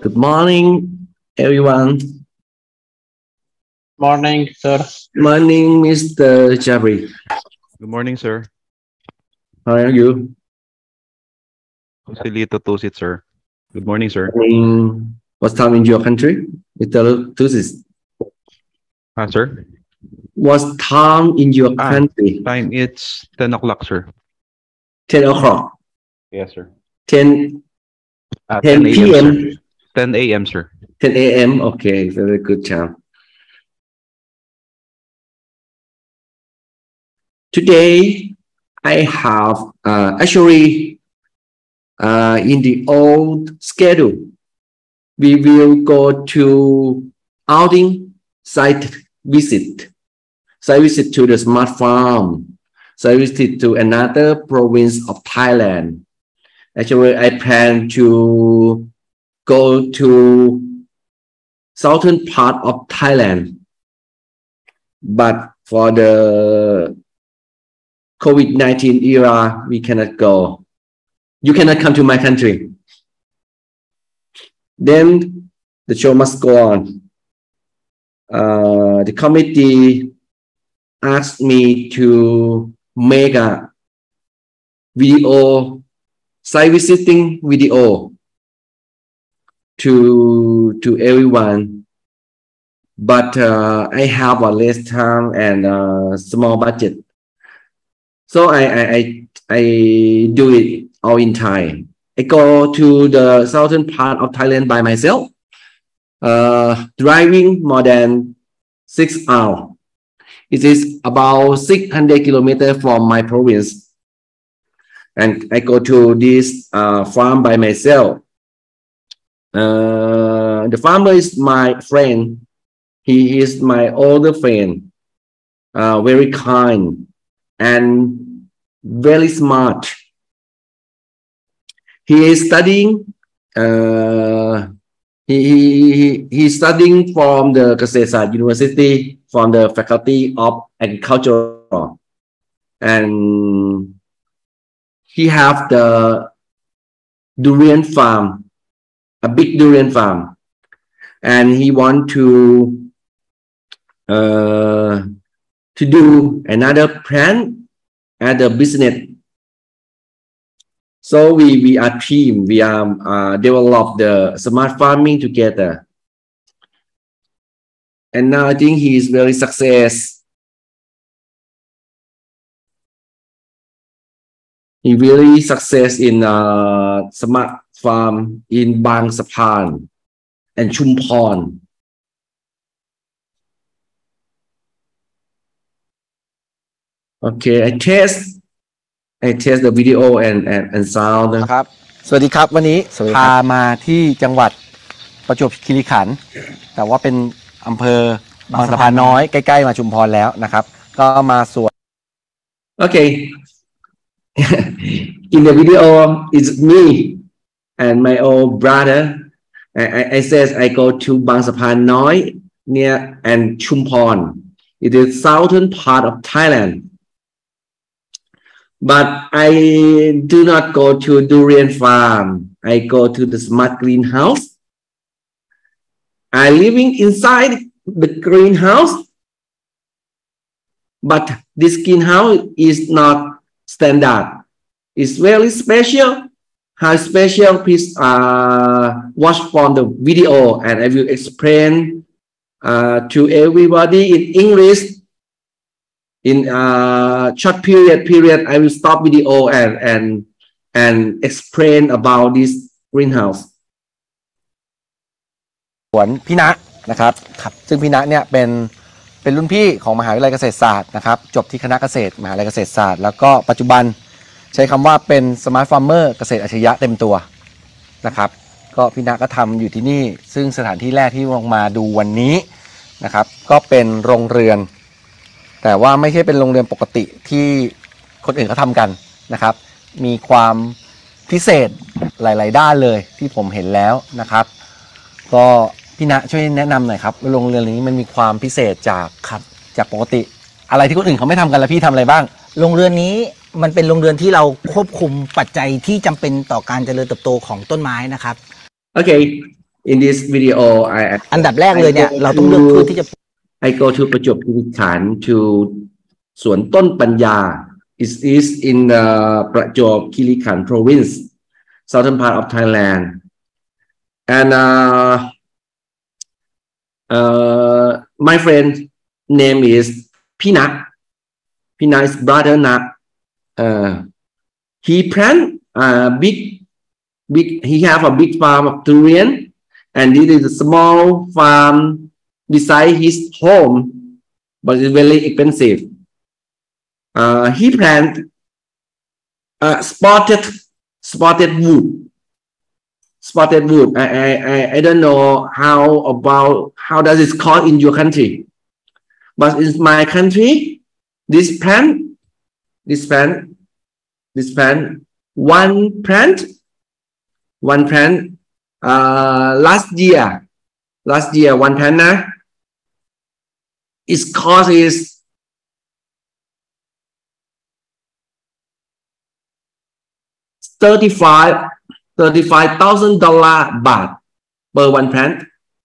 Good morning, everyone. Morning, sir. Morning, Mr. Jabri. Good morning, sir. How are you? Joselito Tusit, sir. Good morning, sir. What's time in your country? Mr. Tusis. Sir? What's time in your country? Time, it's 10 o'clock, sir. 10 o'clock. Yes, sir. 10 10 p.m. Sir. 10 a.m., sir. 10 a.m. Okay, very good time. Today, I have actually in the old schedule, we will go to outing site visit to the smart farm, site visit to another province of Thailand. Actually, I plan to go to southern part of Thailand, but for the COVID-19 era, we cannot go. You cannot come to my country. Then the show must go on. The committee asked me to make a video, site visiting video to everyone, but I have a less time and small budget, so I do it all in Thai. I go to the southern part of Thailand by myself, driving more than 6 hours. It is about 600 kilometers from my province, and I go to this farm by myself. The farmer is my friend. He is my older friend, very kind and very smart. He is studying. He's studying from the Kasetsart University, from the Faculty of Agriculture, and he have the durian farm, a big durian farm, and he want to do another plan at the business. So we are team. We are develop the smart farming together, and now I think he is very success. He really success in smart farm in Bang Sapan and Chumpon. Okay, I test the video and sound ครับสวัสดีครับวันนี้พามาที่จังหวัดประจวบคีรีขันธ์แต่ว่าเป็นอำเภอบางสะพานน้อยใกล้ๆมาชุมพรแล้วนะครับก็มาสวน Okay. In the video it's me and my old brother. I says I go to Bang Sapan Noi near and Chumpon. It is southern part of Thailand. But I do not go to durian farm. I go to the smart greenhouse. I living inside the greenhouse. But this greenhouse is not standard. It's very special. How special? Please watch from the video, and I will explain to everybody in English. In short period, I will stop video and explain about this greenhouse. สวนพี่ณะนะครับซึ่งพี่ณะเนี่ยเป็นรุ่นพี่ของมหาวิทยาลัยเกษตรศาสตร์นะครับจบที่คณะเกษตรมหาวิทยาลัยเกษตรศาสตร์แล้วก็ปัจจุบันใช้คำว่าเป็นสมาร์ทฟาร์มเมอร์เกษตรอัจฉริยะเต็มตัวนะครับก็พี่ณะก็ทำอยู่ที่นี่ซึ่งสถานที่แรกที่ลงมาดูวันนี้นะครับก็เป็นโรงเรือนแต่ว่าไม่ใช่เป็นโรงเรือนปกติที่คนอื่นเขาทำกันนะครับมีความพิเศษหลายๆด้านเลยที่ผมเห็นแล้วนะครับก็พี่ณะช่วยแนะนำหน่อยครับโรงเรือนนี้มันมีความพิเศษจากปกติอะไรที่คนอื่นเขาไม่ทำกันแล้วพี่ทำอะไรบ้างโรงเรือนนี้มันเป็นโรงเรือนที่เราควบคุมปัจจัยที่จำเป็นต่อการเจริญเติบโตของต้นไม้นะครับ Okay, in this video, อันดับแรกเลยเนี่ยเราต้องเลือกพืชที่จะ I go to ประจวบคีรีขันธ์ to สวนต้นปัญญา It is in the ประจวบคีรีขันธ์ province, southern part of Thailand, and my friend name is Pinak. Pinak is brother Nak. He plant big. He have a big farm of durian, and this is a small farm beside his home, but it's very expensive. He plant spotted wood. Spotted wood. I don't know how does it called in your country, but in my country, this plant, one plant. Last year one plant its cost is $35,000 baht per one plant.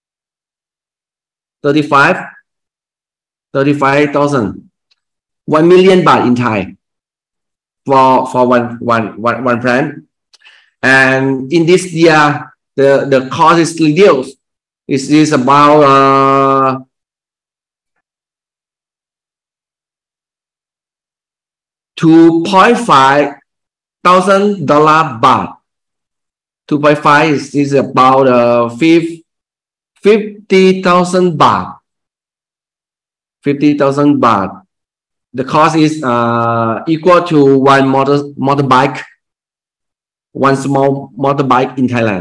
35,000, 1 million baht in Thai for one plant. And in this year, the cost is reduced. It is about $2,500 baht. 2.5 is about 50,000 baht. 50,000 baht. The cost is equal to one motorbike. One small motorbike in Thailand.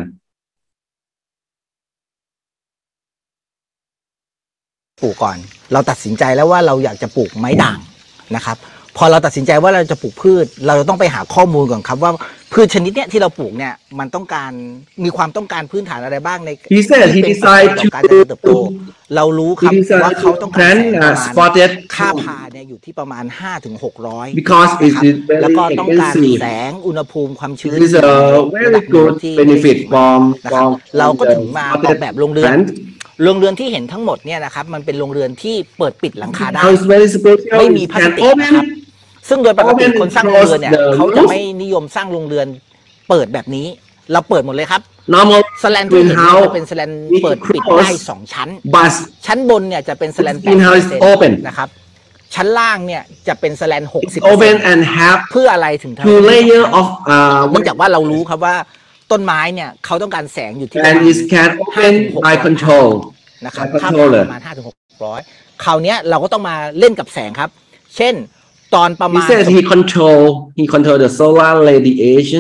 ปลูกก่อนเราตัดสินใจแล้วว่าเราอยากจะปลูกไม้ด่างนะครับพอเราตัดสินใจว่าเราจะปลูกพืชเราจะต้องไปหาข้อมูลก่อนครับว่าพืชชนิดเนี้ยที่เราปลูกเนี่ยมันต้องการมีความต้องการพื้นฐานอะไรบ้างใน He said he decided การเจริญเติบโตเรารู้ครับว่าเขาต้องการแสงประมาณค่าพาเนี่ยอยู่ที่ประมาณ 5-600 because it is แล้ว very ก็ต้องการ expensive. แสงอุณหภูมิความชื้น It is a very good benefit นะครับ from เราก็ถึงมาออกแบบโรงเรือน plant. โรงเรือนที่เห็นทั้งหมดเนี่ยนะครับมันเป็นโรงเรือนที่เปิดปิดหลังคาได้ Now it's very special. ไม่มี It พลาส can ติกนะครับ open. ซึ่งโดยปกติคนสร้างโรงเรือนเนี่ย Open เขาจะไม่นิยมสร้างโรงเรือนเปิดแบบนี้ เราเปิดหมดเลยครับ Normal สแลนที่เห็นเนี่ย greenhouse จะเป็นสแลนเปิดปิดได้2ชั้น but ชั้นบนเนี่ยจะเป็นสแลน greenhouse is open นะครับชั้นล่างเนี่ยจะเป็นสแลน open 60% and have เพื่ออะไรถึงทำ two layer of เนื่องจากว่าเรารู้ครับว่าต้นไม้เนี่ยเขาต้องการแสงอยู่ที่ประ and มาณ it can open by control นะครับ by ค่า controller ประมาณ 5-600 คราวเนี้ยเราก็ต้องมาเล่นกับแสงครับ เช่นตอนประ He มาณ says he control the solar radiation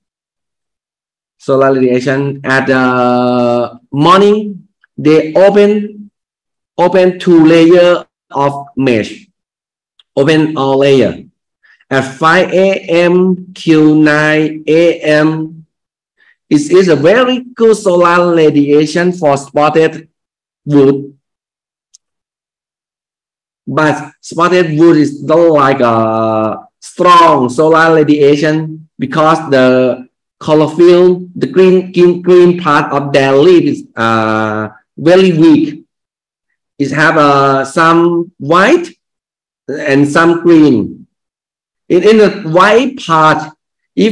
at the morning. They open two layer of mesh, open all layer. At 5 a.m. till 9 a.m. It is a very good solar radiation for spotted wood. But spotted wood is not like a strong solar radiation because the chlorophyll, the green part of their leaf is very weak. It have some white and some green. In the white part, if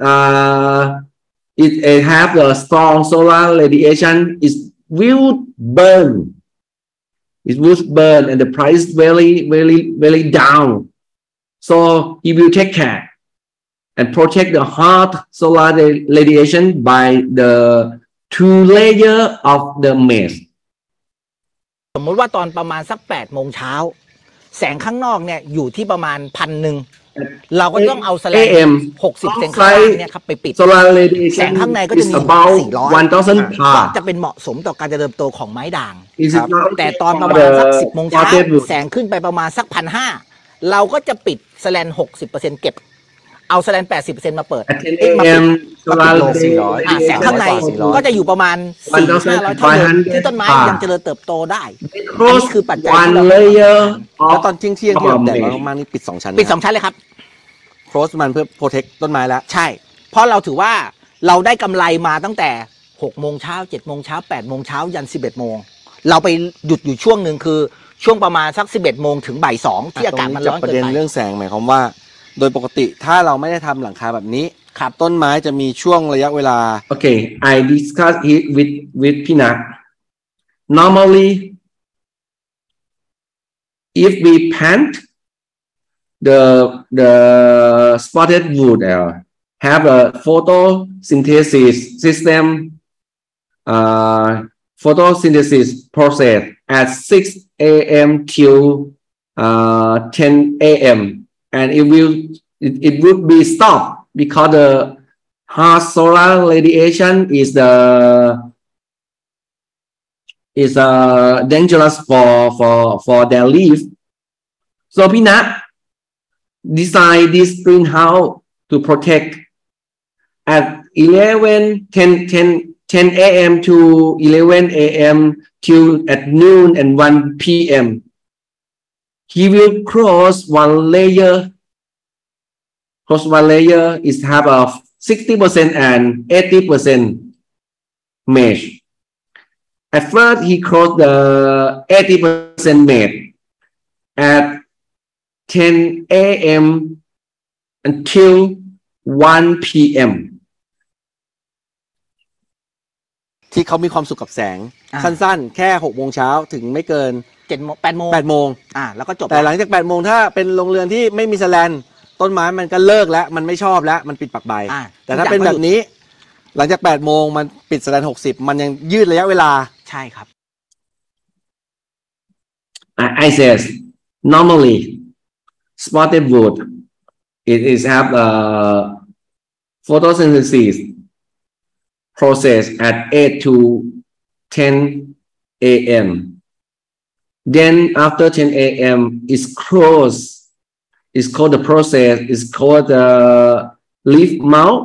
it have a strong solar radiation, it will burn. It will burn and the price very down. So he will take care and protect the hot solar radiation by the two layer of the mesh. สมมติว่าตอนประมาณสัก8 โมงเช้าแสงข้างนอกเนี่ยอยู่ที่ประมาณ 1,000 เราก็ต้องเอาสแลน60 เซนข้างล่างเนี่ยครับไปปิด Solar แสง radiation ข้างในก็จะ is มี about 400 1,000 ก็ baht. จะเป็นเหมาะสมต่อการเจริญเติบโตของไม้ด่าง Is it not แต่ตอนประมาณสัก 10 โมงเช้า spotted wood? แสงขึ้นไปประมาณสัก 1,500 เราก็จะปิดสแลน 60% เก็บเอาสแลน 80% มาเปิด At 10 เอ๊ะมาปิด a.m. ก็ปิดลง solar แสงข้างใน radiation ก็จะอยู่ประมาณ 400-500 เท่าเดิมที่ต้นไม้ยังเจริญเติบโตได้ อันนี้คือปัจจัยที่ one เรา layer แล้ว of ตอนเที่ยงที่แบบแดดร้อนมากๆนี่ปิด2 ชั้นปิด 2 ชั้นเลยครับโครสมันเพื่อโปรเทคต้นไม้แล้วใช่ เพราะเราถือว่าเราได้กำไรมาตั้งแต่ 6 โมงเช้า 7 โมงเช้า 8 โมงเช้ายัน 11 โมงเราไปหยุดอยู่ช่วงหนึ่งคือช่วงประมาณสัก 11 โมงถึงบ่าย 2ที่อากาศมันร้อนประเกิเด็นนไปเรื่องแสงหมายความว่า โดยปกติถ้าเราไม่ได้ทำหลังคาแบบนี้ครับต้นไม้จะมีช่วงระยะเวลา Okay, I discuss it with Peanut. Normally, if we plant the spotted wood have a photosynthesis system, photosynthesis process at 6 a.m. till 10 a.m. and it would be stopped because the harsh solar radiation is dangerous for their leaf. So Peanut design this greenhouse to protect at 10 a.m. to 11 a.m. till at noon and 1 p.m. He will cross one layer. Cross one layer is have a 60% and 80% mesh. At first, he crossed the 80% mesh at 10 a.m. until 1 p.m. ที่เขามีความสุขกับแสง สั้นๆ แค่6 โมงเช้าถึงไม่เกิน 7 โมง 8 โมง 8 โมงแล้วก็จบแต่หลังจาก 8 โมงถ้าเป็นโรงเรือนที่ไม่มีแสแลนต้นไม้มันก็เลิกแล้วมันไม่ชอบแล้วมันปิดปักใบ แต่ถ้าเป็นแบบนี้ หลังจาก 8 โมงมันปิดแสแลน60 มันยังยืดระยะเวลาใช่ครับ I says normally spotted wood it is have a photosynthesis process at 8 to 10 a.m. Then after 10 a.m. is closed. It's called the process. It's called the leaf moult.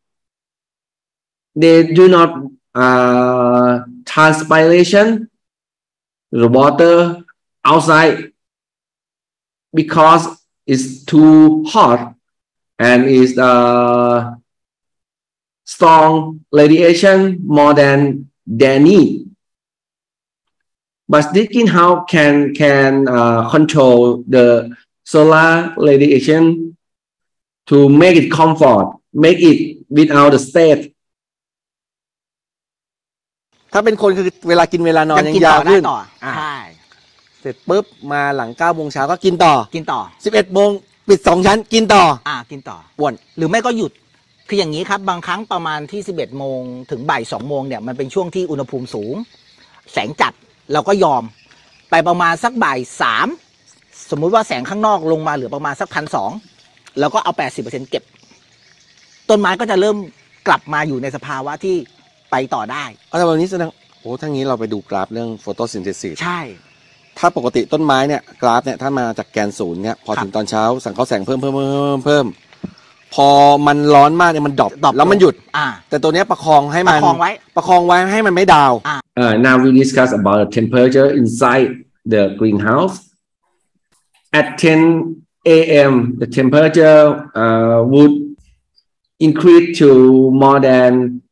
They do not transpiration the water outside because it's too hot and is strong radiation more than they need. But this greenhouse can control the solar radiation to make it comfort, make it without the state. ถ้าเป็นคนคือเวลากินเวลานอนยังกินยาต่วอได้ขึ้นต่อใช่เสร็จปุ๊บมาหลัง 9 โมงเช้าก็กินต่อกินต่อ 11 โมงปิด 2 ชั้นกินต่อกินต่ออ้วนหรือไม่ก็หยุดคืออย่างนี้ครับบางครั้งประมาณที่ 11 โมงถึงบ่าย 2 โมงเนี่ยมันเป็นช่วงที่อุณหภูมิสูง แสงจัดเราก็ยอมไปประมาณสักบ่าย 3สมมุติว่าแสงข้างนอกลงมาเหลือประมาณสัก 1,200 แล้วก็เอา 80% เก็บ ต้นไม้ก็จะเริ่มกลับมาอยู่ในสภาวะที่ไปต่อได้แต่วันนี้แสดงทั้งนี้เราไปดูกราฟเรื่องโฟโตซินเทซิสใช่ถ้าปกติต้นไม้เนี่ยกราฟเนี่ยถ้ามาจากแกนศูนย์เนี่ยพอถึงตอนเช้าสังเคราะห์แสงเพิ่มพอมันร้อนมากเนี่ยมันดรอปแล้วมันหยุดแต่ตัวเนี้ยประคองให้มันประคองไว้ให้มันไม่ดาว Now we discuss about the temperature inside the greenhouse. At 10 a.m. the temperature would increase to more than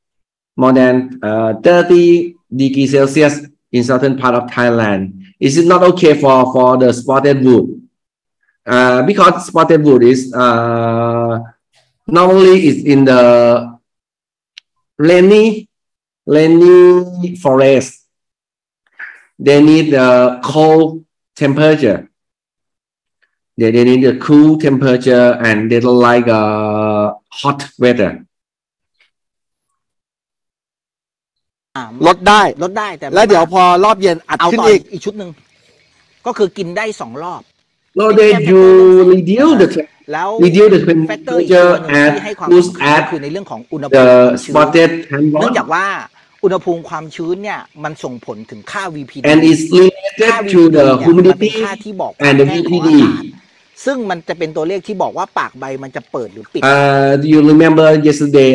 30 degrees Celsius in southern part of Thailand. Is it not okay for the spotted wood? Because spotted wood is normally is in the rainy forest. They need the cold temperature. They need a cool temperature and they don't like hot weather. ลดได้แต่แล้วเดี๋ยวพอรอบเย็นอัดเอาขึ้นต่ออีกอีกชุดหนึ่งก็คือกินได้2 รอบ So they do reduce the แล้ว temperature แฟกเตอร์อีกตัวหนึ่ง and ที่ให้ความ push สำคัญ at คือในเรื่องของอุณหภูมิ the ความชื้น spotted เนื่องจาก handball ว่าอุณหภูมิความชื้นเนี่ยมันส่งผลถึงค่า VPD and is ค่า related to VPD the เนี่ยมันเป็น humidity ค่าที่บอกความ and the แห้งของ VPD. อากาศซึ่งมันจะเป็นตัวเลขที่บอกว่าปากใบมันจะเปิดหรือปิด Do you remember yesterday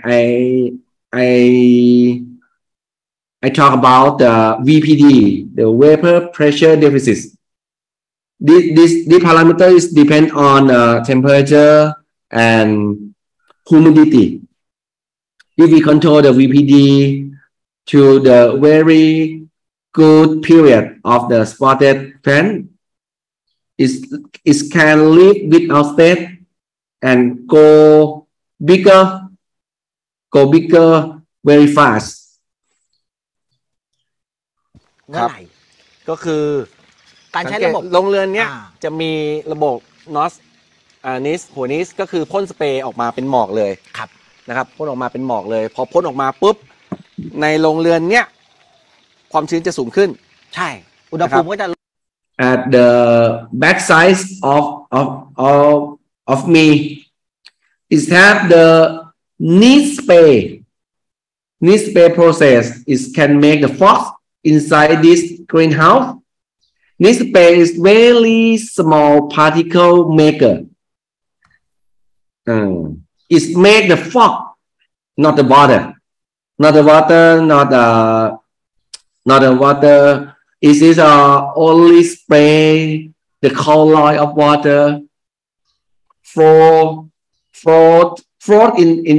I talk about the VPD, the vapor pressure deficit. This parameter is depend on temperature and humidity. if we control the VPD to the very good period of the spotted plant, it can live without state and bigger go bigger very fast. เมื่อไหร่ก็คือการใช้ระบบโรงเรือนเนี้ยอ่าจะมีระบบนอสนิสหัวนิสก็คือพ่นสเปรย์ออกมาเป็นหมอกเลยครับนะครับพ่นออกมาเป็นหมอกเลย พอพ่นออกมาปุ๊บในโรงเรือนเนี้ยความชื้นจะสูงขึ้นใช่ อุณหภูมิก็จะ At the back side of me is have the neat spray process is can make the fog inside this greenhouse. Neat spray is very small particle maker. It make the fog, not the water, not the water. It is only spray the colloid of water float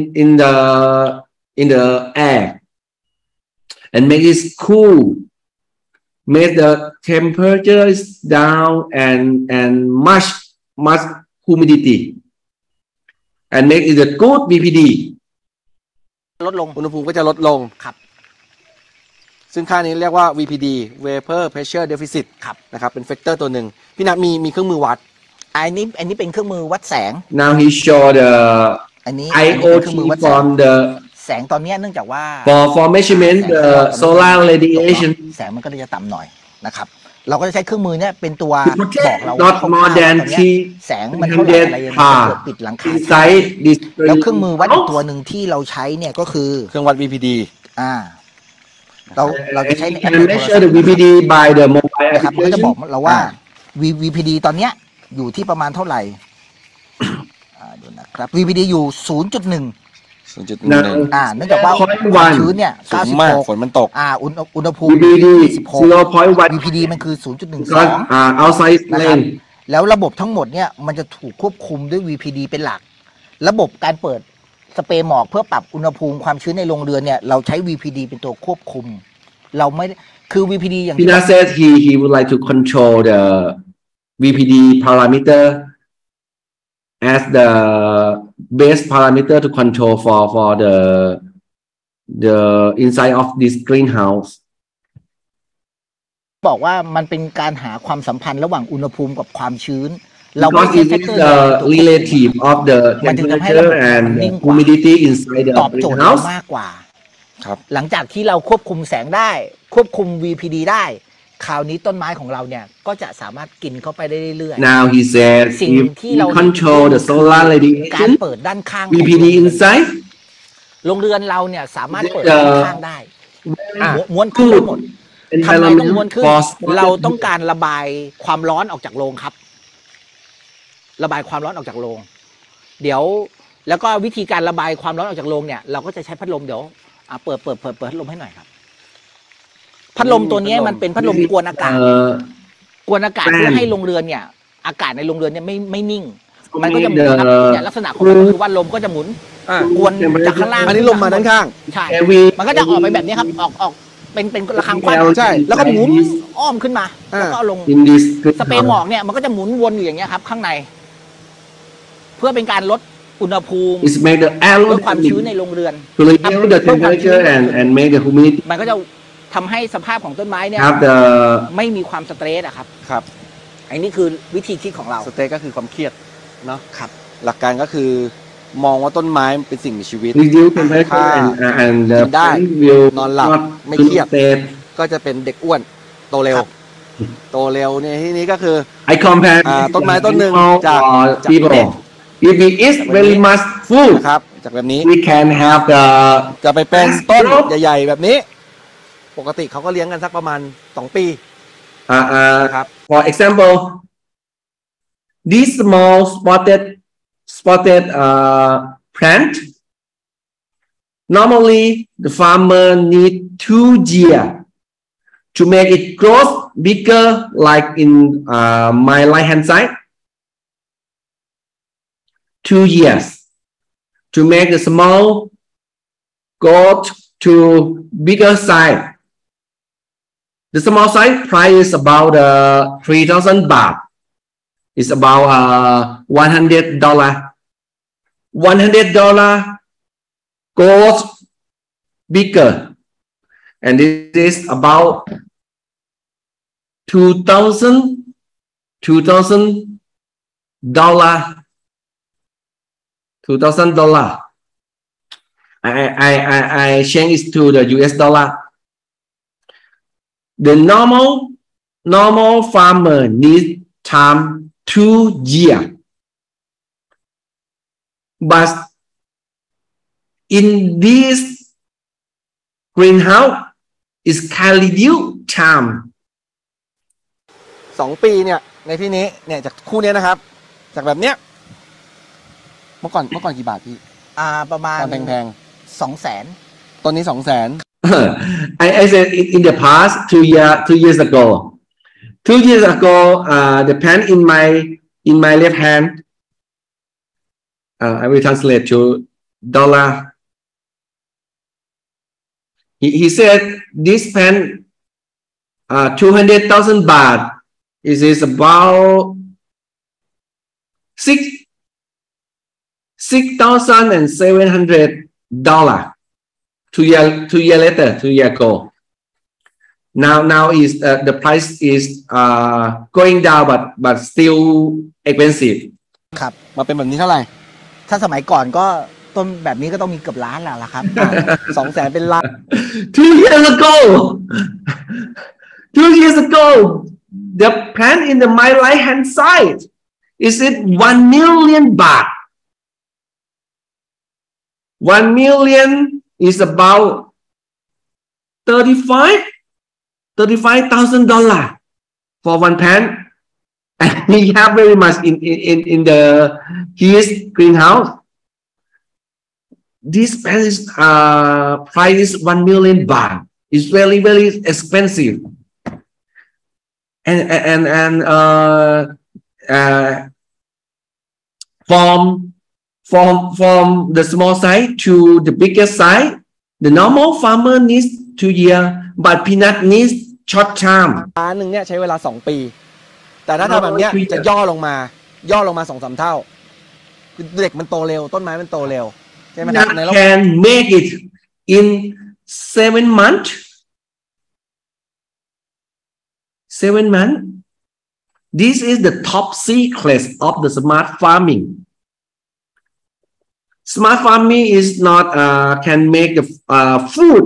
in the air and make it cool, make the temperature is down and much humidity and make it a good VPD. ลดลงอุณหภูมิก็จะลดลงครับซึ่งค่านี้เรียกว่า VPD Vapor Pressure Deficit ครับนะครับเป็นเฟกเตอร์ตัวหนึ่งพี่นัทมีเครื่องมือวัดอันนี้เป็นเครื่องมือวัดแสง Now he show the อันนี้ IoT เครื่องมือวัดแสง from the แสงตอนเนี้ยเนื่องจากว่า for measurement the solar radiation แสงมันก็จะต่ำหน่อยนะครับ เราก็จะใช้เครื่องมือเนี้ยเป็นตัวบอกเรา not คร่าวๆ more than ตอนเนี้ยแสงมันเท่าไหร่อะไรยังไง par เกิดปิดหลังคา inside this แล้วเครื่องมือวัดอีกตัวหนึ่งที่เราใช้เนี่ยก็คือเครื่องวัด VPD เราจะใช้ในแอป can measure the VPD by the mobile นะครับมันก็จะบอก application เราว่า VPD ตอนเนี้ยอยู่ที่ประมาณเท่าไหร่ ดูนะครับ VPD อยู่ 0.1 Now เนื่องจากว่าความชื้นเนี่ยสูงมากฝนมันตกอุณหภูมิ VPD 26 0.1 VPD มันคือ because 0.12 outside นะครับ lane แล้วระบบทั้งหมดเนี่ยมันจะถูกควบคุมด้วย VPD เป็นหลัก ระบบการเปิดสเปรย์หมอกเพื่อปรับอุณหภูมิความชื้นในโรงเรือนเนี่ยเราใช้ VPD เป็นตัวควบคุม เราไม่คือ VPD อย่างที่ Pina said he would like to control the VPD parameter as the base parameter to control for the inside of this greenhouse. บอกว่ามันเป็นการหาความสัมพันธ์ระหว่างอุณหภูมิกับความชื้น เราไม่ Because ใช้ it แฟก is เตอร์ the relative of the มันถึงทำให้ระบบ temperature มัน and นิ่ง the กว่า humidity inside the ตอบโจทย์เรา greenhouse. มากกว่าครับหลังจากที่เราควบคุมแสงได้ ควบคุม VPD ได้คราวนี้ต้นไม้ของเราเนี่ยก็จะสามารถกินเข้าไปได้เรื่อย Now he said ๆ สิ่ง if ที่ we เรา control the solar การ radiation, เปิดด้านข้าง VPD inside, โรงเรือนเราเนี่ยสามารถเปิด the ด้านข้างได้ม้วนขึ้นได้หมดทำไมต้องม้วน environment ขึ้น for เราต้องการระบายความร้อนออกจากโรงครับ ระบายความร้อนออกจากโรงเดี๋ยวแล้วก็วิธีการระบายความร้อนออกจากโรงเนี่ยเราก็จะใช้พัดลมเดี๋ยวเปิดพัดลมให้หน่อยครับ พัดลมตัวนี้มันเป็นพัดลมกวนอากาศ กวนอากาศเพื่อให้โรงเรือนเนี่ยอากาศในโรงเรือนเนี่ยไม่นิ่ง มันก็จะหมุนครับเนี่ยลักษณะของมันก็คือว่าลมก็จะหมุนกวนจากข้างล่างอันนี้ลมมาด้านข้างใช่มันก็จะออกไปแบบนี้ครับออกเป็นระฆังควันใช่แล้วก็หมุนอ้อมขึ้นมาแล้วก็เอาลง in this สเปรย์หมอกเนี่ยมันก็จะหมุนวนอยู่อย่างเงี้ยครับข้างใน เพื่อเป็นการลดอุณหภูมิ is make the ลดความชื้นใน aerodynamic โรงเรือน to reduce the temperature and make the humidity มันก็จะทำให้สภาพของต้นไม้เนี่ย have the ไม่มีความสเตรสอะครับครับอันนี้คือวิธีคิดของเราสเตก็คือความเครียดเนาะครับหลักการก็คือมองว่าต้นไม้เป็นสิ่งมีชีวิต reduce temperature and the กินได้ plant will นอนหลับ not ไม่เครียด stay ก็จะเป็นเด็กอ้วนโตเร็วครับโตเร็วในที่นี้ก็คือ I compare ต้นไม้ต้นหนึ่ง animal จาก or เด็ก people if we eat very much food นะครับ จากแบบนี้ we can have the จะไปเป็นต้นใหญ่ ๆ แบบนี้ ปกติเขาก็เลี้ยงกันสักประมาณ 2 ปี ครับ for example this small spotted plant normally the farmer need 2 years to make it grow bigger like in my right hand side 2 years to make the small go to bigger size. The small size price is about 3,000 baht. It's about $100. $100 goes bigger, and this is about 2,000 $2,000. I change it to the US dollar. The normal farmer needs time 2 years, but in this greenhouse is can reduce time. 2 ปีเนี่ยในที่นี้เนี่ยจากคู่เนี้ยนะครับ จากแบบเนี้ยเมื่อก่อนกี่บาทพี่ประมาณตอนแพง 200,000 ต้นนี้ 200,000 I said in the past 2 years ago. 2 years ago, the pen in my left hand. I will translate to dollar. He said this pen, 200,000 baht. It is about $6,700. 2 year later, 2 years ago. Now is the price is going down, but still expensive. ครับมาเป็นแบบนี้เท่าไหร่ถ้าสมัยก่อนก็ต้นแบบนี้ก็ต้องมีเกือบล้านแล้วล่ะครับ 200,000 เป็นล้าน 2 years ago, 2 years ago, the plant in my right hand side is it 1 million baht. 1 million is about $35,000 for one plant, and we have very much in his greenhouse. This plant is price is 1 million baht. It's very expensive, and from the small size to the biggest size, the normal farmer needs 2 years, but peanut needs short time. ล้านหนึ่งเนี่ยใช้เวลา 2 ปี แต่ถ้าทำแบบเนี้ยจะย่อลงมา 2-3 เท่าคือเด็กมันโตเร็ว ต้นไม้มันโตเร็วใช่ไหมครับ Peanut can make it in 7 months. 7 months. This is the top secret of the smart farming. Smart farming is not can make the food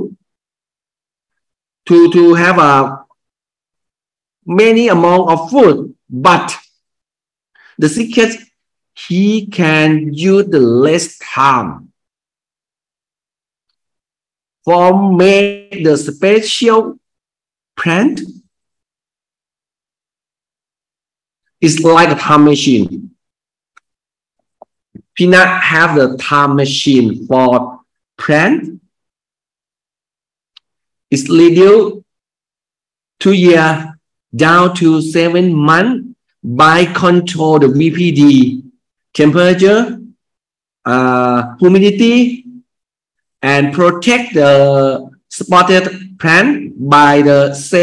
to have a many amount of food, but the secret he can use the less time for make the special plant. It's like a time machine. Peanut have the time machine for plant. It's reduced 2 years down to 7 months by control the VPD, temperature, humidity, and protect the spotted plant by the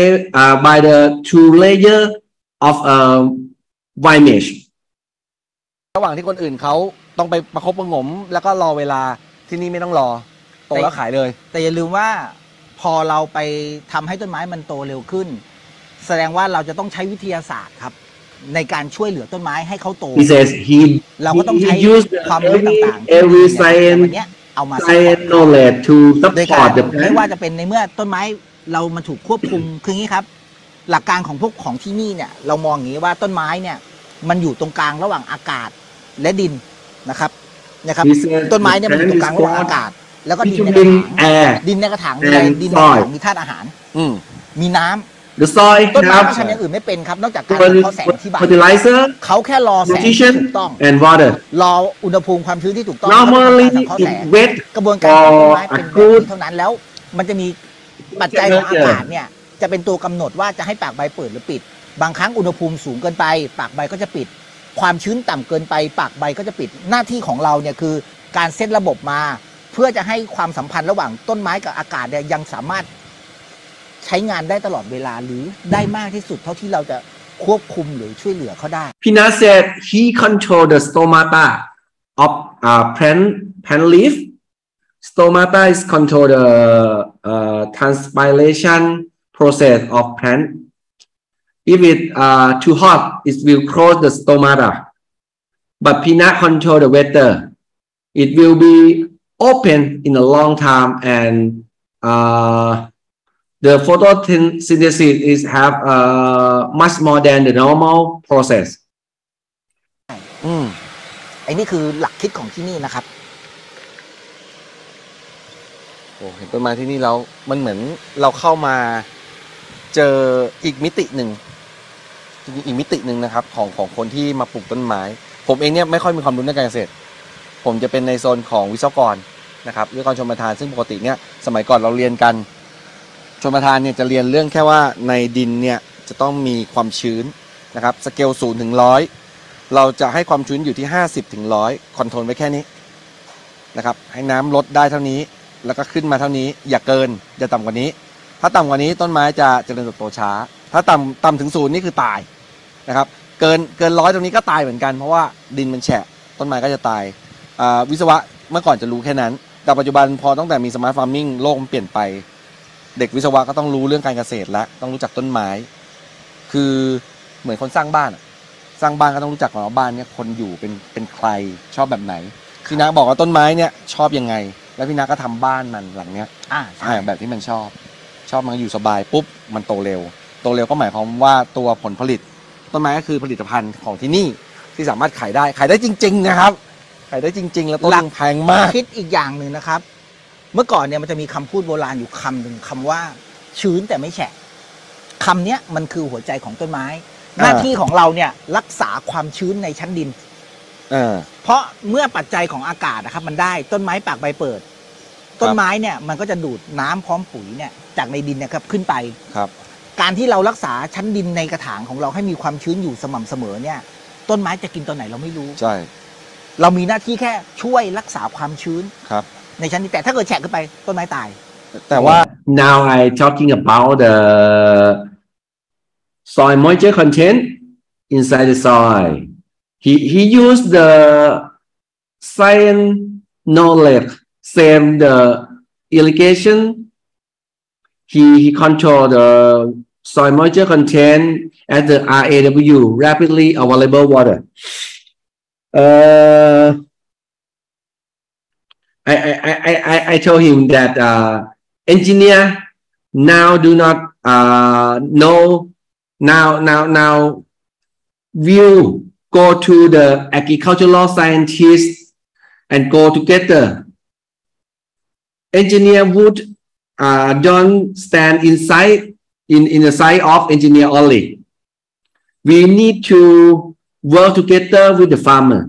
2 layer of vine mesh. ระหว่างที่คนอื่นเขาต้องไปประคบประหงมแล้วก็รอเวลาที่นี่ไม่ต้องรอโตแล้วขายเลยแต่อย่าลืมว่าพอเราไปทำให้ต้นไม้มันโตเร็วขึ้น แสดงว่าเราจะต้องใช้วิทยาศาสตร์ครับในการช่วยเหลือต้นไม้ให้เขาโต He says he เราก็ต้องใช้ used ความรู้ต่างๆ every วัน science นี้เอามา science knowledge to โดยการ support the ไม่ plant. ว่าจะเป็นในเมื่อต้นไม้เรามาถูกควบคุมคืออย่างนี้ครับ หลักการของพวกของที่นี่เนี่ยเรามองอย่างนี้ว่าต้นไม้เนี่ยมันอยู่ตรงกลางระหว่างอากาศและดินนะครับต้นไม้เนี่ยมันอยู่ตรงกลางระหว่างอากาศแล้วก็ดินในกระถางดินในกระถางมีอะไรดินในกระถางมีธาตุอาหารมีน้ำ The soil ต้นไม้ have ทำอย่างอื่นไม่เป็นครับนอกจากการสังเคราะห์แสงที่ใบ fertilizer, เขาแค่รอแสงที่ nutrition, ถูกต้อง and water. รออุณหภูมิความชื้นที่ถูกต้อง Normally, แล้วก็ทำการสังเคราะห์แสง it wet กระบวนการของต้นไม้ for เป็น a แบบนี้ good เท่านั้นแล้วมันจะมีปัจจัยของอากาศเนี่ยจะเป็นตัวกำหนดว่าจะให้ปากใบเปิดหรือปิด บางครั้งอุณหภูมิสูงเกินไปปากใบก็จะปิด ความชื้นต่ำเกินไปปากใบก็จะปิดหน้าที่ของเราเนี่ยคือการเซตระบบมาเพื่อจะให้ความสัมพันธ์ระหว่างต้นไม้กับอากาศเนี่ยยังสามารถใช้งานได้ตลอดเวลาหรือได้มากที่สุดเท่าที่เราจะควบคุมหรือช่วยเหลือเขาได้ Peanut said he controlled the stomata of plant leaf. Stomata is control the transpiration process of plant. If it too hot, it will close the stomata. But peanut control the weather. It will be open in a long time, and the photosynthesis is have much more than the normal process. ไอ้นี่คือหลักคิดของที่นี่นะครับโอ้เห็นต้นไม้ที่นี่แล้วมันเหมือนเราเข้ามาเจออีกมิติหนึ่งจริงๆอีกมิติหนึ่งนะครับของคนที่มาปลูกต้นไม้ผมเองเนี่ยไม่ค่อยมีความรู้ในการเกษตรผมจะเป็นในโซนของวิศวกรนะครับวิศวกรชลประทานซึ่งปกติเนี่ยสมัยก่อนเราเรียนกันชลประทานเนี่ยจะเรียนเรื่องแค่ว่าในดินเนี่ยจะต้องมีความชื้นนะครับสเกล0 ถึง 100เราจะให้ความชื้นอยู่ที่50 ถึง 100คอนโทรลไว้แค่นี้นะครับให้น้ำลดได้เท่านี้แล้วก็ขึ้นมาเท่านี้อย่าเกินอย่าต่ำกว่านี้ถ้าต่ำกว่านี้ต้นไม้จะเจริญเติบโตช้าถ้าต่ำถึง0นี่คือตายนะครับเกิน100ตรงนี้ก็ตายเหมือนกันเพราะว่าดินมันแฉะต้นไม้ก็จะตายวิศวะเมื่อก่อนจะรู้แค่นั้นแต่ปัจจุบันพอตั้งแต่มีสมาร์ทฟาร์มมิ่งโลกมันเปลี่ยนไปเด็กวิศวะก็ต้องรู้เรื่องการเกษตรและต้องรู้จักต้นไม้คือเหมือนคนสร้างบ้านก็ต้องรู้จักก่อนว่าบ้านเนี่ยคนอยู่เป็นใครชอบแบบไหนพี่นาบอกว่าต้นไม้เนี่ยชอบยังไงแล้วพี่นาก็ทำบ้านมันหลังเนี้ยแบบที่มันชอบมันอยู่สบายปุ๊บมันโตเร็วก็หมายความว่าตัวผลผลิตต้นไม้ก็คือผลิตภัณฑ์ของที่นี่ที่สามารถขายได้จริงๆนะครับขายได้จริงๆแล้วต้นแพงมากคิดอีกอย่างหนึ่งนะครับเมื่อก่อนเนี่ยมันจะมีคำพูดโบราณอยู่คำหนึ่งคำว่าชื้นแต่ไม่แฉะคำนี้มันคือหัวใจของต้นไม้หน้าที่ของเราเนี่ยรักษาความชื้นในชั้นดินเพราะเมื่อปัจจัยของอากาศนะครับมันได้ต้นไม้ปากใบเปิดต้นไม้เนี่ยมันก็จะดูดน้ำพร้อมปุ๋ยเนี่ยจากในดินเนี่ยครับขึ้นไปครับการที่เรารักษาชั้นดินในกระถางของเราให้มีความชื้นอยู่สม่ำเสมอเนี่ยต้นไม้จะกินตอนไหนเราไม่รู้ใช่เรามีหน้าที่แค่ช่วยรักษาความชื้นครับในชั้นดินแต่ถ้าเกิดแฉะขึ้นไปต้นไม้ตายแต่ว่า now I talking about the soil moisture content inside the soil. He used the science knowledge, same the irrigation. He control the soil moisture content at the RAW, rapidly available water. I told him that engineer now do not know now will go to the agricultural scientists and go together. Engineer would don't stand inside in the side of engineer only. We need to work together with the farmer.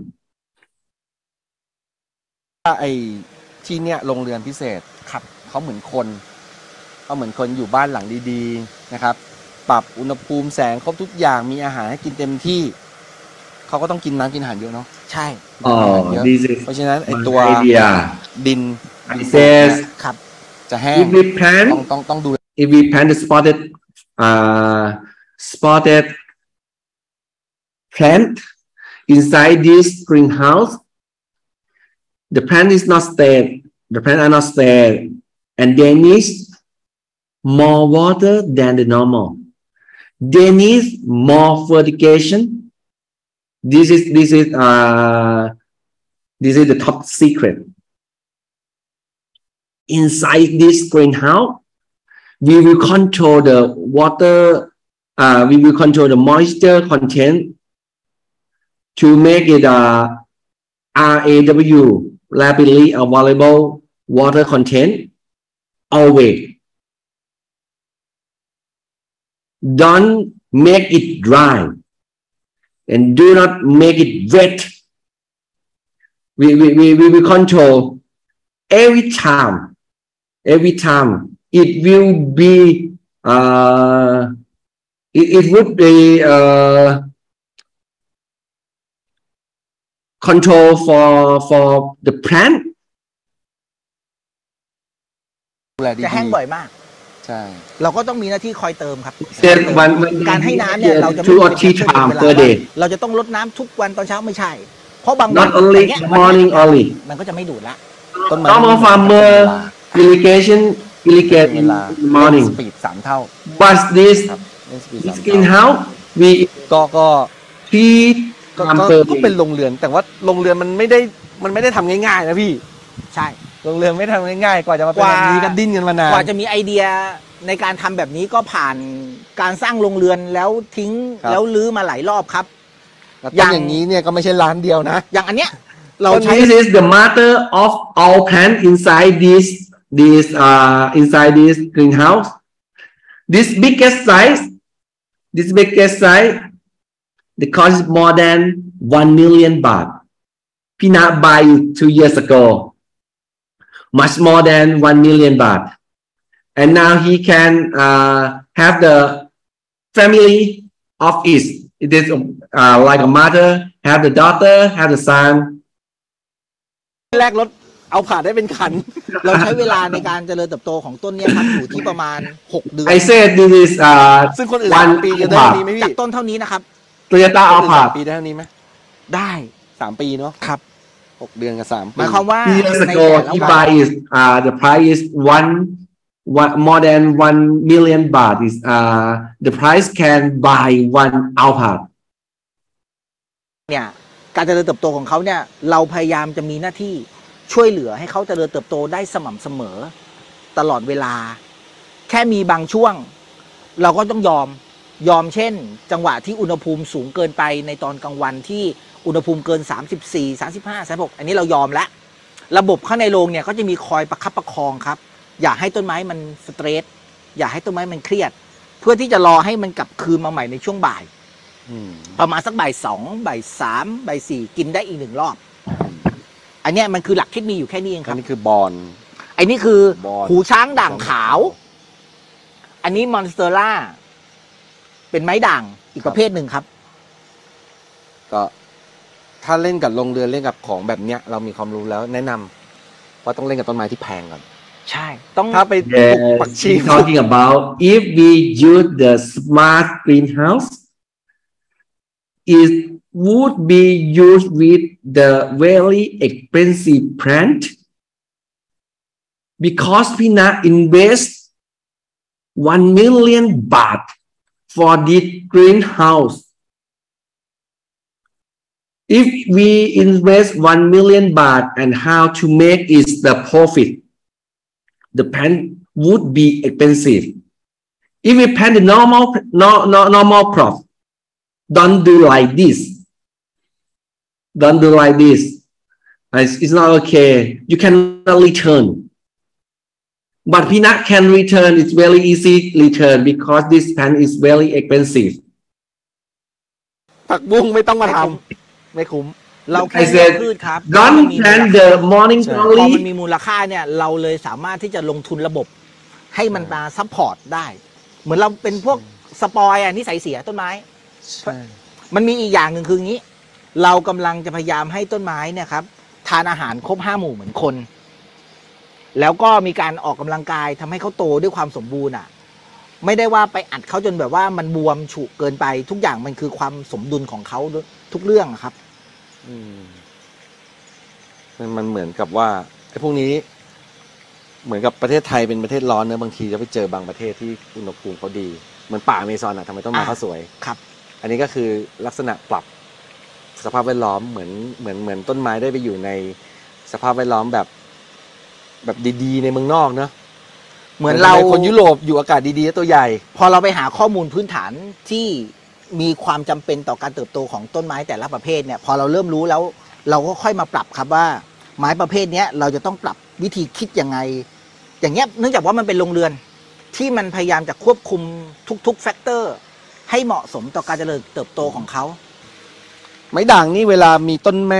ไอ้ที่เนี่ยโรงเรือนพิเศษครับเขาเหมือนคนอยู่บ้านหลังดีๆนะครับปรับอุณหภูมิแสงครบทุกอย่างมีอาหารให้กินเต็มที่เขาก็ต้องกินน้ำกินอาหารเยอะเนาะใช่เพราะฉะนั้นไอ้ตัวดินครับจะแห้งต้องดู if we plant the spotted plant inside this greenhouse, the plant is not stable. The plant are not stable, and they need more water than the normal. They need more fertigation. This is the top secret. Inside this greenhouse, we will control the water. We will control the moisture content to make it RAW, rapidly available water content. Always. Don't make it dry and do not make it wet. We will control every time. It will be it would be control for the plant แลดีๆจะแห้งบ่อยมากใช่เราก็ต้องมีหน้าที่คอยเติมครับ Said one การให้น้ำเนี่ยเราจะไม่ two or ได้ three เป็น times เวลา per day เราจะต้องรดน้ำทุกวันตอนเช้าไม่ใช่ เพราะบางวัน not only อย่างเงี้ย morning only มันก็จะไม่ดูดละต้นไม้ normal farmer irrigation irrigate เว in ลา the morning สปีด3 เท่า but this ครับเล่นสปีด this 3 เท่า greenhouse we ก็ three ก็ times ก็ per ก็เป็น day โรงเรือน แต่ว่าโรงเรือนมันไม่ได้ทำง่ายๆนะพี่ใช่โรงเรือนไม่ทำง่ายๆกว่าจะมาเป็นแบบนี้กันดิ้นกันมานานกว่าจะมีไอเดียในการทำแบบนี้ก็ผ่านการสร้างโรงเรือนแล้วทิ้งครับแล้วรื้อมาหลายรอบครับแล้วต้นอย่างนี้เนี่ยก็ไม่ใช่ร้านเดียวนะอย่างอันเนี้ยเรา So ใช้ this is the mother of all plant inside this greenhouse. This biggest size, the cost is more than 1 million baht. Peanut buy it 2 years ago, much more than 1 million baht. And now he can have the family of it. It is like a mother, have the daughter, have the son. แรกรถเอาผ่านได้เป็นคันเราใช้เวลาในการเจริญเติบโตของต้นเนี่ยครับอยู่ที่ประมาณ 6 เดือน I said this is ซึ่งคนอื่น one 3 ปีจะได้เท่านี้ไหมจากพี่ต้นเท่านี้นะครับ Toyota คนอื่น Alphard. 3 ปีได้เท่านี้ไหมได้ 3 ปีเนาะครับ 6 เดือนกับ3 หปีมายความว่า Years ใน ago, แต่ละ he วัน buy is the price is one more than 1 million baht. Is the price can buy one Alphard. เนี่ยการเจริญเติบโตของเขาเนี่ยเราพยายามจะมีหน้าที่ช่วยเหลือให้เขาเจริญเติบโตได้สม่ำเสมอตลอดเวลา แค่มีบางช่วง เราก็ต้องยอมเช่น จังหวะที่อุณหภูมิสูงเกินไปในตอนกลางวันที่อุณหภูมิเกิน34 35 36อันนี้เรายอมแล้วระบบข้างในโรงเนี่ยก็จะมีคอยประคับประคองครับ อย่าให้ต้นไม้มันสเตรสอย่าให้ต้นไม้มันเครียด เพื่อที่จะรอให้มันกลับคืนมาใหม่ในช่วงบ่ายอืมประมาณสักบ่าย2บ่าย3บ่าย4กินได้อีก1 รอบ อันเนี้ยมันคือหลักที่มีอยู่แค่นี้เองคอัรันบนี้คือบอลไอ้นี่คือบอลหูช้างด่างขาว อันนี้มอนสเตอร่าเป็นไม้ด่างอีกประเภทหนึ่งครับก็ถ้าเล่นกับโรงเรือนเล่นกับของแบบเนี้ยเรามีความรู้แล้วแนะนำว่าต้องเล่นกับต้นไม้ที่แพงก่อนใช่ ต้องถ้าไปปลูกผัก Yes, ชี he's talking about if we use the smart greenhouse, it would be used with the very expensive plant because Peanut invest 1 million baht for this greenhouse. If we invest 1 million baht and how to make it the profit, the plant would be expensive. If we plant the normal crop, don't do like this. Don't do like this. It's not okay. You cannot return. But peanut can return. It's very easy return because this plant is very expensive. ผักบุ้งไม่ต้องมาทไม่คุ้ม เราแค่ I เลือก said, พืชครับ don't มันมีมูล plant ค่า the morning ใช่พอมัน only. มีมูลค่าเนี่ยเราเลยสามารถที่จะลงทุนระบบ ให้มันมาซัพพอร์ตได้ เหมือนเราเป็นพวกสปอยนิสัยเสียต้นไม้ำใช่มันมีอีกอย่างหนึ่งคืองี้ เรากำลังจะพยายามให้ต้นไม้เนี่ยครับทานอาหารครบ5 หมู่เหมือนคน แล้วก็มีการออกกำลังกายทำให้เขาโตด้วยความสมบูรณ์อ่ะ ไม่ได้ว่าไปอัดเขาจนแบบว่ามันบวมฉุกเกินไป ทุกอย่างมันคือความสมดุลของเขาทุกเรื่องอะครับอืมมันเหมือนกับว่าไอ้พวกนี้ เหมือนกับประเทศไทยเป็นประเทศร้อนเนอะบางทีจะไปเจอบางประเทศที่อุณหภูมิเขาดีเหมือนป่าอเมซอนอะทำไมต้นไม้เขาสวยครับอันนี้ก็คือลักษณะปรับสภาพแวดล้อมเหมือนต้นไม้ได้ไปอยู่ในสภาพแวดล้อมแบบดีๆในเมืองนอกเนอะเหมือนเราคนยุโรปอยู่อากาศดีๆแล้วตัวใหญ่พอเราไปหาข้อมูลพื้นฐานที่มีความจำเป็นต่อการเติบโตของต้นไม้แต่ละประเภทเนี่ย พอเราเริ่มรู้แล้ว เราก็ค่อยมาปรับครับว่า ไม้ประเภทเนี้ยเราจะต้องปรับวิธีคิดยังไง อย่างเงี้ยเนื่องจากว่ามันเป็นโรงเรือนที่มันพยายามจะควบคุมทุกๆแฟกเตอร์ให้เหมาะสมต่อการเจริญเติบโตของเขาไม้ด่างนี่เวลามีต้นแม่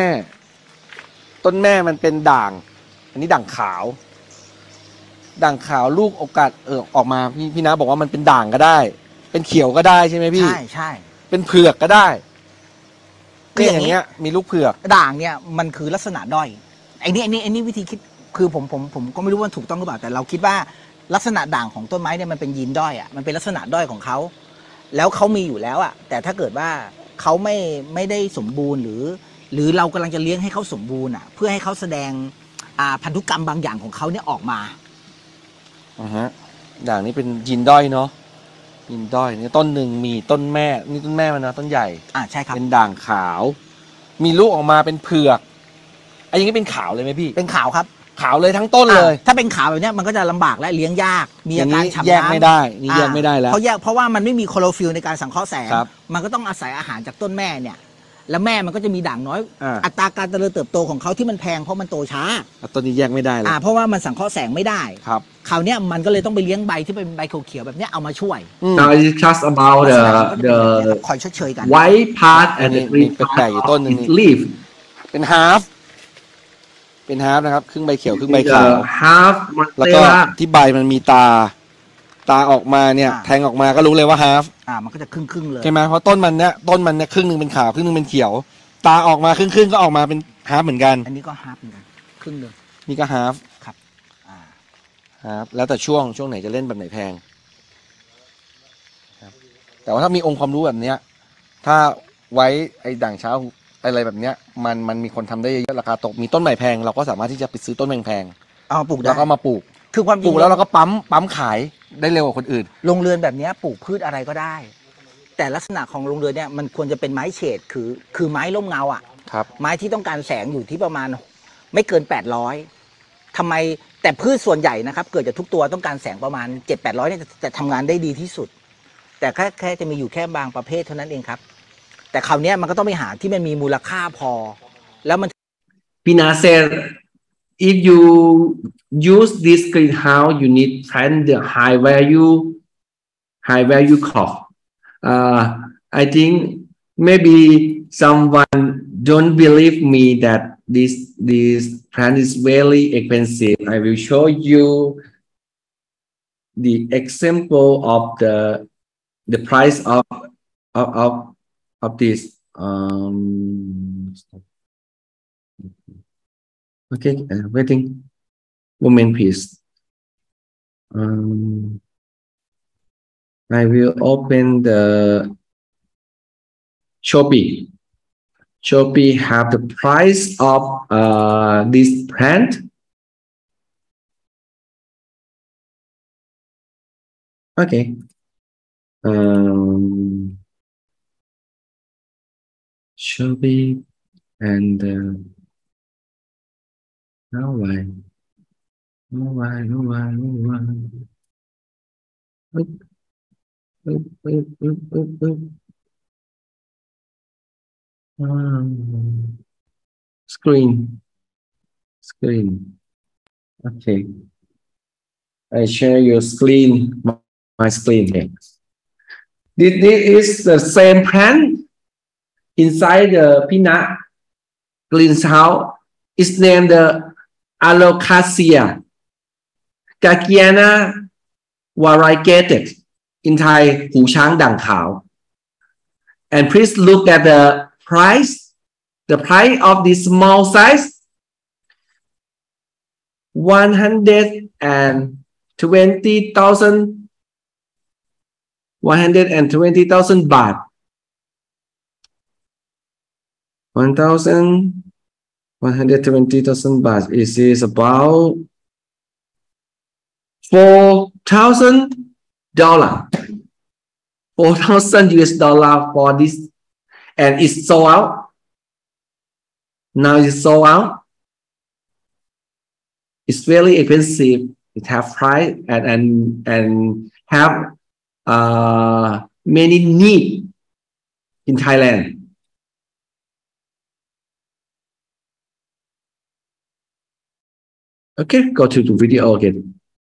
มันเป็นด่าง อันนี้ด่างขาว ด่างขาวลูกโอกาสออกมาพี่นะบอกว่ามันเป็นด่างก็ได้ เป็นเขียวก็ได้ใช่ไหมพี่ใช่เป็นเผือกก็ได้คือเนี่ยออย่างนี้เงี้ยมีลูกเผือกด่างเนี่ยมันคือลักษณะด้อยไอ้นี่วิธีคิดคือผมก็ไม่รู้ว่าถูกต้องหรือเปล่าแต่เราคิดว่าลักษณะด่างของต้นไม้เนี่ยมันเป็นยีนด้อยอ่ะมันเป็นลักษณะด้อยของเขาแล้วเขามีอยู่แล้วอ่ะแต่ถ้าเกิดว่าเขาไม่ได้สมบูรณ์หรือเรากำลังจะเลี้ยงให้เขาสมบูรณ์อ่ะเพื่อให้เขาแสดงพันธุกรรมบางอย่างของเขาเนี่ยออกมาฮะด่างนี้เป็นยีนด้อยเนาะยีนด้อยนี่ต้นหนึ่งมีต้นแม่นี่ต้นแม่มันนะต้นใหญ่ใช่ครับเป็นด่างขาวมีลูกออกมาเป็นเผือกไอ้อย่างนี้เป็นขาวเลยไหมพี่เป็นขาวครับขาวเลยทั้งต้นเลยถ้าเป็นขาวแบบนี้มันก็จะลำบากและเลี้ยงยากมีอาการฉ่ำน้ำแยกไม่ได้นี่แยกไม่ได้แล้วเพราะว่ามันไม่มีโคโรฟิลในการสังเคราะห์แสงมันก็ต้องอาศัยอาหารจากต้นแม่เนี่ยแล้วแม่มันก็จะมีด่างน้อยอัตราการเจริญเติบโตของเขาที่มันแพงเพราะมันโตช้าต้นนี้แยกไม่ได้เลยเพราะว่ามันสังเคราะห์แสงไม่ได้ครับคราวนี้มันก็เลยต้องไปเลี้ยงใบที่เป็นใบเขียวๆแบบนี้เอามาช่วย Now it's just about the คอยชดเชยกัน white part and the green แปลกๆอยู่ต้นนึง leaf เป็นฮาล์ฟนะครับครึ่งใบเขียวครึ่งใบขาว half แล้วก็ที่ใบมันมีตาออกมาเนี่ยแทงออกมาก็รู้เลยว่าฮาล์ฟมันก็จะครึ่งเลยใช่ไหมเพราะต้นมันเนี่ยครึ่งนึงเป็นขาวครึ่งนึงเป็นเขียวตาออกมาครึ่งก็ออกมาเป็นฮาล์ฟเหมือนกันอันนี้ก็ฮาล์ฟเหมือนกันครึ่งนึงนี่ก็ฮาล์ฟครับฮาล์ฟแล้วแต่ช่วงไหนจะเล่นแบบไหนแพงครับแต่ว่าถ้ามีองค์ความรู้แบบเนี้ยถ้าไว้ไอ้ด่างเช้าอะไรแบบเนี้ยมันมีคนทำได้เยอะราคาตกมีต้นใหม่แพงเราก็สามารถที่จะไปซื้อต้นแพงปลูกได้แล้วก็มาปลูกคือความปลูกแล้วเราก็ปั๊มขายได้เร็วกว่าคนอื่นโรงเรือนแบบนี้ปลูกพืชอะไรก็ได้แต่ลักษณะของโรงเรือนเนี่ยมันควรจะเป็นไม้เฉดคือไม้ร่มเงาครับไม้ที่ต้องการแสงอยู่ที่ประมาณไม่เกิน800ทำไมแต่พืชส่วนใหญ่นะครับเกิดจากทุกตัวต้องการแสงประมาณ700-800เนี่ยจะทำงานได้ดีที่สุดแต่แค่จะมีอยู่แค่บางประเภทเท่านั้นเองครับแต่คราวนี้มันก็ต้องไปหาที่มันมีมูลค่าพอแล้วมัน Pina said if you use this greenhouse you need plant the high value crop I think maybe someone don't believe me that this plant is very expensive I will show you the example of the price of this okay waiting moment please I will open the Shopee have the price of this plant okay Shopee and no why screen okay I share your screen my screen here this is the same plant inside the peanut greenhouse it's named the Alocasia Gagiana variegated in Thai หูช้างด่างขาว and please look at the price of this small size 120,000 baht 120,000 baht is about $4,000 $4,000 for this and it's sold out now it's sold out it's very expensive it have price and have many need in Thailand okay go to the video again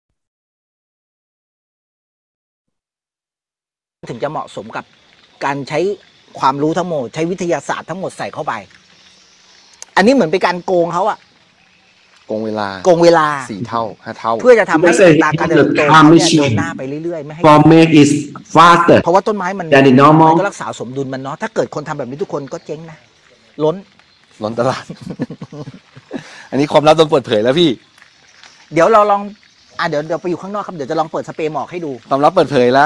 ถึงจะเหมาะสมกับการใช้ความรู้ทั้งหมดใช้วิทยาศาสตร์ทั้งหมดใส่เข้าไปอันนี้เหมือนเป็นการโกงเขาโกงเวลา4 เท่า 5 เท่าเพื่อจะทำให้การเติบโตเขาเนี่ยเดินหน้าไปเรื่อยๆไม่ให้ for make it faster เพราะว่าต้นไม้มันก็รักษาสมดุลมันเนาะถ้าเกิดคนทำแบบนี้ทุกคนก็เจ๊งนะล้นตลาด อันนี้ความลับต้องเปิดเผยแล้วพี่เดี๋ยวเราลองเดี๋ยวไปอยู่ข้างนอกครับเดี๋ยวจะลองเปิดสเปรย์หมอกให้ดูความลับเปิดเผยแล้ว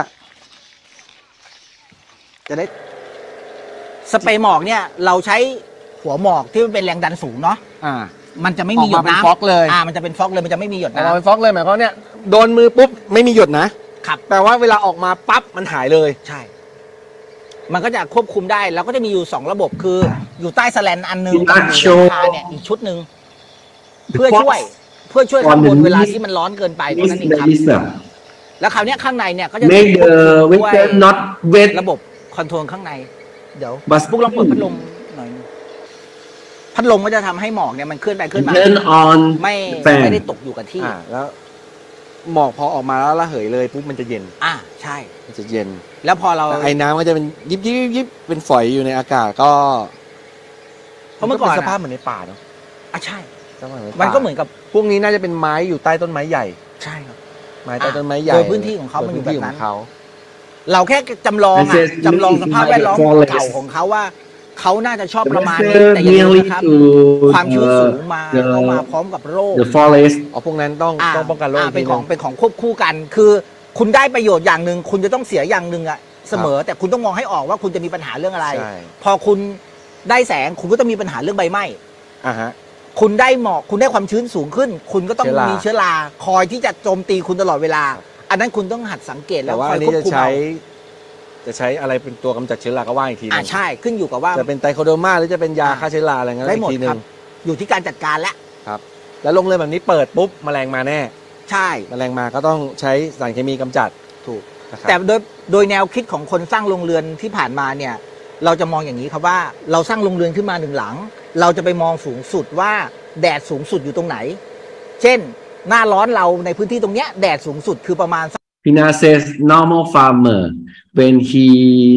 จะได้สเปรย์หมอกเนี่ยเราใช้หัวหมอกที่มันเป็นแรงดันสูงเนาะ มันจะไม่มีหยดน้ำออกมาเป็นฟอกเลยมันจะเป็นฟอกเลยมันจะไม่มีหยดออกน้ำมาเป็นฟอกเลยหมายความว่าเนี่ยโดนมือปุ๊บไม่มีหยดนะครับ แปลว่าเวลาออกมาปั๊บมันหายเลยใช่ มันก็จะควบคุมได้แล้วก็จะมีอยู่2ระบบคืออยู่ใต้สแลนอันนึงกับอยู่ในคาเนี่ยอีกชุดหนึ่งเพื่อช่วยข้างบนเวลาที่มันร้อนเกินไปเท่านั้นเองครับ แล้วคราวเนี้ยข้างในเนี่ยก็จะ make the ด้วย waiter not wet ระบบคอนโทรลข้างใน เดี๋ยว but พวกลองเปิดพัดลมหน่อยนึงพัดลมก็จะทำให้หมอกเนี่ยมันเคลื่อนไปเคลื่อนมา turn on ไม่ fan ไม่ได้ตกอยู่กับที่แล้วหมอกพอออกมาแล้วระเหยเลยปุ๊บมันจะเย็นใช่มันจะเย็นแล้วพอเราไอ้น้ำก็จะเป็นยิบยิบยิบยิบเป็นฝอยอยู่ในอากาศก็เพราะเมื่อก่อนป็สภาพเหมือนในป่าเนาะใช่สภาพเหมือนในป่ามันก็เหมือนกับพวกนี้น่าจะเป็นไม้อยู่ใต้ต้นไม้ใหญ่ใช่ครับไม้ใต้ต้นไม้ใหญ่โดยพื้นที่ของเขามันอยู่แบบนั้นโดพื้ที่ขงเขาเราแค่จำลอง This is จำลองสภาพแวดล้อม forest เก่าของเขาว่าเขาน่าจะชอบ The ประมาณนี้ waiter แต่อย่าลืม nearly นะครับ to ความชื้นสูงมา the ก็มาพร้อมกับโรค the forest อ๋อพวกนั้นต้องป้องกันโรคเป็นของควบคู่กัน คือคุณได้ประโยชน์อย่างหนึ่งคุณจะต้องเสียอย่างหนึ่งอะเสมอ แต่คุณต้องมองให้ออกว่าคุณจะมีปัญหาเรื่องอะไรใช่พอคุณได้แสงคุณก็ต้องมีปัญหาเรื่องใบไหม้ฮะคุณได้หมอกคุณได้ความชื้นสูงขึ้น คุณก็ต้องเชื้อรามีเชื้อราคอยที่จะโจมตีคุณตลอดเวลา อันนั้นคุณต้องหัดสังเกตแล้แต่วว่าคออัยนนี้ควบคุมจะใช้อะไรเป็นตัวกำจัดเชื้อราก็ว่าอีกทีหนึงใช่ขึ้นอยู่กับว่าจะเป็นไตรโคเดอร์มาหรือจะเป็นยาฆ่าเชื้อราอะไรเงี้ยได้หมดอีกทีหนึครับงอยู่ที่การจัดการแล้วครับ แล้วโรงเรือนแบบนี้เปิดปุ๊บแมลงมาแน่ใช่แมลงมาก็ต้องใช้สารเคมีกำจัดถูกนะครับแต่โดยแนวคิดของคนสร้างโรงเรือนที่ผ่านมาเนี่ย เราจะมองอย่างนี้ครับว่าเราสร้างโรงเรือนขึ้นมาหนึ่งหลัง เราจะไปมองสูงสุดว่าแดดสูงสุดอยู่ตรงไหน เช่น หน้าร้อนเราในพื้นที่ตรงเนี้ยแดดสูงสุดคือประมาณ Pina says normal farmer when he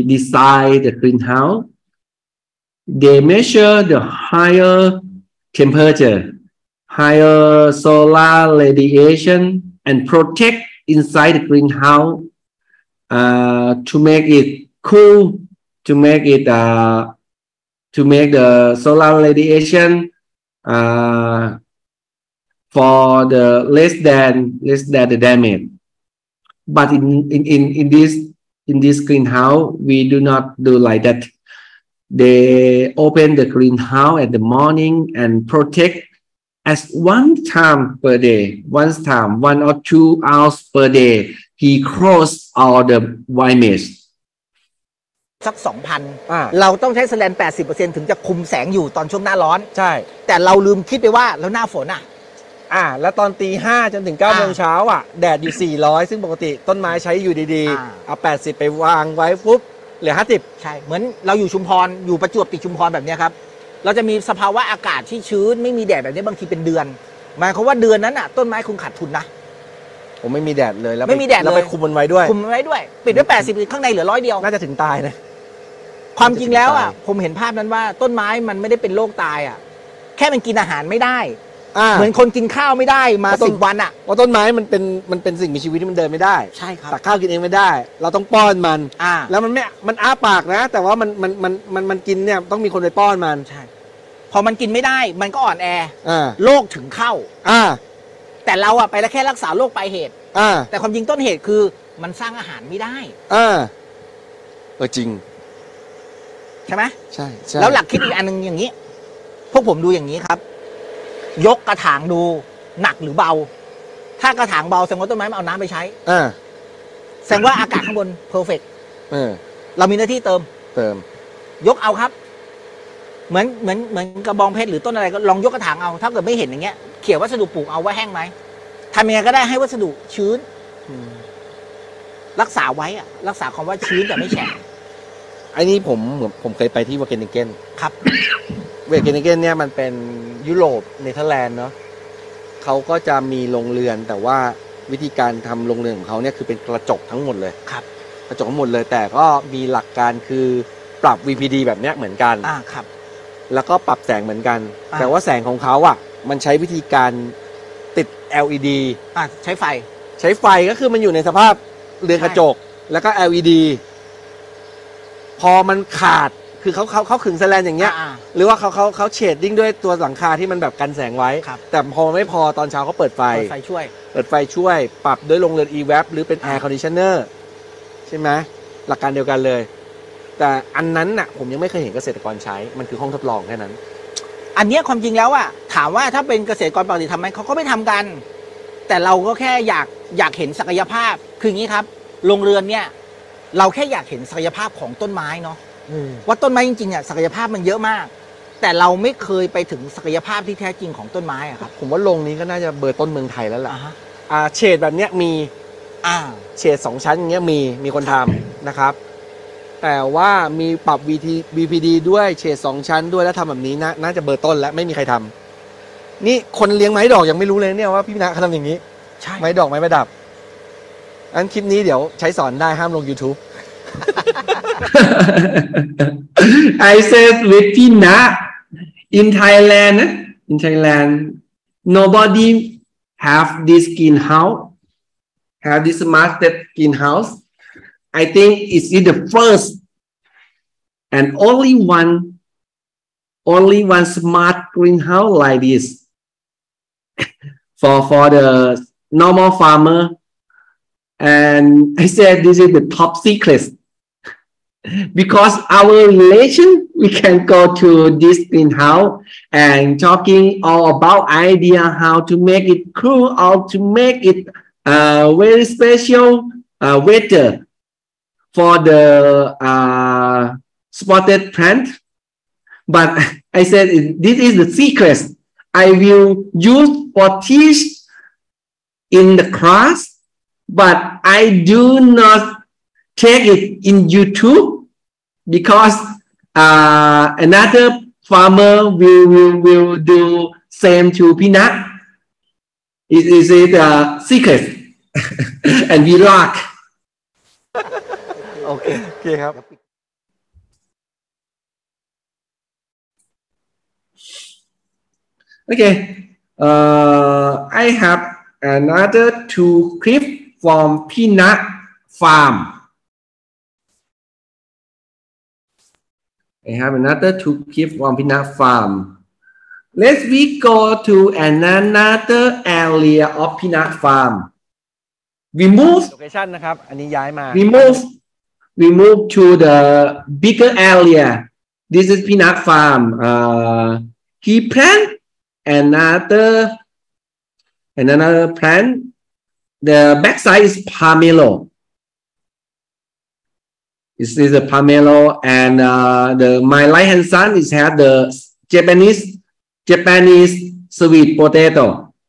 design the greenhouse they measure the higher temperature higher solar radiation and protect inside the greenhouse to make it cool to make it to make the solar radiation for the less than the damage. But in this greenhouse, we do not do like that. They open the greenhouse at the morning and protect as one time per day, 1 or 2 hours per day. He cross all the white mist. สัก 2,000 เราต้องใช้แสแลน 80% ถึงจะคุมแสงอยู่ตอนช่วงหน้าร้อนใช่แต่เราลืมคิดไปว่าแล้วหน้าฝนแล้วตอนตี 5จนถึง 9 โมงเช้าแดดอยู่ 400 ซึ่งปกติต้นไม้ใช้อยู่ดีๆ เอา 80 ไปวางไว้ปุ๊บเหลือ 50 ใช่ เหมือนเราอยู่ชุมพร อยู่ประจวบติดชุมพรแบบเนี้ยครับ เราจะมีสภาวะอากาศที่ชื้นไม่มีแดดแบบนี้บางทีเป็นเดือนหมายความว่าเดือนนั้นต้นไม้คุณขาดทุนนะผมไม่มีแดดเลยแล้วไม่มีแดดเลยแล้วไปคุมมันไว้ด้วยคุมมันไว้ด้วย ปิดไว้80ข้างในเหลือ100เดียวน่าจะถึงตายนะความจริงแล้วผมเห็นภาพนั้นว่าต้นไม้มันไม่ได้เป็นโรคตายแค่มันกินอาหารไม่ได้ เหมือนคนกินข้าวไม่ได้มา10 วันว่าต้นไม้มันเป็นสิ่งมีชีวิตที่มันเดินไม่ได้ใช่ครับตักข้าวกินเองไม่ได้ เราต้องป้อนมัน แล้วมันอ้าปากนะ แต่ว่ามันกินเนี่ยต้องมีคนไปป้อนมันใช่ พอมันกินไม่ได้มันก็อ่อนแอโรคถึงเข้าแต่เราไปแล้วแค่รักษาโรคปลายเหตุแต่ความจริงต้นเหตุคือมันสร้างอาหารไม่ได้จริงใช่ไหมใช่แล้วหลักคิดอีกอันนึงอย่างนี้ พวกผมดูอย่างนี้ครับ ยกกระถางดูหนักหรือเบา ถ้ากระถางเบาแสดงว่าต้นไม้มันเอาน้ำไปใช้แสดงว่าอากาศข้างบนเพอร์เฟกต์เรามีหน้าที่เติมยกเอาครับ เหมือนกระบองเพชรหรือต้นอะไรก็ลองยกกระถางเอาถ้าเกิดไม่เห็นอย่างเงี้ยเขี่ยวัสดุปลูกเอาว่าแห้งไหมทำยังไงก็ได้ให้วัสดุชื้นรักษาไว้รักษาความว่าชื้นแต่ไม่แฉะไอ้นี่ผมเคยไปที่วาเกนิเกนครับวาเกนิเกนเนี่ยมันเป็นยุโรปเนเธอร์แลนด์เนาะเขาก็จะมีโรงเรือนแต่ว่าวิธีการทำโรงเรือนของเขาเนี่ยคือเป็นกระจกทั้งหมดเลยครับกระจกทั้งหมดเลยแต่ก็มีหลักการคือปรับ VPD แบบเนี้ยเหมือนกันครับแล้วก็ปรับแสงเหมือนกันแต่ว่าแสงของเขามันใช้วิธีการติด LED ใช้ไฟก็คือมันอยู่ในสภาพเรือนกระจกแล้วก็ LED พอมันขาดคืคือเขาขึงแสแลนอย่างเงี้ย หรือว่าเขาเชดดิ้งด้วยตัวหลังคาที่มันแบบกันแสงไว้ แต่พอไม่พอตอนเช้าเขาเปิดไฟช่วยปรับด้วยโรงเรือน e-wrap หรือเป็น air conditioner ใช่ไหมหลักการเดียวกันเลย แต่อันนั้นน่ะผมยังไม่เคยเห็นเกษตรกรใช้มันคือห้องทดลองแค่นั้นอันนี้ความจริงแล้วอะถามว่าถ้าเป็นเกษตรกรปกติทำไหมเขาก็ไม่ทำกันแต่เราก็แค่อยากเห็นศักยภาพคืออย่างนี้ครับโรงเรือนเนี่ยเราแค่อยากเห็นศักยภาพของต้นไม้เนาะว่าต้นไม้จริงๆเนี่ยศักยภาพมันเยอะมากแต่เราไม่เคยไปถึงศักยภาพที่แท้จริงของต้นไม้อะครับผมว่าโรงนี้ก็น่าจะเบอร์ต้นเมืองไทยแล้วล่ะเฉดแบบเนี้ยมีเฉด2ชั้นอย่างเงี้ยมีคนทำนะครับแต่ว่ามีปรับ VPD ด้วยเฉด2ชั้นด้วยแล้วทำแบบนี้น่าจะเบอร์ต้นแล้วไม่มีใครทำนี่คนเลี้ยงไม้ดอกยังไม่รู้เลยเนี่ยว่าพี่พินะเขาทำอย่างนี้ใช่ไม้ดอกไม้ประดับอันคลิปนี้เดี๋ยวใช้สอนได้ห้ามลง YouTube I said with Pina in Thailand nobody have this smart greenhouse. I think it's the first and only one smart greenhouse like this for the normal farmer. And I said this is the top secret because our relation we can go to this greenhouse and talking all about idea how to make it cool or to make it very special weather for the spotted plant. But I said this is the secret I will use for teach in the class, but I do not take it in YouTube because another farmer will do same to Peanut. Is it a secret? And we rock. โอเคครับ Okay, I have another 2 clips from Peanut Farm. I have another 2 clips from Peanut Farm. Let's we go to another area of Peanut Farm. We move. Location นะครับอันนี้ย้ายมา We move to the bigger area. This is Peanut Farm. He plant another plant. The backside is pomelo. This is a pomelo, and my right hand side is have the Japanese sweet potato.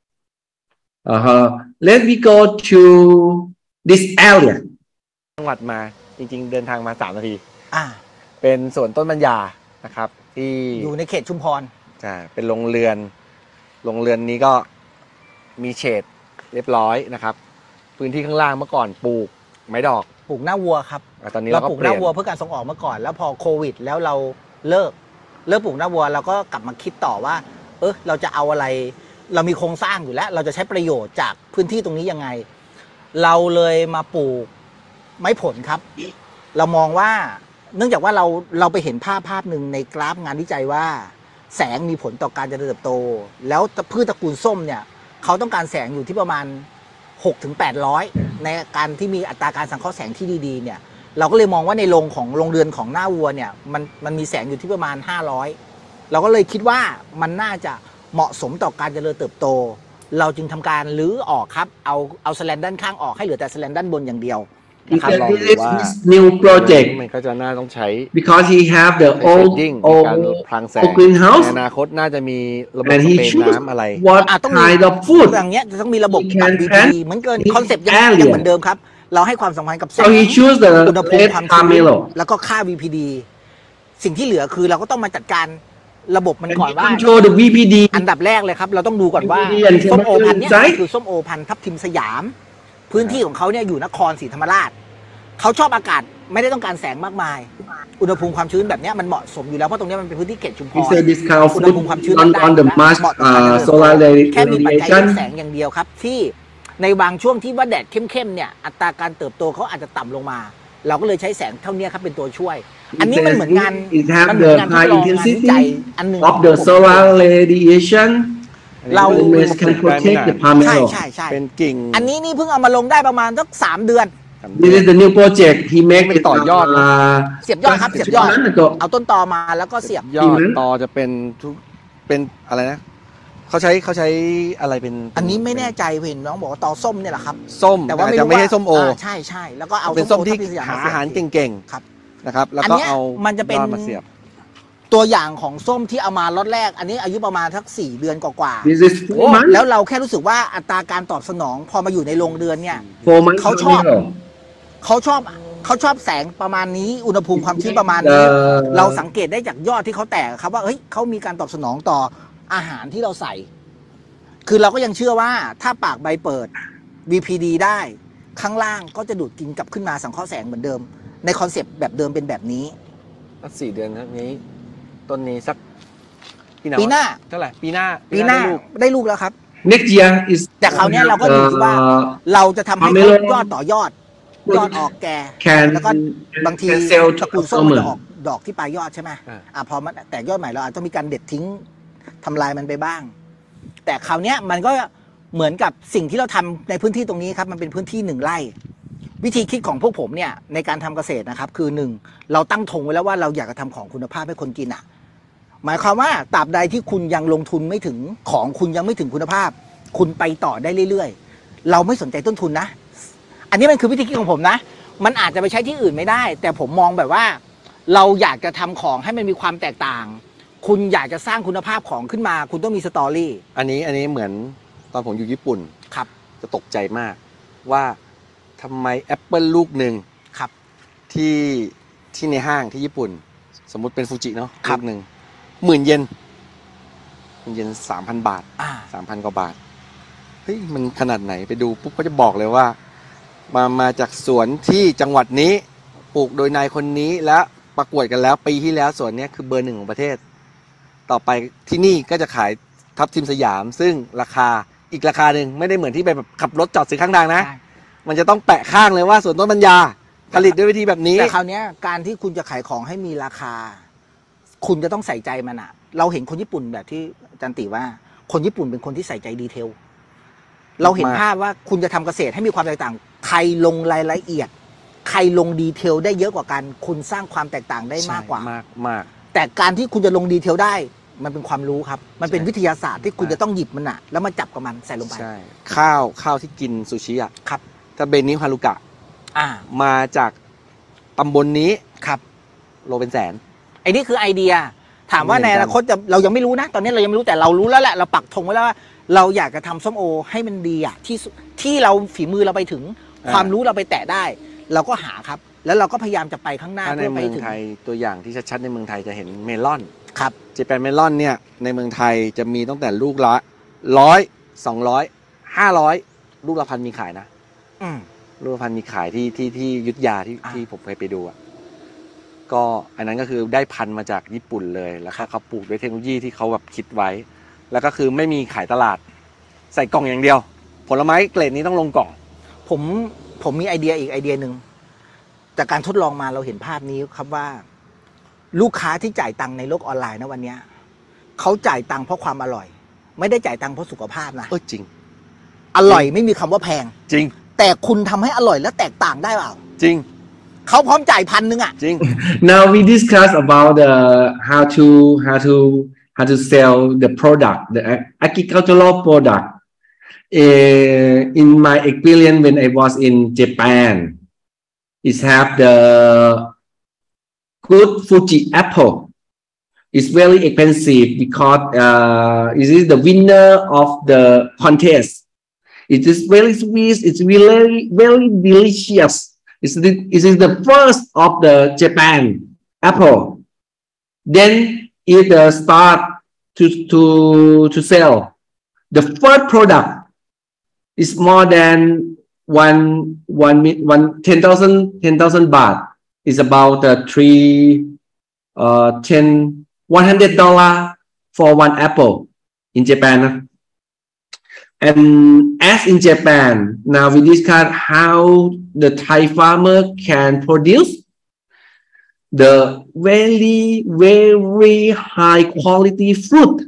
Let me go to this area. จังหวัดมาจริงๆเดินทางมา3 นาทีเป็นสวนต้นบรรยานะครับที่อยู่ในเขตชุมพรเป็นโรงเรือนนี้ก็มีเฉดเรียบร้อยนะครับพื้นที่ข้างล่างเมื่อก่อนปลูกไม้ดอกปลูกหน้าวัวครับตอนนี้เราปลูกหน้าวัวเพื่อการส่งออกเมื่อก่อนแล้วพอโควิดแล้วเราเลิกปลูกหน้าวัวเราก็กลับมาคิดต่อว่าเราจะเอาอะไรเรามีโครงสร้างอยู่แล้วเราจะใช้ประโยชน์จากพื้นที่ตรงนี้ยังไงเราเลยมาปลูกไม้ผลครับเรามองว่าเนื่องจากว่าเราไปเห็นภาพหนึ่งในกราฟงานวิจัยว่าแสงมีผลต่อการเจริญเติบโตแล้วพืชตระกูลส้มเนี่ยเขาต้องการแสงอยู่ที่ประมาณ600-800ในการที่มีอัตราการสังเคราะห์แสงที่ดีๆเนี่ยเราก็เลยมองว่าในโรงเรือนของหน้าวัวเนี่ยมันมีแสงอยู่ที่ประมาณ500เราก็เลยคิดว่ามันน่าจะเหมาะสมต่อการเจริญเติบโตเราจึงทำการรื้อออกครับเอาสแลนด้านข้างออกให้เหลือแต่สแลนด้านบนอย่างเดียวนะครับลองดูว่า new project มันก็จะน่าต้องใช้ because he have the old greenhouse ในอนาคตน่าจะมีระบบสเปรย์น้ำอะไร what kind of food อย่างเงี้ยจะต้องมีระบบปรับ VPD เหมือนเกินคอนเซ็ปต์ยังเหมือนเดิมครับเราให้ความสำคัญกับแสงอุณหภูมิความชื้นแล้วก็ค่า VPD สิ่งที่เหลือคือเราก็ต้องมาจัดการระบบมันก่อนว่าอันดับแรกเลยครับเราต้องดูก่อนว่าส้มโอพันธุ์เนี่ยคือส้มโอพันธุ์ทับทิมสยามพื้นที่ของเขาเนี่ยอยู่นครศรีธรรมราชเขาชอบอากาศไม่ได้ต้องการแสงมากมายอุณหภูมิความชื้นแบบนี้มันเหมาะสมอยู่แล้วเพราะตรงนี้มันเป็นพื้นที่เขตชุมพรอุณหภูมิความชื้นได้เหมาะแค่มีปัจจัยแสงอย่างเดียวครับที่ในบางช่วงที่ว่าแดดเข้มๆเนี่ยอัตราการเติบโตเขาอาจจะต่ำลงมาเราก็เลยใช้แสงเท่านี้ครับเป็นตัวช่วย อันนี้มันเหมือนงาน It have มันเหมือน the งานทด high ลองงานวิจัย intensity อันหนึ่ง of the solar radiation เรา always can protect the ใช่ panel ใช่ใช่เป็นกิ่งอันนี้นี่เพิ่งเอามาลงได้ประมาณสัก3 เดือน This is the new project he make เป็นต่อยอดนะเสียบยอดครับเสียบยอด months ago เอาต้นตอมาแล้วก็เสียบยอดตอจะเป็นทุกเป็นอะไรนะเขาใช้อะไรเป็นอันนี้ไม่แน่ใจเห็นน้องบอกว่าตอส้มเนี่ยแหละครับส้มแต่ว่าอาจไม่จะรู้ไม่ว่าใช่ส้มโอใช่ใช่แล้วก็เอาเป็นส้มที่ทับทิสยหามาเสียบอาหารเก่งครับๆนะครับ แล้วอันก็เนี้ยเอามันจะเป็นยอดมาเสียบตัวอย่างของส้มที่เอามาล็อตแรก อันนี้อายุประมาณสัก4 เดือนกว่า This is 4 months แล้วเราแค่รู้สึกว่าอัตราการตอบสนองพอมาอยู่ในโรงเรือนเนี่ย 4 months เขาชอบ ago เขาชอบแสงประมาณนี้อุณหภูมิความชื้นประมาณนี้ เราสังเกตได้จากยอดที่เขาแตกครับว่าเฮ้ยเขามีการตอบสนองต่ออาหารที่เราใส่ คือเราก็ยังเชื่อว่าถ้าปากใบเปิด VPD ได้ข้างล่างก็จะดูดกินกลับขึ้นมาสังเคราะห์แสงเหมือนเดิม ในคอนเซปต์แบบเดิมเป็นแบบนี้สัก4 เดือนครับนี้ ต้นนี้สักปีหน้าเท่าไหร่ปีหน้าได้ลูกแล้วครับ next year is แต่คราวเนี้ยเราก็อยู่ที่ว่าเราจะทำให้เขายอดต่อยอดออกแก่ can แล้วก็บางที can sell ตระกูล to ส้มมันจะ customer ออกดอกที่ปลายยอดใช่ไหมพอมันแตกยอดใหม่เราอาจจะมีการเด็ดทิ้งทำลายมันไปบ้าง แต่คราวเนี้ยมันก็เหมือนกับสิ่งที่เราทำในพื้นที่ตรงนี้ครับมันเป็นพื้นที่1 ไร่ วิธีคิดของพวกผมเนี่ยในการทำเกษตรนะครับคือ1เราตั้งธงไว้แล้วว่าเราอยากจะทำของคุณภาพให้คนกินอ่ะหมายความว่าตราบใดที่คุณยังลงทุนไม่ถึงของคุณยังไม่ถึงคุณภาพ คุณไปต่อได้เรื่อยๆเราไม่สนใจต้นทุนนะอันนี้มันคือวิธีคิดของผมนะมันอาจจะไปใช้ที่อื่นไม่ได้ แต่ผมมองแบบว่าเราอยากจะทำของให้มันมีความแตกต่าง คุณอยากจะสร้างคุณภาพของขึ้นมาคุณต้องมีสตอรี่อันนี้เหมือนตอนผมอยู่ญี่ปุ่นครับจะตกใจมากว่าทำไมแอปเปิลลูกหนึ่งครับที่ในห้างที่ญี่ปุ่น สมมุติเป็นฟูจิเนาะครัลูบกหนึ่ง10,000 เยน3,000 บาท 3,000 กว่าบาทเฮ้ยมันขนาดไหนไปดูปุ๊บก็จะบอกเลยว่ามาจากสวนที่จังหวัดนี้ปลูกโดยนายคนนี้และประกวดกันแล้วปีที่แล้วสวนนี้คือเบอร์ 1ของประเทศ ต่อไปที่นี่ก็จะขายทับทิมสยาม ซึ่งราคาอีกราคาหนึ่งไม่ได้เหมือนที่ไปแบบขับรถจอดซื้อข้างทางนะใช่มันจะต้องแปะข้างเลยว่าสวนต้นปัญญาผลิตด้วยวิธีแบบนี้แต่คราวเนี้ยการที่คุณจะขายของให้มีราคา คุณจะต้องใส่ใจมันอะเราเห็นคนญี่ปุ่นแบบที่อาจารย์ติว่า คนญี่ปุ่นเป็นคนที่ใส่ใจดีเทล เราเห็นภาพว่าคุณจะทำเกษตรให้มีความแตกต่าง ใครลงรายละเอียด ใครลงดีเทลได้เยอะกว่ากัน คุณสร้างความแตกต่างได้มากกว่ามากแต่การที่คุณจะลงดีเทลได้ มันเป็นความรู้ครับ มันเป็นวิทยาศาสตร์ที่คุณจะต้องหยิบมันอะแล้วมาจับกับมันใส่ลงไปใช่ข้าวที่กินซูชิอ่ะครับถ้าเบนิฮารุกะอ่ามาจากตำบลนี้ครับโลเป็นแสนไอ้นี่คือไอเดีย ถามว่าในอนาคตเรายังไม่รู้นะ ตอนนี้เรายังไม่รู้แต่เรารู้แล้วแหละเราปักธงไว้แล้วว่าเราอยากจะทำส้มโอให้มันดีอะที่เราฝีมือเราไปถึง ความรู้เราไปแตะได้ เราก็หาครับ แล้วเราก็พยายามจะไปข้างหน้าถ้าในเพื่อไปเมืองถึงไทยตัวอย่างที่ชัดๆในเมืองไทยจะเห็นเมลอนครับเจแปนเมลอนเนี่ยในเมืองไทยจะมีตั้งแต่ลูกละ100 200 500ลูกละพันมีขายนะอืมรูปพันธ์มีขายที่ยุทธยาที่ผมเคยไปดูอ่ะก็อันนั้นก็คือได้พันธุ์มาจากญี่ปุ่นเลยแล้วก็เขาปลูกด้วยเทคโนโลยีที่เขาแบบคิดไว้ แล้วก็คือไม่มีขายตลาดใส่กล่องอย่างเดียว ผลไม้เกรดนี้ต้องลงกล่องผมมีไอเดียอีกไอเดียหนึ่งจากการทดลองมาเราเห็นภาพนี้ครับว่า ลูกค้าที่จ่ายตังค์ในโลกออนไลน์นะวันเนี้ยเขาจ่ายตังค์เพราะความอร่อย ไม่ได้จ่ายตังค์เพราะสุขภาพนะจริงอร่อยไม่มีคำว่าแพงจริงแต่คุณทำให้อร่อยและแตกต่างได้เปล่าจริงเขาพร้อมจ่าย1,000อ่ะจริง Now we discuss about the how to sell the product, the agricultural product. In my experience when I was in Japan, it have the good Fuji apple. It's very expensive because it is the winner of the contest. It is very sweet. It's really very delicious. It is the first of the Japan apple. Then it start to sell. The first product is more than 10,000 baht. It's about $100 for one apple in Japan. And as in Japan, now we discuss how the Thai farmer can produce the very, very high quality fruit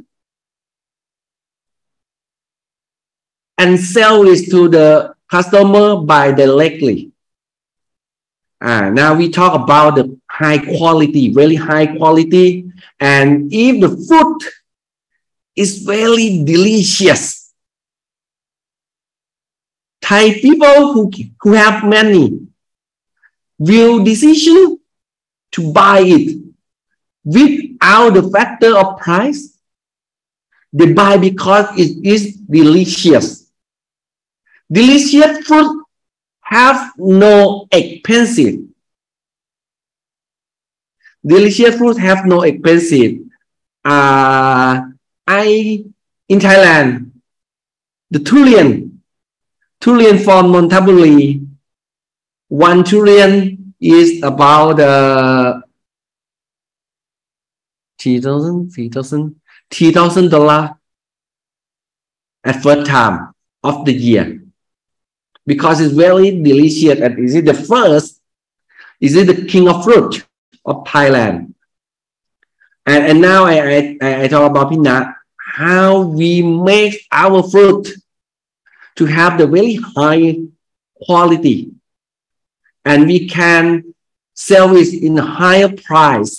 and sell it to the customer by directly. Now we talk about the high quality, very high quality. And if the fruit is very delicious, Thai people who have money will decision to buy it without the factor of price. They buy because it is delicious. Delicious fruit have no expensive. Delicious fruit have no expensive. In Thailand, the durian from Nonthaburi, one durian is about $3,000 at first time of the year, because it's very delicious and is it the first, is it the king of fruit of Thailand. And now I talk about peanut, how we make our fruit to have the very high quality, and we can sell it in a higher price.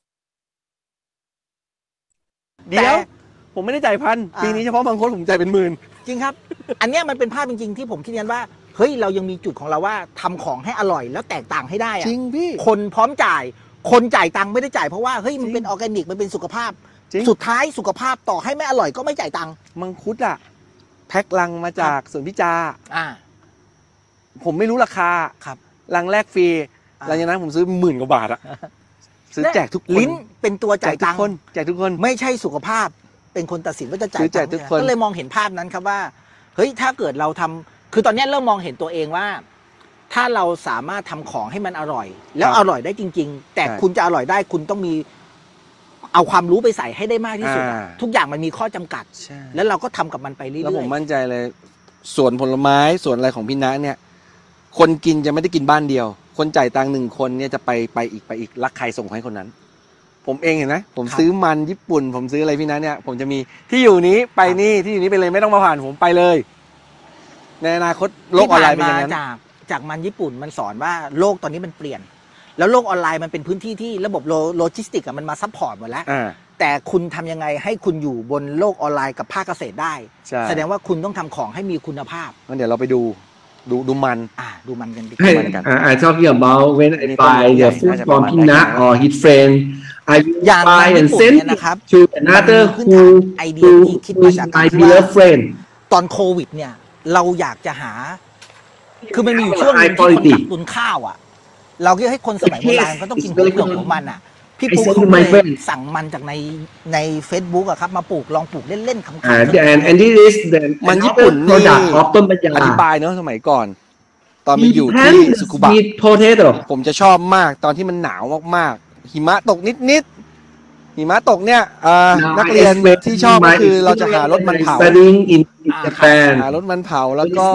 เดี๋ยวผมไม่ได้จ่ายพันปีนี้เฉพาะบางคนผมจ่ายเป็นหมื่นจริงครับ อันเนี้ยมันเป็นภาพจริงๆที่ผมคิดกันว่าเฮ้ยเรายังมีจุดของเราว่าทำของให้อร่อยแล้วแตกต่างให้ได้อะจริงพี่คนพร้อมจ่ายคนจ่ายตังค์ไม่ได้จ่ายเพราะว่าเฮ้ยมันเป็นออร์แกนิกมันเป็นสุขภาพจริงสุดท้ายสุขภาพต่อให้ไม่อร่อยก็ไม่จ่ายตังค์มังคุดอะแพ็คลังมาจากสวนพิจา ผมไม่รู้ราคาครับลังแรกฟรีหลังจากนั้นผมซื้อ10,000 กว่าบาทอะซื้อแจกทุกคนลิ้นเป็นตัวแจจ่าก ยทุตักงค์คนแจกทุกคนไม่ใช่สุขภาพเป็นคนตัดสินว่าจะจ่ายซื้อแจตักงค์ทุกคนก็เลยมองเห็นภาพนั้นครับว่าเฮ้ยถ้าเกิดเราทำคือตอนนี้เริ่มมองเห็นตัวเองว่า ถ้าเราสามารถทำของให้มันอร่อย แล้วอร่อยได้จริง ๆ แต่คุณจะอร่อยได้คุณต้องมีเอาความรู้ไปใส่ให้ได้มากที่สุดอะทุกอย่างมันมีข้อจำกัดใช่แล้วเราก็ทำกับมันไปเรื่อยๆแล้วผมมั่นใจเลยสวนผลไม้สวนอะไรของพี่ณะเนี่ย คนกินจะไม่ได้กินบ้านเดียว คนจ่ายตังค์1 คนเนี่ยจะไปอีกรักใครส่งให้คนนั้น ผมเองเห็นไหมผมซื้อมันญี่ปุ่น ผมซื้ออะไรพี่ณะเนี่ยผมจะมีที่อยู่นี้ไปนี่ที่อยู่นี้ไปเลยไม่ต้องมาผ่านผมไปเลย ในอนาคตโลกออนไลน์เป็นอย่างนั้นจากมันญี่ปุ่นมันสอนว่าโลกตอนนี้มันเปลี่ยน แล้วโลกออนไลน์มันเป็นพื้นที่ที่ระบบโลจิสติกมันมาซัพพอร์ตหมดแล้วแต่คุณทำยังไงให้คุณอยู่บนโลกออนไลน์กับภาคเกษตรได้ แสดงว่าคุณต้องทำของให้มีคุณภาพงั้นเดี๋ยวเราไปดูมันดูมันกันดี I talking about when I buy the food from Peanut or his friend, I will buy and send it to another who is my dear friend. ตอนโควิดเนี่ยเราอยากจะหาคือมันมีอยู่ช่วงนึงที่คนกักตุนข้าวอ่ะเราคิดให้คนสมัยโบราณก็ต้องกินหัวเปลือกของมันอ่ะพี่ปุ๊กเขาเลยสั่งมันจากใน Facebook อะครับมาปลูกลองปลูกเล่นๆขำๆ and this is the มันญี่ปุ่นนี่ product of ต้นปัญญาอธิบายเนาะสมัยก่อน ตอนมันอยู่ที่สุขุบะ potato ผมจะชอบมากตอนที่มันหนาวมากๆหิมะตกนิดหิมะตกเนี่ยนักเรียนที่ชอบก็คือเราจะหารถมันเผา studying in Japan หารถมันเผาแล้วก็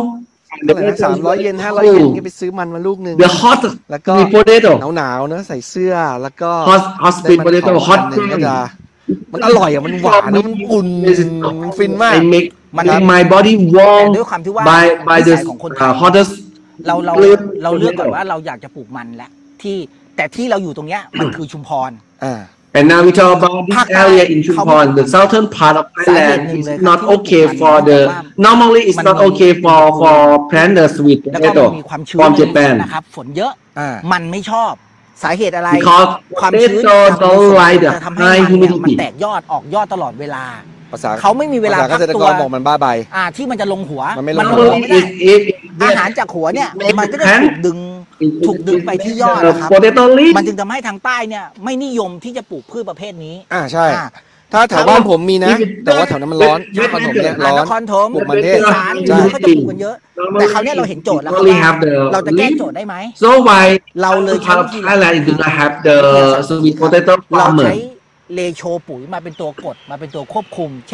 300 เยน 500 เยนก็ไปซื้อมันมาลูกหนึ่ง the hot แล้วก็ potato หนาวๆเนอะใส่เสื้อแล้วก็ hot sweet potato hot ก็จะมันอร่อยอ่ะมันหวานมันอุ่นมันฟินมาก I make my body warm ด้วยความที่ว่า by the ของคน hottest เราเลือกก่อนว่าเราอยากจะปลูกมันและแต่ที่เราอยู่ตรงเนี้ยมันคือชุมพร And now we talk about this area in Chumpon, the southern part of Thailand is not okay for normally it's not okay for planters with แล้วก็ potato มีความชื้น from Japan นะครับฝนเยอะมันไม่ชอบสาเหตุอะไร because ความชื้น potato don't like the จะทำให้ high มัน humidity แตกยอดออกยอดตลอดเวลาภาษาเขาไม่มีเวลาภาษาเกษตรกรบอกมันบ้าใบที่มันจะลงหัวมันไม่ลงลงหัวไม่ได้อาหารจากหัวเนี่ยมันก็จะถูกดึงไปที่ยอดนะครับ potato leaf มันจึงทำให้ทางใต้เนี่ยไม่นิยมที่จะปลูกพืชประเภทนี้ใช่ ถ้าแถวบ้านผมมีนะ แต่ว่าแถวนั้นมันร้อนนครถมเนี่ยร้อนนครถมปลูกมันเทศอีสานเขาจะปลูกกันเยอะ แต่คราวนี้เราเห็นโจทย์แล้วครับว่าเราจะแก้โจทย์ได้ไหม so why เราเลยใช้ part of Thailand do not have the sweet potato เรา farmer ใช้เลโชปุ๋ยมาเป็นตัวกดมาเป็นตัวควบคุม เช่น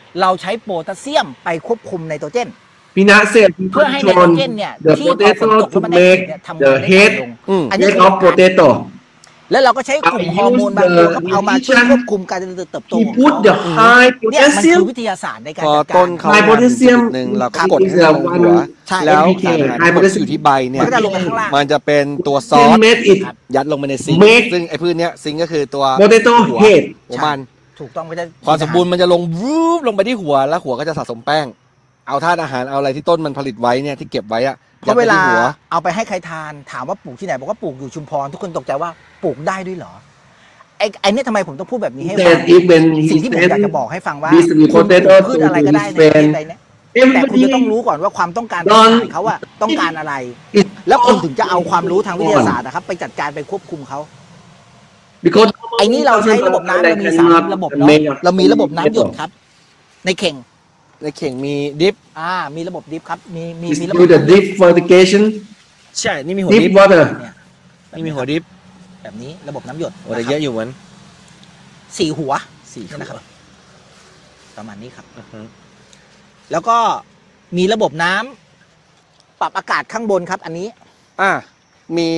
เราใช้โพแทสเซียมไปควบคุมไนโตรเจน Peanut said he เพื่อให้ไนโตร control เจนเนี่ย the ที่พอฝน potato ตก to แล้วมันได้ make เนี่ยทำงาน the ได้ head น้อยลงอันนี้ head คือ of potato แล้วเราก็ใช้กลุ่ม I ฮอร์โมน use บางตัว the ครับเอามาช่วย nutrition ควบคุมการเจริญเติบโต he ของ put เขา the high เนี่ยมันคือ potassium วิทยาศาสตร์ในการพอจัดกาต้รนเขา High มาถึง potassium จุดหนึ่งเราก็กด is ให้มันลงหัวใช่แล้ว NPK สารอาหารทั้งหมดที่อยู่ที่ใบเนี่ยมันก็จะลงไปข้างล่างมันจะเป็นตัวซอส can make it ยัดลงไปในซิงค์ Make ซึ่งไอ้พืชเนี้ยซิงค์ก็คือตัว potato หัว head หัวมันถูกต้องไม่ได้ความสมบูรณ์มันจะลงวูบลงไปที่หัวแล้วหัวก็จะสะสมแป้ง เอาธาตุอาหารเอาอะไรที่ต้นมันผลิตไว้เนี่ยที่เก็บไว้อะเพราะเวลายัดไปที่หัวเอาไปให้ใครทานถามว่าปลูกที่ไหนบอกว่าปลูกอยู่ชุมพรทุกคนตกใจว่าปลูกได้ด้วยเหรอไอ้นี่ทำไมผมต้องพูดแบบนี้ให้ฟัง that even สิ่ง he ที่ผมอยากจะ sent บอกให้ฟังว่า this คุณปลูก potato พืช to อะไรก็ได้ his ในประเทศ friend ใดเนี่ยแต่คุณจะต้อง everybody รู้ก่อนว่าความต้องการ Don't ตลาดเขาอะต้องการอะไร is แล้วคุณถึงจะเอาความรู้ทางวิทยาศาสตร์นะครับไปจัดการไปควบคุมเขา because ไอ้นี่เราใช้ระบบน้ำเรามีสามระบบเนาะเรามีระบบน้ำหยดครับ ในเข่งในเข่งมีดิฟมีระบบดริฟครับมี is ระบบ do the drip fertigation ใช่นี่มีหัว drip ดิฟ water เนี่ยนี่มีหัวดิฟแบบนี้ระบบน้ำหยดโอ้แต่เยอะอยู่เหมือนสี่หัวสี่นี่นะครับ ประมาณนี้ครับอือฮึแล้วก็มีระบบน้ำปรับอากาศข้างบนครับ อันนี้มี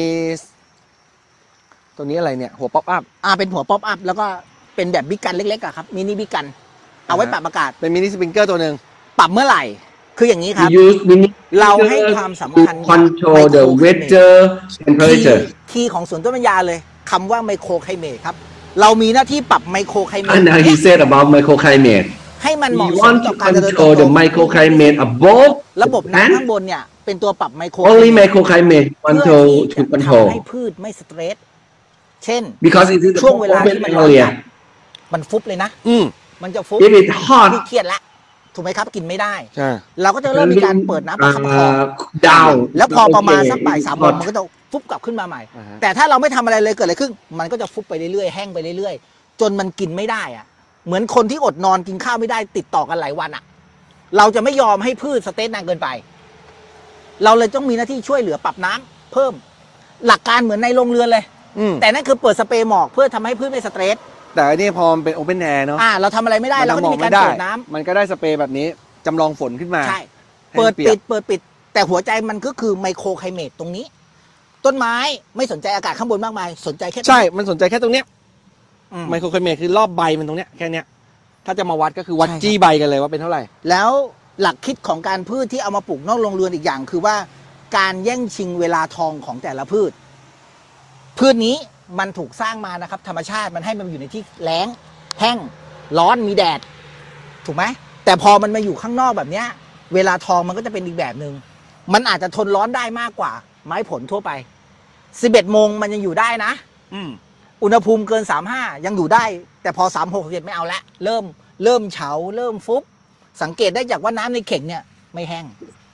ตัวนี้อะไรเนี่ย หัวป๊อปอัพเป็นหัวป๊อปอัพแล้วก็เป็นแบบบิ๊กกันเล็กๆอะครับมินิบิ๊กกัน เอาไว้ปรับอากาศเป็นมินิสปริงเกอร์ตัวหนึ่งปรับเมื่อไหร่ คืออย่างนี้ครับ use mini เราให้ความสำคัญ to control the weather temperature คีย์ของสวนต้นปัญญาเลยคำว่าไมโครไคลเมตครับ เรามีหน้าที่ปรับไมโครไคลเมต and now he said about microclimate ให้มันเห we มาะสม want ต่ to อการเจริญเติบ control โต the microclimate above ระบบ and น้ำข้างบนเนี่ยเป็นตัวปรับไมโคร only microclimate we เพื่ want อ to ที่จะทำ control ให้พืชไม่สเตรสเช่น because it is ช่วงเวลา open ที่มันร้อน area จัดมันฟุบเลยนะ มันจะฟุบ if it hot ที่เครียดละถูกไหมครับกินไม่ได้ใช่เราก็จะเริ่มมีการเปิดน้ำประคับประคอง down แล้วพอประมาณสัก Okay, บ่าย it's 3 โมง hot มันก็จะฟุบกลับขึ้นมาใหม่อ่าฮะแต่ถ้าเราไม่ทำอะไรเลยเกิดอะไรขึ้นมันก็จะฟุบไปเรื่อยๆแห้งไปเรื่อยๆจนมันกินไม่ได้อะเหมือนคนที่อดนอนกินข้าวไม่ได้ติดต่อกันหลายวันอะเราจะไม่ยอมให้พืชสเตจนานเกินไป เราเลยต้องมีหน้าที่ช่วยเหลือปรับน้ำเพิ่ม หลักการเหมือนในโรงเรือนเลย แต่นั่นคือเปิดสเปรย์หมอกเพื่อทำให้พืชไม่สเตรสแต่อันนี้พอมันเป็นโอเ n นแอร์เนาะเราทำอะไรไม่ได้เราก็จะมีการเปิดน้ำมันก็ได้สเปรย์แบบนี้จำลองฝนขึ้นมาใช่ให้เปิมัดนเปียกปิด แต่หัวใจมันก็คือไมโครไคลเมตตรงนี้ ต้นไม้ไม่สนใจอากาศข้างบนมากมาย สนใจแค่ใช่ มันสนใจแค่ตรงเนี้ยอืมไมโครไคลเมตคือรอบใบมันตรงเนี้ยแค่เนี้ย ถ้าจะมาวัดก็คือวัดใช่ครับจี้ใบกันเลยว่าเป็นเท่าไหร่แล้วหลักคิดของการพืชที่เอามาปลูกนอกโรงเรือนอีกอย่าง คือว่าการแย่งชิงเวลาทองของแต่ละพืช พืชนี้มันถูกสร้างมานะครับ ธรรมชาติมันให้มันอยู่ในที่แล้ง แห้ง ร้อนมีแดด ถูกไหมแต่พอมันมาอยู่ข้างนอกแบบเนี้ย เวลาทองมันก็จะเป็นอีกแบบหนึ่งมันอาจจะทนร้อนได้มากกว่าไม้ผลทั่วไป 11 โมงมันยังอยู่ได้นะ อุณหภูมิเกิน 35 ยังอยู่ได้ แต่พอ 36 37ไม่เอาละเริ่มเฉาเริ่มฟุบสังเกตได้จากว่าน้ำในเข่งเนี่ยไม่แห้ง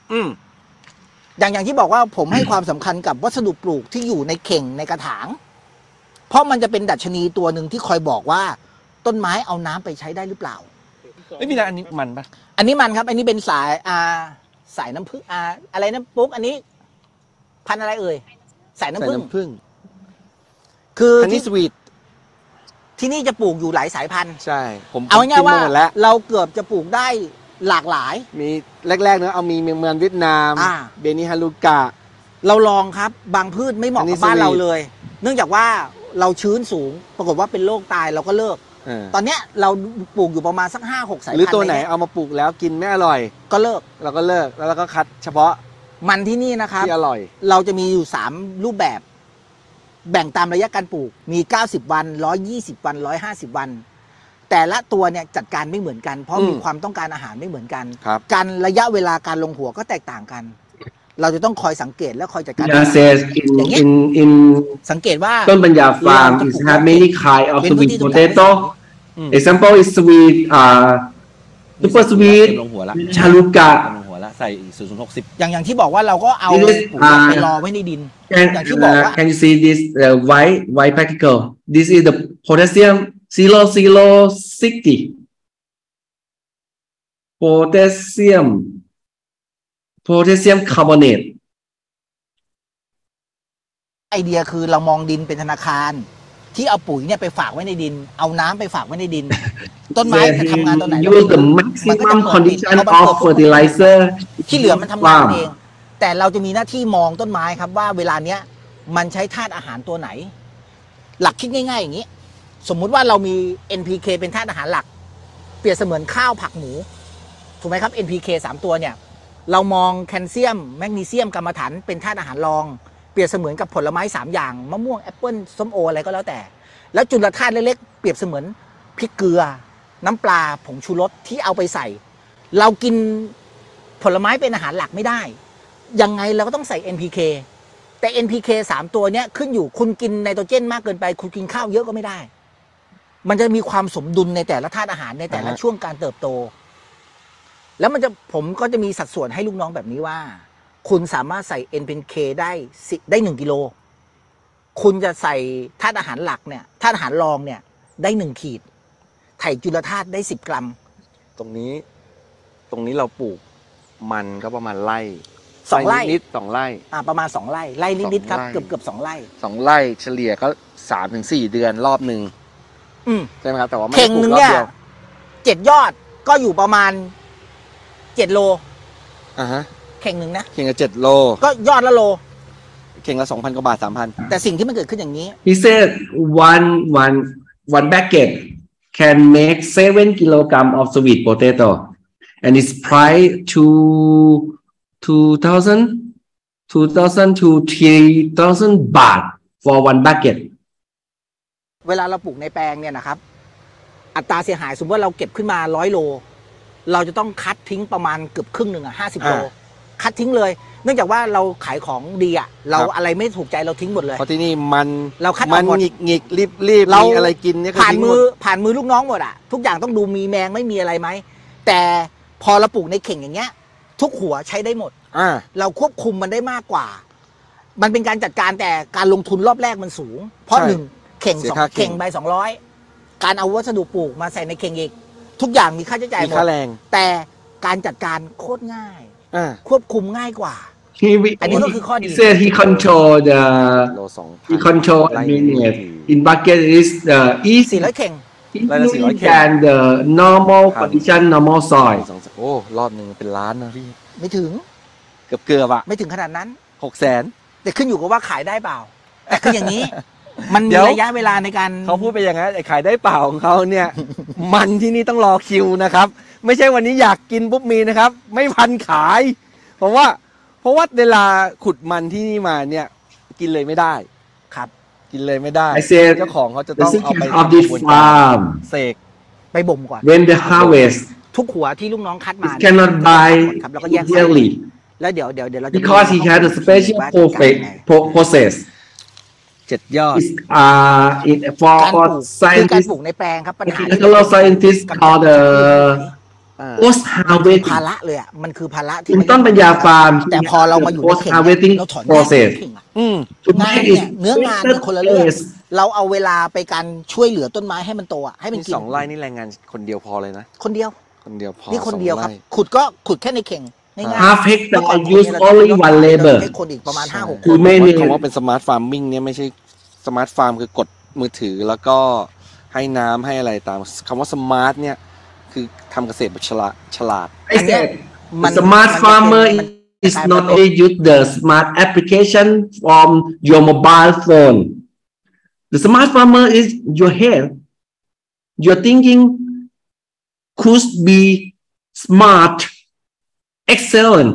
อย่างที่บอกว่าผมให้ความสำคัญกับวัสดุปลูกที่อยู่ในเข่งในกระถาง เพราะมันจะเป็นดัชนีตัวหนึ่งที่คอยบอกว่าต้นไม้เอาน้ำไปใช้ได้หรือเปล่าไม่มีนะอันนี้มันปะอันนี้มันครับ อันนี้เป็นสายสายน้ำผึ้งอะไรนะปุ๊กอันนี้ พันธุ์อะไรเอ่ยสายน้ำใส่ผึ้งน้ำผึ้งคืออันนี้สวีทที่นี่จะปลูกอยู่หลายสายพันธุ์ใช่ผมเอาง่ายๆว่ากินมหมดแล้วเราเกือบจะปลูกได้หลากหลายมีแรกๆเนอะเอามีเมืองเวียดนาม เบนิฮารูกะเราลองครับ บางพืชไม่เหมาะอันนี้กับบ้านสวีทเราเลย เนื่องจากว่าเราชื้นสูง ปรากฏว่าเป็นโรคตายเราก็เลิก ตอนเนี้ยเราปลูกอยู่ประมาณสัก 5-6 สายพันธุ์หรือตัวไหนเยเอามาปลูกแล้วกินไม่อร่อยก็เลิกเราก็เลิกแล้วเราก็คัดเฉพาะมันที่นี่นะครับที่อร่อยเราจะมีอยู่3รูปแบบ แบ่งตามระยะการปลูกมี90 วัน120 วัน150 วัน แต่ละตัวเนี่ยจัดการไม่เหมือนกัน เพราะมีความต้องการอาหารไม่เหมือนกันครับการระยะเวลาการลงหัวก็แตกต่างกัน เราจะต้องคอยสังเกตและคอยจัดการ Yeah says in สังเกตว่าต้นปัญญา farm is have many kind of sweet potato example is sweet super sweet ลงหัวละ chaluka ลงหัวละใส่0.60 อย่างที่บอกว่าเราก็เอา This is, ปุ๋ยไปรอไว้ในดิน อย่างที่บอกว่า can you see this white particle this is the potassium 0.060 potassium carbonate ไอเดียคือเรามองดินเป็นธนาคารที่เอาปุ๋ยเนี่ยไปฝากไว้ในดิน เอาน้ำไปฝากไว้ในดิน ต้นไม้ Then จะทำงานตอนไหน he use the maximum condition of fertilizer ที่เหลือมันทำงานเอง แต่เราจะมีหน้าที่มองต้นไม้ครับว่าเวลาเนี้ยมันใช้ธาตุอาหารตัวไหน หลักคิดง่ายๆอย่างนี้ สมมุติว่าเรามี NPK เป็นธาตุอาหารหลัก เปรียบเสมือนข้าวผักหมูถูกไหมครับ NPK 3 ตัวเนี่ยเรามองแคลเซียมแมกนีเซียมกรรมฐานเป็นธาตุอาหารรองเปรียบเสมือนกับผลไม้3อย่างมะม่วงแอปเปิ้ลส้มโออะไรก็แล้วแต่แล้วจุลธาตุเล็กๆเปรียบเสมือนพริกเกลือน้ำปลาผงชูรสที่เอาไปใส่ เรากินผลไม้เป็นอาหารหลักไม่ได้ยังไงเราก็ต้องใส่ NPK แต่ NPK 3 ตัวเนี้ยขึ้นอยู่คุณกินไนโตรเจนมากเกินไปคุณกินข้าวเยอะก็ไม่ได้มันจะมีความสมดุลในแต่ละธาตุอาหารในแต่ละช่วงการเติบโตแล้วผมก็จะมีสัดส่วนให้ลูกน้องแบบนี้ว่าคุณสามารถใส่ NPK ได้1 กิโลคุณจะใส่ธาตุอาหารหลักเนี่ยธาตุอาหารรองเนี่ยได้1 ขีดไถ่จุลธาตุได้10 กรัมตรงนี้เราปลูกมันก็ประมาณไร่ 2 ไร่นิด2 ไร่ประมาณ2 ไร่ไร่นิดๆครับเกือบ2 ไร่ 2 ไร่เฉลี่ยก็ 3-4 เดือนรอบหนึ่งใช่ไหมครับแต่ว่าไม่เข่งหนึ่งเนี่ย7 ยอดก็อยู่ประมาณ7 โลฮะเข่งหนึ่งนะเข่งละ7 โลก็ยอดละโลเข่งละ 2,000 กว่าบาท 3,000 แต่สิ่งที่มันเกิดขึ้นอย่างนี้ He said one bucket can make 7 kilogram of sweet potato and its price to 2,000 to 3,000 baht for one bucket เวลาเราปลูกในแปลงเนี่ยนะครับอัตราเสียหายสมมติว่าเราเก็บขึ้นมา100 โลเราจะต้องคัดทิ้งประมาณเกือบครึ่งหนึ่ง50 โลคัดทิ้งเลยเนื่องจากว่าเราขายของดีเราอะไรไม่ถูกใจเราทิ้งหมดเลยเพราะที่นี่เราคัดมันหงิกรีบมีอะไรกินเนี่ยผ่านมือลูกน้องหมดทุกอย่างต้องดูมีแมงไม่มีอะไรไหมแต่พอเราปลูกในเข่งอย่างเงี้ยทุกหัวใช้ได้หมดเราควบคุมมันได้มากกว่ามันเป็นการจัดการแต่การลงทุนรอบแรกมันสูงเพราะ1 เข่ง2 เข่งใบ200การเอาวัสดุปลูกมาใส่ในเข่งอีกทุกอย่างมีค่าใช้จ่ายหมดแต่การจัดการโคตรง่ายควบคุมง่ายกว่าอันนี้ก็คือข้อดี said he control I mean in bucket is the easy 400 เข่ง than the normal condition normal soil โอ้รอบหนึ่งเป็นล้านนะพี่ไม่ถึงเกือบไม่ถึงขนาดนั้น 600,000 แต่ขึ้นอยู่กับว่าขายได้เปล่าแต่คืออย่างนี้มันมีระยะเวลาในการเขาพูดไปอย่างนั้นขายได้เปล่าของเขาเนี่ยมันที่นี่ต้องรอคิวนะครับไม่ใช่วันนี้อยากกินปุ๊บมีนะครับไม่พันขายเพราะว่าเวลาขุดมันที่นี่มาเนี่ยกินเลยไม่ได้ครับกินเลยไม่ได้เจ้าของเขาจะต้องเอาไปเสกไปบ่มก่อน when the harvest ทุกหัวที่ลูกน้องคัดมา cannot buy แล้วก็แยก yearly แล้วเดี๋ยวเราจะ because he had a special process 7 ยอด for คือการปลูกในแปลงครับปัญหา scientists call the post harvest ภาระเลยมันคือภาระที่ต้นปัญญาฟาร์มแต่พอเรามาอยู่ใน post harvesting process เนื้องานเป็นคนละเรื่องเราเอาเวลาไปการช่วยเหลือต้นไม้ให้มันโตให้มันกิน 2 ไร่นี่แรงงานคนเดียวพอเลยนะคนเดียวพอนี่คนเดียวครับขุดแค่ในเข่ง half hectare use only one labor ให้คนอีกประมาณ 5-6 คือไม่มีคำว่าเป็นสมาร์ทฟาร์มมิ่งเนี่ยไม่ใช่สมาร์ทฟาร์มคือกดมือถือแล้วก็ให้น้ำให้อะไรตามคำว่าสมาร์ทเนี่ยคือทำเกษตรแบบฉลาด smart farmer is not only use the smart application from your mobile phone the smart farmer is your head your thinking could be smart excellent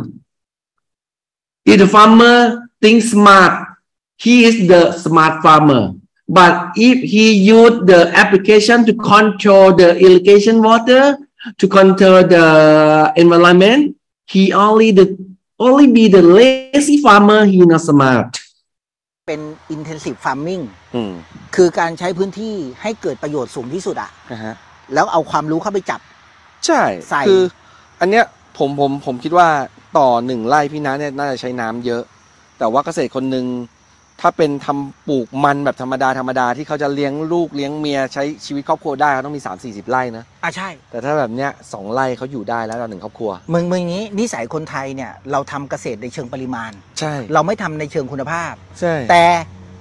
if the farmer thinks smart he is the smart farmer but if he use the application to control the irrigation water to control the environment he only be the lazy farmer he not smart เป็น intensive farming คือการใช้พื้นที่ให้เกิดประโยชน์สูงที่สุดแล้วเอาความรู้เข้าไปจับใช่คืออันเนี้ยผมคิดว่าต่อ1 ไร่พี่นะเนี่ยน่าจะใช้น้ำเยอะแต่ว่าเกษตรคนหนึ่งถ้าเป็นทำปลูกมันแบบธรรมดาที่เขาจะเลี้ยงลูกเลี้ยงเมียใช้ชีวิตครอบครัวได้เขาต้องมี 30-40 ไร่นะใช่แต่ถ้าแบบเนี้ย2 ไร่เขาอยู่ได้แล้วต่อ1 ครอบครัวเมืองนี้นิสัยคนไทยเนี่ยเราทำเกษตรในเชิงปริมาณใช่เราไม่ทำในเชิงคุณภาพใช่แต่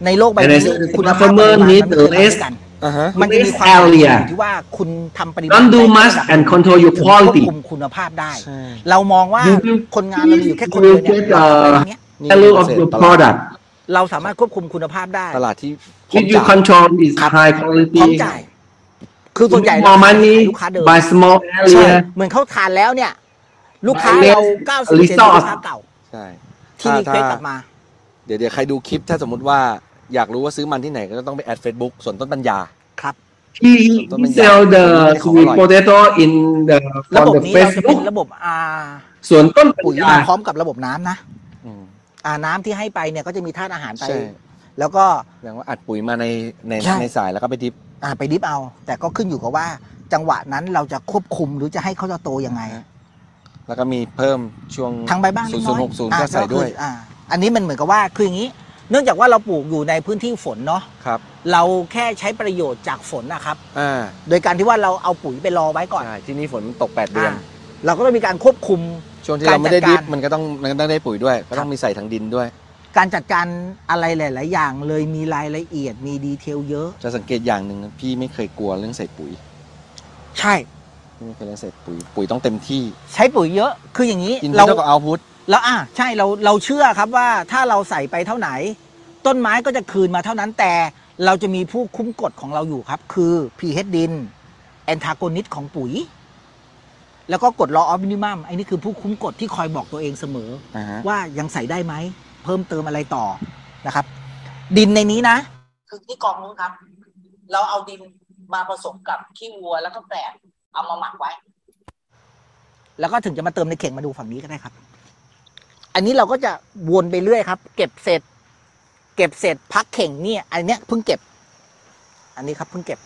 ในโลกใบ And นี้ I said the คุณภาพ farmer ปริมาณ need มันไม่ the เคยเท่า less กันฮะมันจะมีความ less area อยู่ที่ว่าคุณทำปริมาณ Don't do ได้ much ระดับ and control your ถึงควบ quality คุมคุณภาพได้ใช่เรามองว่า You will คนงานเรามีอยู่แค่คน you เดียว will เนี่ย get เราทำอะไรเนี้ย value of your product เราสามารถควบคุมคุณภาพได้ตลาดที่พร้อม if you จ่าย control is ครับ high พร้อม quality จ่าย คือส่วนใหญ่ more เราขาย money ลูกค้าเดิม by small ใช่ area เหมือนเขาทานแล้วเนี่ย ลูกค้า By เรา less 90%เป็นลูก resource ค้าเก่าใช่ที่รีเควสกลับมาเดี๋ยวใครดูคลิปถ้าสมมติว่าอยากรู้ว่าซื้อมันที่ไหนก็ต้องไปแอด Facebook ส่วนต้นปัญญาครับ he Don't he mind sell that. the Don't sweet mind. potato in the ระ on บบ the นี้เราจะเป็น Facebook ระบบส่วนต้นปัญปุ๋ยญามาพร้อมกับระบบน้ำนะอืมน้ำที่ให้ไปเนี่ยก็จะมีธาตุอาหารไปใช่แล้วก็อย่างว่าอัดปุ๋ยมาในใช่ในสายแล้วก็ไปดิฟไปดิฟเอา แต่ก็ขึ้นอยู่กับว่า จังหวะนั้นเราจะควบคุมหรือจะให้เขาจะโตยังไงแล้วก็มีเพิ่มช่วงทางใบบ้างเล็กน้อย 0060ก็ใส่ด้วยอันนี้มันเหมือนกับว่าคืออย่างนี้ เนื่องจากว่าเราปลูกอยู่ในพื้นที่ฝนเนาะครับเราแค่ใช้ประโยชน์จากฝนนะครับอ่าโดยการที่ว่าเราเอาปุ๋ยไปรอไว้ก่อนใช่ที่นี่ฝนมันตก 8 เดือนเราก็ต้องมีการควบคุมช่วงที่เราไม่ได้การจัดดิการฟมันก็ต้องได้ปุ๋ยด้วย ก็ต้องมีใส่ถังดินด้วยการจัดการอะไรหลาย ๆ อย่างเลยมีรายละเอียดมีดีเทลเยอะจะสังเกตอย่างหนึ่งนะพี่ไม่เคยกลัวเรื่องใส่ปุ๋ยใช่พี่ไม่เคยเรื่องใส่ปุ๋ยต้องเต็มที่ใช้ปุ๋ยเยอะคืออย่างนี้อินพุเราตเท่ากับเอาพุตแล้วใช่เราเชื่อครับว่าถ้าเราใส่ไปเท่าไหน ต้นไม้ก็จะคืนมาเท่านั้นแต่เราจะมีผู้คุ้มกฎของเราอยู่ครับ คือ pH ดินแอนทากอนิสของปุ๋ย แล้วก็กฎ law of minimum ไอ้นี่คือผู้คุ้มกฎที่คอยบอกตัวเองเสมออ่าฮะว่ายังใส่ได้ไหม เพิ่มเติมอะไรต่อนะครับ ดินในนี้นะ คือที่กองนู้นครับ เราเอาดินมาผสมกับขี้วัวแล้วก็แกลบเอามาหมักไว้ แล้วก็ถึงจะมาเติมในเข่งมาดูฝั่งนี้ก็ได้ครับ อันนี้เราก็จะวนไปเรื่อยครับ เก็บเสร็จพักเข่งนี่อันเนี้ยเพิ่งเก็บ อันนี้ครับเพิ่งเก็บ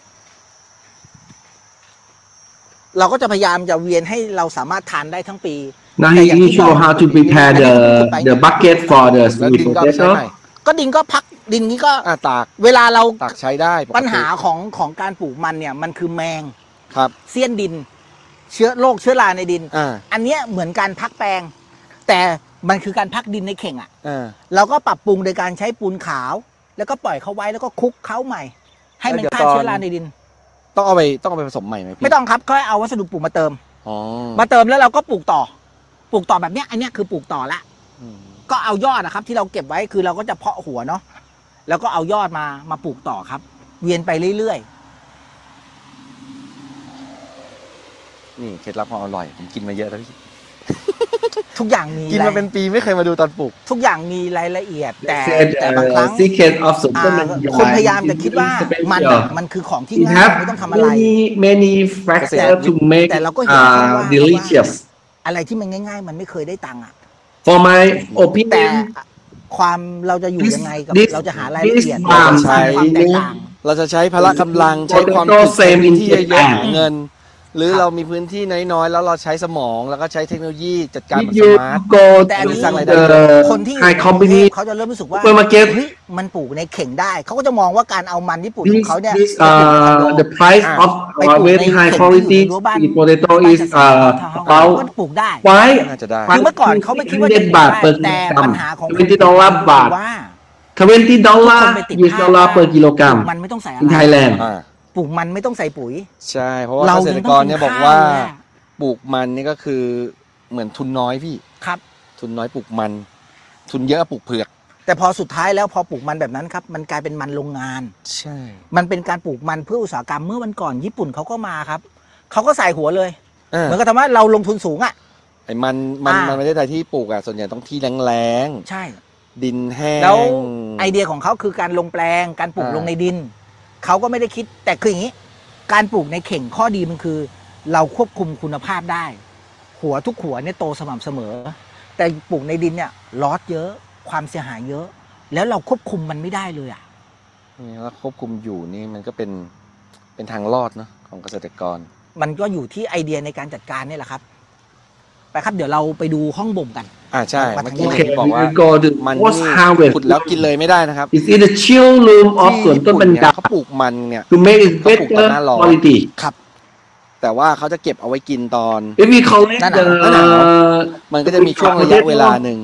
เราก็จะพยายามจะเวียนให้เราสามารถทานได้ทั้งปี Now แต่ he อย่างที่ show บอก how to prepare the bucket for the แล้ว sweet ดินก็เอาไปใช้ potato ใหม่ก็ดินก็พักดินนี้ก็ตากเวลาเราตากใช้ได้ปกติปัญหาของการปลูกมันเนี่ยมันคือแมงครับเสี้ยนดิน เชื้อโรคเชื้อราในดินอ่าอันเนี้ยเหมือนการพักแปลง แต่มันคือการพักดินในเข่งอ่ะอ่าเราก็ปรับปรุงโดยการใช้ปูนขาว แล้วก็ปล่อยเขาไว้แล้วก็คลุกเขาใหม่ ให้มันแล้วเดี๋ยวฆ่าเชื้อราในดินต้องเอาไปผสมใหม่ไหมพี่ไม่ต้องครับก็เอาวัสดุปลูกมาเติมอ๋อมาเติมแล้วเราก็ปลูกต่อแบบเนี้ยอันเนี้ยคือปลูกต่อละอืมก็เอายอดนะครับ ที่เราเก็บไว้คือเราก็จะเพาะหัวเนาะแล้วก็เอายอดมาปลูกต่อครับ เวียนไปเรื่อยนี่เคล็ดลับความอร่อยผมกินมาเยอะแล้วพี่ๆทุกอย่างมีกินมาเป็นปีไม่เคยมาดูตอนปลูกทุกอย่างมีรายละเอียด แต่ said แต่บางครั้ง secret of สวนต้นปัญญาคนพยายามจะคิดว่า is very มัน special มันคือของที่ It ง่าย have ไม่ต้องทำอะไร many factors to make แต่เราก็เห็นว่า delicious อะไรที่มันง่าย ๆ มันไม่เคยได้ตังค์อ่ะ for my แต่ opinion ความเราจะอยู่ยังไงกับ This- เราจะหารายละเอียด this เราจะ farm สร้างความแตกต่างเราจะใช้พละกำลังใช้ความ Potato คิดใช้ same พื้ in นที่เยอะ Japan ๆหาเงิน หรือครับเรามีพื้นที่น้อยๆแล้วเราใช้สมองแล้วก็ใช้เทคโนโลยีจัดการแบบ if ส you มาร์ท go แต่อัน to นี้สร้างรายได้คนที่อยู่ high ในกรุงเท company พเขาจะเริ่มรู้สึกว่า supermarket เฮ้ยมันปลูกในเข่งได้ เขาก็จะมองว่าการเอามันญี่ปุ่นของ this เขาเนี่ย this ไปปลูกในคอนโด the price of ไปปลูก very ใน high เข่ง quality ที่อยู่ในรั้วบ้าน sweet potato บ้าน is จัดสรรเขา about ก็ปลูกได้ why น่าจะได้คือเมื่อก่อนเขาไม่คิดว่าจะปลูกบาทได้ per แต่ปัญหาของ $20 บาทว่า $20 คนไปติด US dollar per ปลูก kilogram มันไม่ต้องใส่อะ in ไร Thailand อ่าปลูกมันไม่ต้องใส่ปุ๋ยใช่เพราะว่าเราเกษตรกรเนี่ยยังต้องบอกว่ากินข้าวเลยอะปลูกมันนี่ก็คือเหมือนทุนน้อยพี่ครับทุนน้อยปลูกมัน ทุนเยอะปลูกเผือกแต่พอสุดท้ายแล้วพอปลูกมันแบบนั้นครับ มันกลายเป็นมันโรงงานใช่มันเป็นการปลูกมันเพื่ออุตสาหกรรมเมื่อวันก่อนญี่ปุ่นเขาก็มาครับเขาก็ใส่หัวเลย เหมือนกับทำว่าเราลงทุนสูงอ่ะไอ้มันประเทศไทยที่ปลูกอ่ะส่วนใหญ่ต้องที่แรงใช่ๆดินแห้งแล้วไอเดียของเขาคือการลงแปลงการปลูกลงในดินเขาก็ไม่ได้คิดแต่คืออย่างนี้ การปลูกในเข่งข้อดีมันคือ เราควบคุมคุณภาพได้ หัวทุกหัวเนี่ยโตสม่ำเสมอ แต่ปลูกในดินเนี่ยลอสเยอะความเสียหายเยอะ แล้วเราควบคุมมันไม่ได้เลยอ่ะนี่แล้วควบคุมอยู่นี่มันก็เป็นทางรอดเนาะของเกษตรกรมันก็อยู่ที่ไอเดียในการจัดการนี่แหละครับไปครับเดี๋ยวเราไปดูห้องบ่มกันใช่มาเมื่อทางนี้กี้ Okay, บอก we ว่า will go to มัน post นี่ harvest ขุดแล้วกินเลยไม่ได้นะครับ It's in the chill room of สวนต้นปัญญาเขาปลูกมันเนี่ย to make it เขาปลูกตอน better หน้าร้อน quality ครับแต่ว่าเขาจะเก็บเอาไว้กินตอน if we collect หน้าหนาว the มันก็จะมีช่วงระยะเวลาหนึ่ง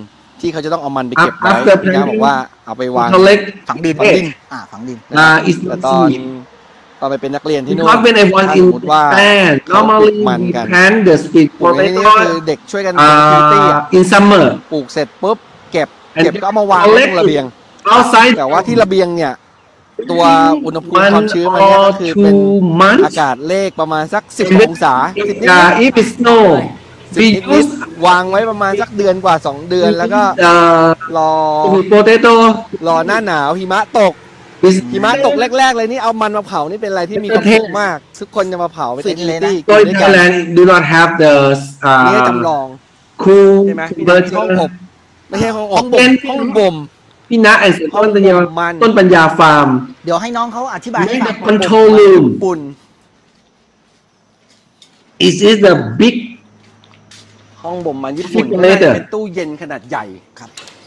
ที่เขาจะต้องเอามันไปเก็บไว้ After พี่นาบอกว่าเอาไปวาง collect ฝังดินฝังดินฝังดิน is แต่ not ตอน seed. ไปเป็นนักเรียนที่นู่น Because when I was ถ้า in สมมติว่า Japan, เขาปลู normally กมัน we กัน plant the sweet ปลูกในนี้ potato ก็คือเด็กช่วยกันเป็นคิวตี้อ่ะ in summer ปลูกเสร็จปุ๊บเก็บ And ก็เอามาวางไว้ตรงระเบียง outside แต่ว่าที่ระเบียงเนี่ย ตัวอุณหภูมิความ 1 ชื้นมันเนี่ย or ก็คือเป็น 2 months. อากาศเลขประมาณสัก10องศา10นิด If it's snow, ๆ we 10นิด use ๆวางไว้ประมาณสักเดือนกว่า2เดือนแล้วก็ รอ sweet potato รอหน้าหนาวหิมะตก is หิมะตกแรกๆเลยนี่เอามันมาเผานี่เป็นอะไรที่มีความสุขมาก ทุกคนจะมาเผาเป็นฟินเลยนะ activity so กิน in ด้วยกัน Thailand do not have the นี่จำลอง cool ใช่ไหมมีห้องอบไม่ใช่ห้องอบห้องบ่มพี่ณไอ้ต้นปัญญามันต้นปัญญาฟาร์มเดี๋ยวให้น้องเขาอธิบายให้ฟัง control room ปุ่น is the big ห้องบ่มมันญี่ปุ่น Refrigerator เป็นตู้เย็นขนาดใหญ่ครับ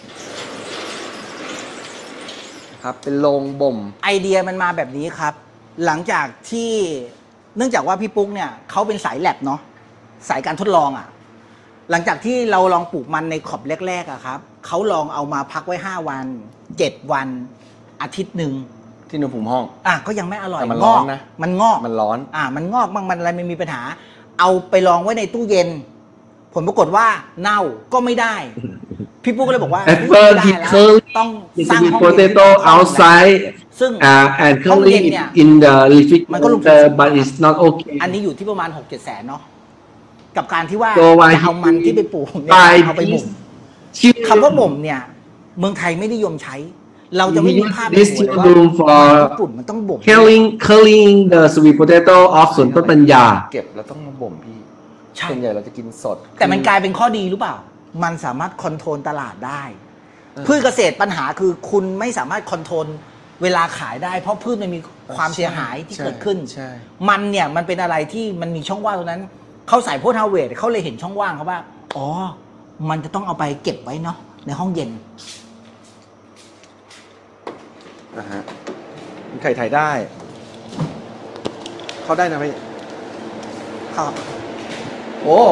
เป็นโรงบ่มไอเดียมันมาแบบนี้ครับ หลังจากที่เนื่องจากว่าพี่ปุ๊กเนี่ยเขาเป็นสายแลบเนาะสายการทดลองอ่ะ หลังจากที่เราลองปลูกมันในขอบแรกๆอะครับเขาลองเอามาพักไว้5 วัน 7 วันอาทิตย์หนึ่งที่อุณหภูมิห้องก็ยังไม่อร่อยแต่มันร้อนนะมันงอกมันร้อนมันงอกมันอะไรไม่มีปัญหา เอาไปลองไว้ในตู้เย็น ผลปรากฏว่าเน่าก็ไม่ได้ พี่ปุ๊กก็เลยบอกว่า at ไม่ first ได้ he แล้ว curly ต้อง the สร้าง sweet ห้องเย็น potato outside ซึ่ง and ห้อง curly เย็นเนี่ย in the มันก็ลงทุน refrigerator but it's not okay อันนี้อยู่ที่ประมาณ 6-7 แสนเนาะกับการที่ว่า So why จะเอามันที่ไปปลูกเนี่ย by เอาไปบ่ม this คำว่าบ่มเนี่ย เมืองไทยไม่นิยมใช้ เราจะไม่มีภาพใน This หัวเลยว่า room มัน for ญี่ปุ่นมันต้องบ่ม curling the sweet potato of สวนต้นปัญญาเก็บแล้วต้องมาบ่มพี่ใช่ส่วนใหญ่เราจะกินสดแต่มันกลายเป็นข้อดีหรือเปล่า มันสามารถคอนโทรลตลาดได้ พืชเกษตรปัญหาคือคุณไม่สามารถคอนโทรลเวลาขายได้ เพราะพืชมันมีความเสียหายที่เกิดขึ้นใช่มันเนี่ยมันเป็นอะไรที่มันมีช่องว่างตรงนั้น เขาใส่โพสต์ฮาวเวดเขาเลยเห็นช่องว่างเขาว่า อ๋อ มันจะต้องเอาไปเก็บไว้เนาะในห้องเย็นมันไข่ไทยได้ เข้าได้นะพี่ครับโอ้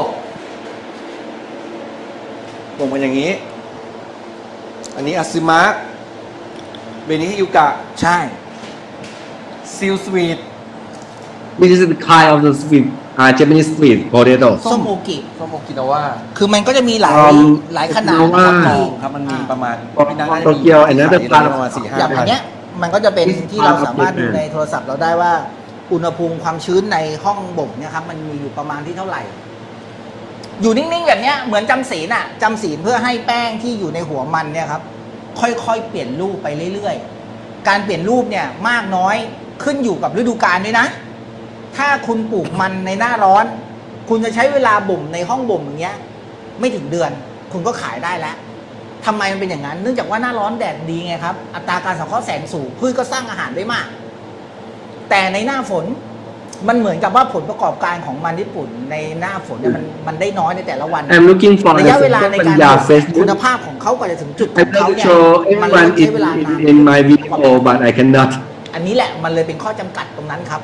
บ่มกันอย่างนี้ อันนี้อาซึมะเบนิฮิยุกะใช่ซิลสวีท This is the kind of the sweet Japanese sweet potato ส้มโอกิส้มโอกินาว่าคือมันก็จะมีหลาย หลายขนาดเพราะว่านะครับครับมันมีประมาณโตเกียว and another part ประมาณอย่าง 4-5 อันเนี้ยมันก็จะเป็นที่เราสามารถดูในโทรศัพท์เราได้ว่า อุณหภูมิความชื้นในห้องบ่มเนี่ยครับมันมีอยู่ประมาณที่เท่าไหร่ อยู่นิ่งๆแบบเนี้ยเหมือนจำศีลอะจำศีลเพื่อให้แป้งที่อยู่ในหัวมันเนี่ยครับค่อยๆเปลี่ยนรูปไปเรื่อยๆการเปลี่ยนรูปเนี่ยมากน้อยขึ้นอยู่กับฤดูกาลด้วยนะ ถ้าคุณปลูกมันในหน้าร้อน คุณจะใช้เวลาบ่มในห้องบ่มอย่างเงี้ยไม่ถึงเดือน คุณก็ขายได้แล้วทำไมมันเป็นอย่างนั้นเนื่องจากว่าหน้าร้อนแดดดีไงครับอัตราการสังเคราะห์แสงสูงพืชก็สร้างอาหารได้มาก แต่ในหน้าฝนมันเหมือนกับว่าผลประกอบการของมันญี่ปุ่นในหน้าฝนเนี่ยมันได้น้อยในแต่ละวัน I'm looking for ระยะเวลา the ในปัญการญาบ่ม Facebook คุณภาพของเขากว่าจะถึงจุดข I องเขา will เนี่ย show มันเลย everyone ใช้เวลานาน in my video but I cannot อันนี้แหละมันเลยเป็นข้อจำกัดตรงนั้นครับ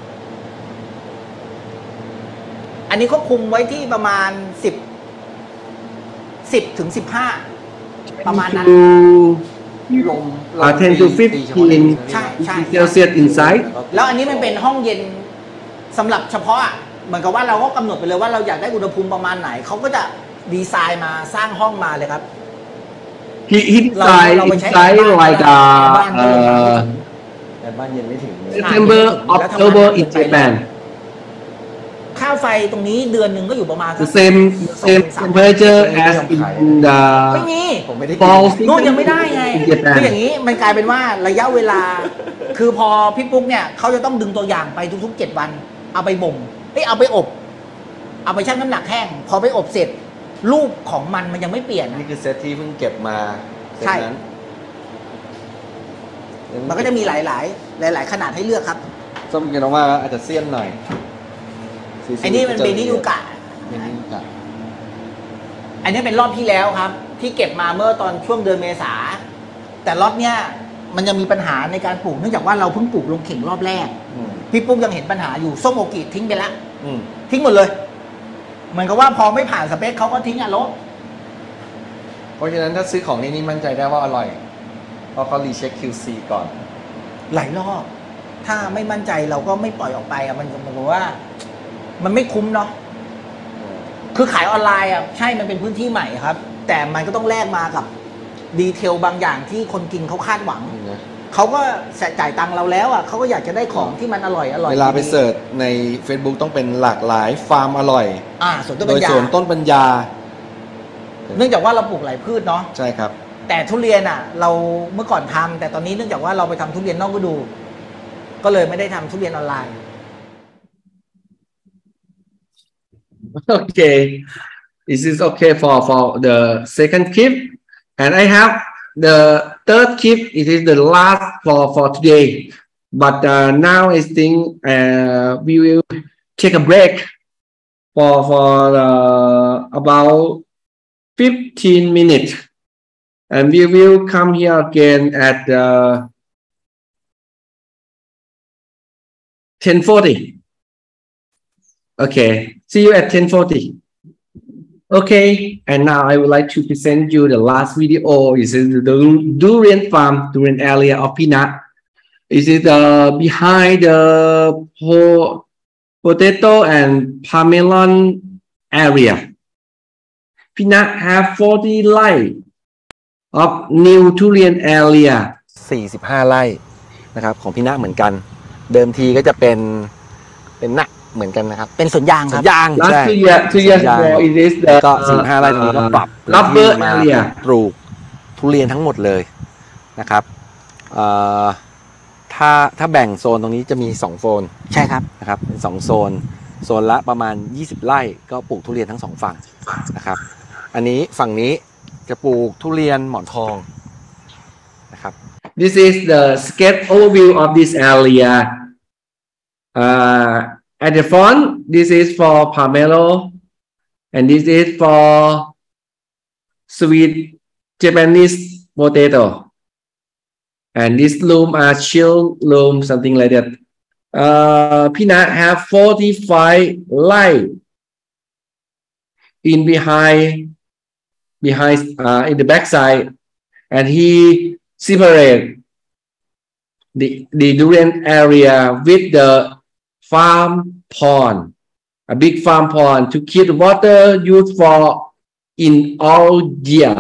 อันนี้เขาคุมไว้ที่ประมาณ10 ถึง 15 ประมาณนั้นลม 10 to 15 ใช่ใช่ Celsius inside แล้วอันนี้มันเป็นห้องเย็นสำหรับเฉพาะอะเหมือนกับว่าเราก็กำหนดไปเลยว่าเราอยากได้อุณหภูมิประมาณไหนเขาก็จะดีไซน์มาสร้างห้องมาเลยครับ he decided เราไปใช้ inside like บ้านก็เลยมาไม่ถึงแต่บ้านเย็นไม่ถึงเลย September October in Japan ค่าไฟตรงนี้เดือนหนึ่งก็อยู่ประมาณ the same temperature as in ไม่ the มีผมไม่ได้กิ fall นู่นยังไม่ได้ไง in Japan คืออย่างนี้มันกลายเป็นว่าระยะเวลา คือพอพี่ปุ๊กเนี่ยเขาจะต้องดึงตัวอย่างไปทุกๆ 7 วัน เอาไปบ่มเอาไปอบ เอาไปชั่งน้ำหนักแห้ง พอไปอบเสร็จ รูปของมันยังไม่เปลี่ยนนี่คือเซตที่เพิ่งเก็บมาเซตใช่นั้นมันก็จะมีหลายขนาดให้เลือกครับส้มกินาว่าอาจจะเสี้ยนหน่อยไอ้นี่มันเบนิยูกะเบนิยูกะอันนี้เป็นรอบที่แล้วครับ ที่เก็บมาเมื่อตอนช่วงเดือนเมษาแต่รอบเนี้ยมันยังมีปัญหาในการปลูกเนื่องจากว่าเราเพิ่งปลูกลงเข่งรอบแรก พี่ปุ๊กยังเห็นปัญหาอยู่ส้มโอกิทิ้งไปละทิ้งหมดเลยเหมือนกับว่าพอไม่ผ่านสเปคเขาก็ทิ้งอ่ะลบเพราะฉะนั้นถ้าซื้อของในนี้มั่นใจได้ว่าอร่อยเพราะเขารีเช็ค QC ก่อนหลายรอบ ถ้าไม่มั่นใจเราก็ไม่ปล่อยออกไปอ่ะมันบอกว่า มันไม่คุ้มเนาะคือขายออนไลน์อ่ะใช่มันเป็นพื้นที่ใหม่ครับ แต่มันก็ต้องแลกมากับดีเทลบางอย่างที่คนกินเขาคาดหวังเขาก็จ่ายตังค์เราแล้วอ่ะเขาก็อยากจะได้ของที่มันอร่อยเวลาไปเสิร์ชใน Facebook ต้องเป็นหลากหลายฟาร์มอร่อยโดยสวนต้นปัญญาเนื่องจากว่าเราปลูกหลายพืชเนาะใช่ครับแต่ทุเรียนอ่ะเราเมื่อก่อนทำแต่ตอนนี้เนื่องจากว่าเราไปทำทุเรียนนอกฤดูก็เลยไม่ได้ทำทุเรียนออนไลน์ Okay, this is okay for the second clip, and I have the third clip. It is the last for today, but now I think we will take a break for about 15 minutes, and we will come here again at 10:40. Okay, see you at 10:40. Okay, and now I would like to present you the last video. This is the durian farm, durian area of Peanut. This is behind the potato and watermelon area. Peanut have 40 light of new durian area. 45 ไร่นะครับของพี่ณเหมือนกันเดิมทีก็จะเป็นหนักเหมือนกันนะครับเป็นสวนยางครับ last 2 years ago it is the ก็45 ไร่ตรงนี้ก็ปรับ rubber area ปลูกทุเรียนทั้งหมดเลยนะครับถ้าแบ่งโซนตรงนี้จะมี2โซนใช่ครับนะครับเป็น2โซนละประมาณ20 ไร่ก็ปลูกทุเรียนทั้ง2ฝั่งนะครับอันนี้ฝั่งนี้จะปลูกทุเรียนหมอนทองนะครับ This is the sketch overview of this area. At the front, this is for pomelo, and this is for sweet Japanese potato. And this loom are chill loom, something like that. Peanut have 45 light in behind in the backside, and he separate the durian area with the farm pond, a big farm pond to keep the water used for in all year.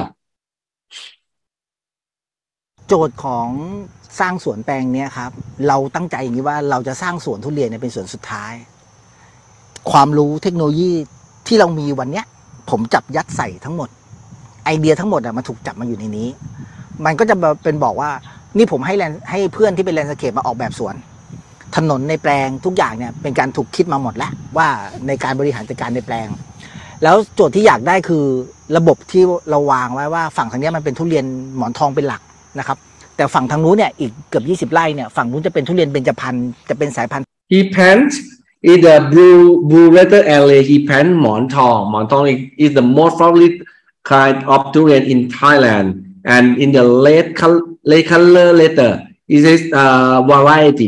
โจทย์ของสร้างสวนแปลงนี้ครับเราตั้งใจอย่างนี้ว่าเราจะสร้างสวนทุเรียนเป็นสวนสุดท้ายความรู้เทคโนโลยีที่เรามีวันนี้ผมจับยัดใส่ทั้งหมดไอเดียทั้งหมดมันถูกจับมาอยู่ในนี้มันก็จะเป็นบอกว่านี่ผมให้เพื่อนที่เป็นแลนด์สเคปมาออกแบบสวนถนนในแปลงทุกอย่างเนี่ยเป็นการถูกคิดมาหมดแล้วว่าในการบริหารจัดการในแปลงแล้วโจทย์ที่อยากได้คือระบบที่เราวางไว้ว่าฝั่งทางนี้มันเป็นทุเรียนหมอนทองเป็นหลักนะครับแต่ฝั่งทางนู้นเนี่ยอีกเกือบ20 ไร่เนี่ยฝั่งนู้นจะเป็นทุเรียนเบญจพรรณจะเป็นสายพันธุ์ He plant in the blue letter area. He plant หมอนทอง หมอนทอง is the most favorite kind of durian in Thailand, and in the late color letter it is variety.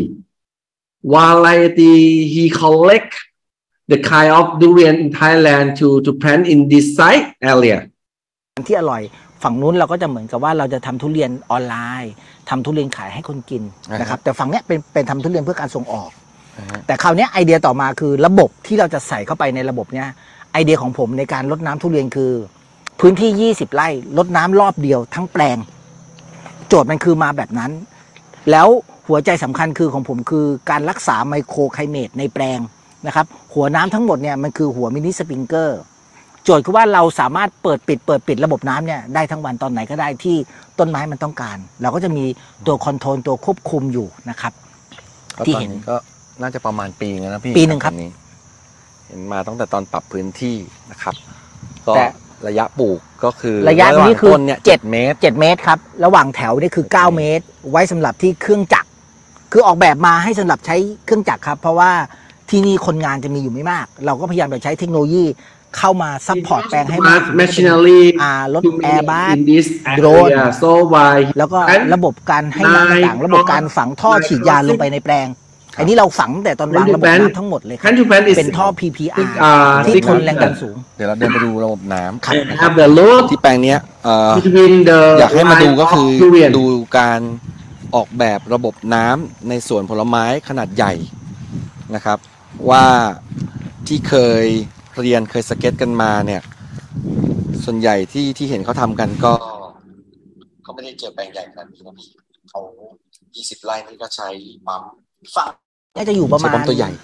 He collect the kind of durian in Thailand to plant in this site area. ที่อร่อยฝั่งนู้นเราก็จะเหมือนกับว่าเราจะทำทุเรียนออนไลน์ทำทุเรียนขายให้คนกินนะครับแต่ฝั่งเนี้ยเป็นทำทุเรียนเพื่อการส่งออกแต่คราวนี้ไอเดียต่อมาคือระบบที่เราจะใส่เข้าไปในระบบเนี้ยไอเดียของผมในการรดน้ำทุเรียนคือพื้นที่20 ไร่รดน้ำรอบเดียวทั้งแปลงโจทย์มันคือมาแบบนั้นแล้วหัวใจสำคัญคือของผมคือการรักษาไมโครไคลเมตในแปลงนะครับหัวน้ำทั้งหมดเนี่ยมันคือหัวมินิสปริงเกอร์โจทย์คือว่าเราสามารถเปิดปิดระบบน้ำเนี่ยได้ทั้งวันตอนไหนก็ได้ที่ต้นไม้มันต้องการเราก็จะมีตัวคอนโทรลตัวควบคุมอยู่นะครับที่เห็นก็น่าจะประมาณปีนึงนะพี่ปีหนึ่งครับเห็นมาตั้งแต่ตอนปรับพื้นที่นะครับก็ระยะปลูกก็คือระยะนี้คือ 7 เมตร 7 เมตรครับระหว่างแถวนี่คือ9 เมตรไว้สำหรับที่เครื่องจักรคือออกแบบมาให้สำหรับใช้เครื่องจักรครับเพราะว่าที่นี่คนงานจะมีอยู่ไม่มากเราก็พยายามจะใช้เทคโนโลยีเข้ามาซัพพอร์ตแปลงให้มากรถแอร์บ้านโดรนแล้วก็ระบบการให้น้ำต่างระบบการฝังท่อฉีดยาลงไปในแปลงอันนี้เราฝังแต่ตอนวางระบบน้ำทั้งหมดเลยครับ Hand to pan is เป็นท่อ PPR ที่ทนแรงดันสูงเดี๋ยวเราเดินไปดูระบบน้ำ have the load ที่แปลงเนี้ย between the อยากให้มาดูก็คือ line of durian ดูการออกแบบระบบน้ำในสวนผลไม้ขนาดใหญ่นะครับ ว่าที่เคยเรียนเคยสเก็ตกันมาเนี่ย ส่วนใหญ่ที่เห็นเขาทำกันก็ไม่ได้เจอแปลงใหญ่ขนาดนี้นะพี่เขา20 ไร่นี่ก็ใช้ปั๊มฝั่งนี้จะอยู่ประมาณใช้ปั๊มตัวใหญ่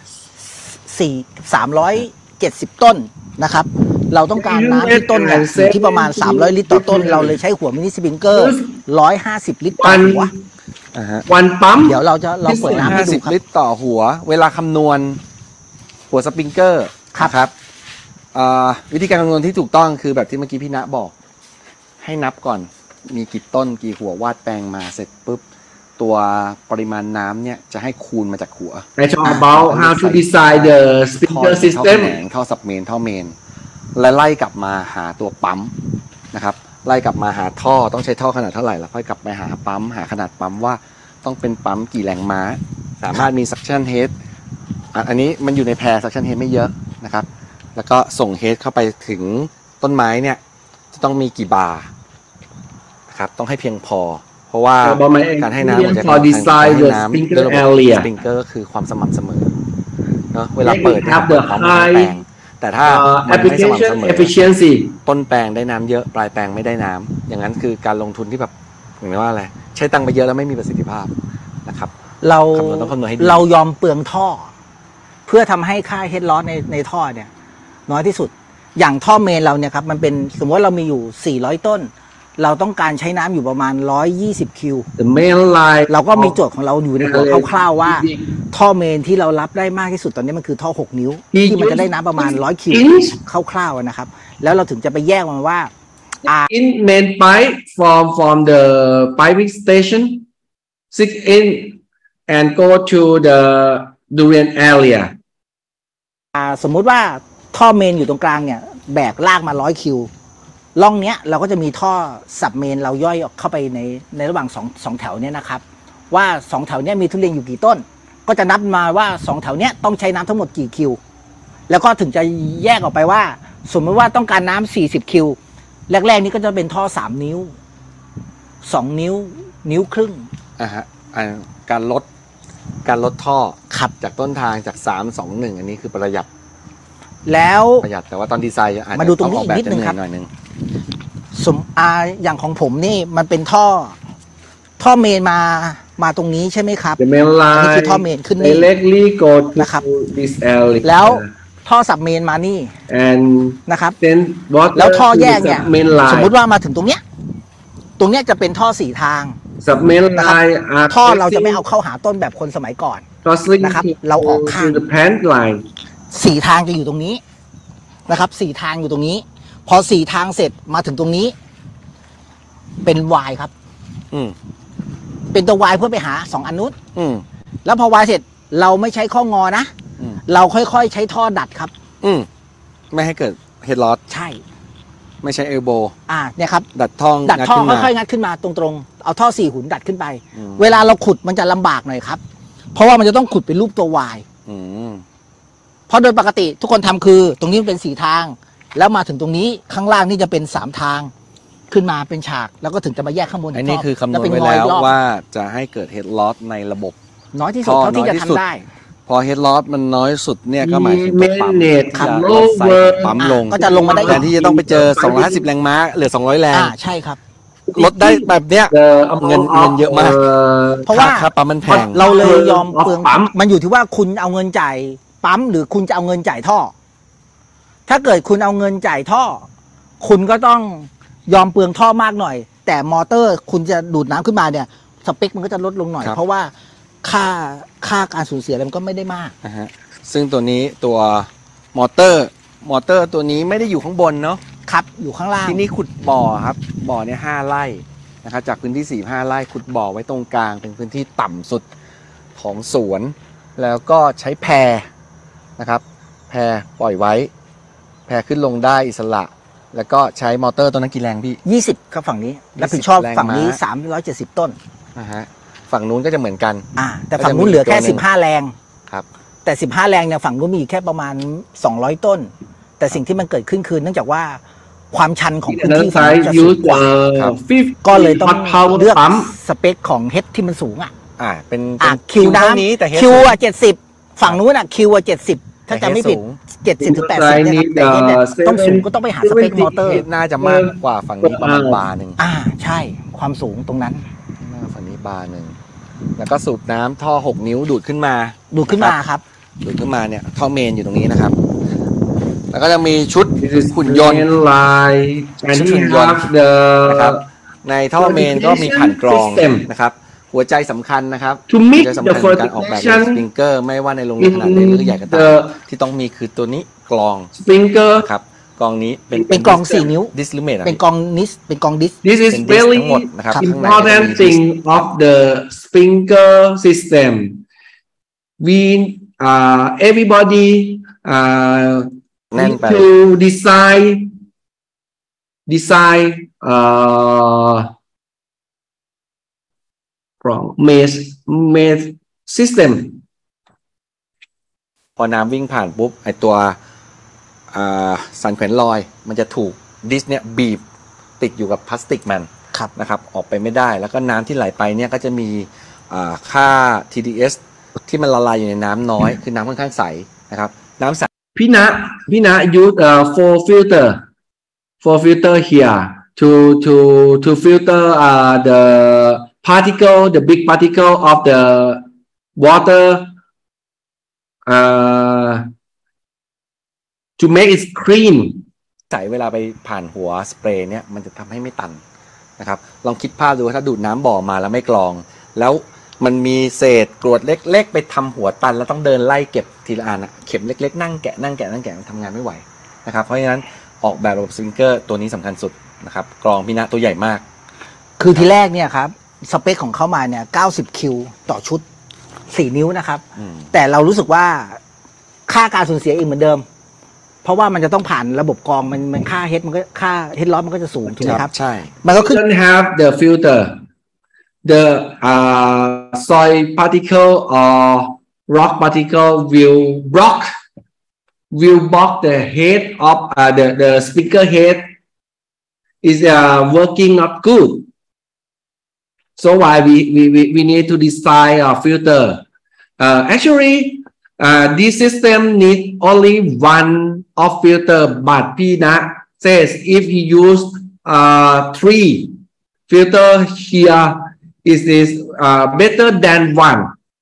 370 ต้นนะครับ เราต้องการน้ำที่ต้นเนี่ยอยู่ที่ประมาณ300 ลิตรต่อต้น เราเลยใช้หัวมินิสปริงเกอร์150 ลิตรต่อหัว one pump เดี๋ยวเราจะลองเปิดน้ำให้ดูครับ 50 ลิตรต่อหัว เวลาคำนวณหัวสปริงเกอร์ครับวิธีการคำนวณที่ถูกต้องคือแบบที่เมื่อกี้พี่ณบอก ให้นับก่อนมีกี่ต้นกี่หัววาดแปลงมาเสร็จปุ๊บ ตัวปริมาณน้ำเนี่ยจะให้คูณมาจากหัว I talk about how to design the ท่อ sprinkler ท่อ system แผงท่อสับเมนท่อเมน และไล่กลับมาหาตัวปั๊มนะครับ ไล่กลับมาหาท่อต้องใช้ท่อขนาดเท่าไหร่แล้วค่อยกลับไปหาปั๊มหาขนาดปั๊มว่าต้องเป็นปั๊มกี่แรงม้า สามารถมี suction head อันนี้มันอยู่ในแพร suction head ไม่เยอะนะครับ แล้วก็ส่ง head เข้าไปถึงต้นไม้เนี่ยจะต้องมีกี่บาร์นะครับต้องให้เพียงพอ เพราะว่าการให้น้ำมันจะ for design the sprinkler area สปริงเกอร์ก็คือความสม่ำเสมอเนาะเวลาเปิดนะครับ the พร้อมกับแปลงแต่ถ้ามันไม่สม่ำ application เสมอ efficiency ต้นแปลงได้น้ำเยอะปลายแปลงไม่ได้น้ำอย่างนั้นคือการลงทุนที่แบบเหมือนว่าอะไรใช้ตังค์ไปเยอะแล้วไม่มีประสิทธิภาพนะครับเราต้องคำนวณให้ดีเรายอมเปลืองท่อ เพื่อทำให้ค่าเฮดลอสในท่อเนี่ยน้อยที่สุดอย่างท่อเมนเราเนี่ยครับมันเป็นสมมติว่าเรามีอยู่400ต้น เราต้องการใช้น้ำอยู่ประมาณ120คิว the main line เราก็มีโจทย์ของเราอยู่ในหัวคร่าวๆว่า ท่อเมนที่เรารับได้มากที่สุดตอนนี้มันคือท่อ6นิ้วที่มันจะได้น้ำประมาณ100คิวคร่าวๆนะครับแล้วเราถึงจะไปแยกมันว่า in main pipe from the piping station 6 in and go to the durian area สมมุติว่าท่อเมนอยู่ตรงกลางเนี่ยแบกลากมา100คิวร่องเนี้ยเราก็จะมีท่อสับเมนเราย่อยออกเข้าไปในระหว่างสองแถวเนี้ยนะครับว่า2แถวเนี้ยมีทุเรียนอยู่กี่ต้นก็จะนับมาว่า2แถวเนี้ยต้องใช้น้ำทั้งหมดกี่คิวแล้วก็ถึงจะแยกออกไปว่าสมมติว่าต้องการน้ำ40คิวแรกๆนี้ก็จะเป็นท่อ3นิ้ว2นิ้วนิ้วครึ่งการลดท่อขับจากต้นทางจาก3-2-1อันนี้คือประหยัดแล้วประหยัดแต่ว่าตอนดีไซน์อาจจะมาดูตรงนี้อีกนิดนึงครับหน่อยนึงอย่างของผมนี่มันเป็นท่อเมนมาตรงนี้ใช่ไหมครับ the main อันนี้ line คือท่อเมนขึ้นนี่ directly go to นะครับ this area แล้วท่อสับเมนมานี่ and นะครับ then water แล้วท่อ to แย the กเนี่ย main สมมุ line ติว่ามาถึงตรงเนี้ยจะเป็นท่อ4ทาง sub main นะครับ line are ท่อเราจะไม่เอาเข้าหาต้นแบบคนสมัยก่อน crossing นะครับ to เราออกข้าง the plant line 4ทางจะอยู่ตรงนี้นะครับ4ทางอยู่ตรงนี้ พอ4ทางเสร็จมาถึงตรงนี้ เป็น Y ครับเป็นตัว Y เพื่อไปหา2อันนู้นแล้วพอ Y เสร็จเราไม่ใช้ข้องอนะเราค่อยๆใช้ท่อดัดครับไม่ให้เกิดเฮดลอสใช่ไม่ใช่เอลโบเนี่ยครับดัดท่อค่อยๆงัดขึ้นมาตรงๆเอาท่อ4หุ่นดัดขึ้นไปเวลาเราขุดมันจะลำบากหน่อยครับเพราะว่ามันจะต้องขุดเป็นรูปตัว Y เพราะโดยปกติทุกคนทำคือตรงนี้มันเป็น4ทางแล้วมาถึงตรงนี้ข้างล่างนี่จะเป็น3ทางขึ้นมาเป็นฉากแล้วก็ถึงจะมาแยกข้างบนอันนี้คือคำนวณไว้แล้วว่าจะให้เกิดเฮดลอสในระบบน้อยที่สุดเท่าที่จะทำได้พอเฮดลอสมันน้อยสุดเนี่ยก็หมายถึงปั๊มปั๊มลงก็จะลงมาได้แทนที่จะต้องไปเจอ250แรงม้าเหลือ200แรงใช่ครับลดได้แบบเนี้ยเงินเยอะมากเพราะว่าค่าปั๊มมันแพงเราเลยยอมเปลืองมันอยู่ที่ว่าคุณเอาเงินจ่ายปั๊มหรือคุณจะเอาเงินจ่ายท่อถ้าเกิดคุณเอาเงินจ่ายท่อคุณก็ต้องยอมเปลืองท่อมากหน่อยแต่มอเตอร์คุณจะดูดน้ำขึ้นมาเนี่ยสเปคมันก็จะลดลงหน่อยเพราะว่าค่าการสูญเสียอะไรมันก็ไม่ได้มากซึ่งตัวนี้ตัวมอเตอร์ตัวนี้ไม่ได้อยู่ข้างบนเนาะครับอยู่ข้างล่างที่นี่ขุดบ่อครับบ่อเนี่ย5 ไร่นะครับจากพื้นที่4-5 ไร่ขุดบ่อไว้ตรงกลางเป็นพื้นที่ต่ำสุดของสวนแล้วก็ใช้แพนะครับแพปล่อยไว้แพขึ้นลงได้อิสระแล้วก็ใช้มอเตอร์ตัวนั้นกี่แรงพี่ 20ครับฝั่งนี้รับผิดชอบฝั่งนี้370ต้นฝั่งนู้นก็จะเหมือนกันแต่ฝั่งนู้นเหลือแค่ก็จะมีตัวหนึ่ง 15 แรงครับแต่15 แรงเนี่ยฝั่งนู้นมีแค่ประมาณ200 ต้น แต่สิ่งที่มันเกิดขึ้นคือเนื่องจากว่าความชันของพื้น Another ที่ฝั่งนู้น side จะสูง use กว่า 50 ก็เลยต้อง hot power เลือก pump สเปคของเฮดที่มันสูงเป็นคิวเท่าน้ำนี้แต่คิวสูง 70 ฝั่งนู้นคิว70 ถ้าจะไม่ผิด 70 ถึง 80 เนี่ยครับแต่เฮดเนี่ยต้องสูงก็ต้องไปหาสเปคมอเตอร์เฮดน่าจะมากกว่าฝั่งนี้ประมาณบาร์หนึ่งใช่ความสูงตรงนั้นหน้าฝั่งนี้บาร์หนึ่งแล้วก็สูบน้ำท่อ 6 นิ้วดูดขึ้นมาดูขึ้นมาครับดูดขึ้นมาเนี่ยท่อเมนอยู่ตรงนี้นะครับ แล้วก็จะมีชุด This is หุ่นยนต์ main line and he หุ่นยนต์ have the นะครับในท่อเมนก็มีผ่านกรอง System นะครับหัวใจสำคัญนะครับ to หัว mix ใจ the สำคัญในการออกแบบส fertilization ปริงเกอร์ไม่ว่าในโรงเรียนขนาดเล็กหรือใหญ่ก็ตาม the ที่ต้องมีคือตัวนี้กรอง sprinkler นะครับกรองนี้เป็นเป็นกรอง 4 นิ้วดิสลิเมตเป็นกรองนิสเป็นกรองดิส This is เป็นดิส very ทั้งหมดนะครับข้างในก็จะ important มี thing of the sprinkler system. We everybody แน่น need ไป to design from maze system. พอน้ำวิ่งผ่านปุ๊บไอตัวสันแขวนลอยมันจะถูกดิสเนี่ยบีบติดอยู่กับพลาสติกมันครับนะครับออกไปไม่ได้แล้วก็น้ำที่ไหลไปเนี่ยก็จะมีค่า TDS ที่มันละลายอยู่ในน้ำน้อยคือน้ำค่อนข้างใสนะครับน้ำใส Pina use four filter here to filter the the big particle of the water to make it clean. ใสเวลาไปผ่านหัวสเปรย์เนี่ยมันจะทำให้ไม่ตันนะครับลองคิดภาพดูว่าถ้าดูดน้ำบ่อมาแล้วไม่กรอง แล้วมันมีเศษกรวดเล็กๆไปทำหัวตันแล้วต้องเดินไล่เก็บทีละอันเข็มเล็กๆนั่งแกะทำงานไม่ไหวนะครับเพราะฉะนั้นออกแบบระบบสปริงเกอร์ตัวนี้สำคัญสุดนะครับกรองพินะตัวใหญ่มากคือทีแรกเนี่ยครับสเปคของเขามาเนี่ย90 คิวต่อชุด 4 นิ้วนะครับ แต่เรารู้สึกว่าค่าการสูญเสียอีกเหมือนเดิม เพราะว่ามันจะต้องผ่านระบบกรองมันค่าเฮดมันก็ค่าเฮดล็อสมันก็จะสูงถูกไหมครับใช่มันก็ขึ้น Don't have the filter. The soil particle or rock particle will block the head of the speaker head is working not good. So why we need to design a filter. Actually, this system need only one of filter, but Pina says if he use 3 filter here is better than 1.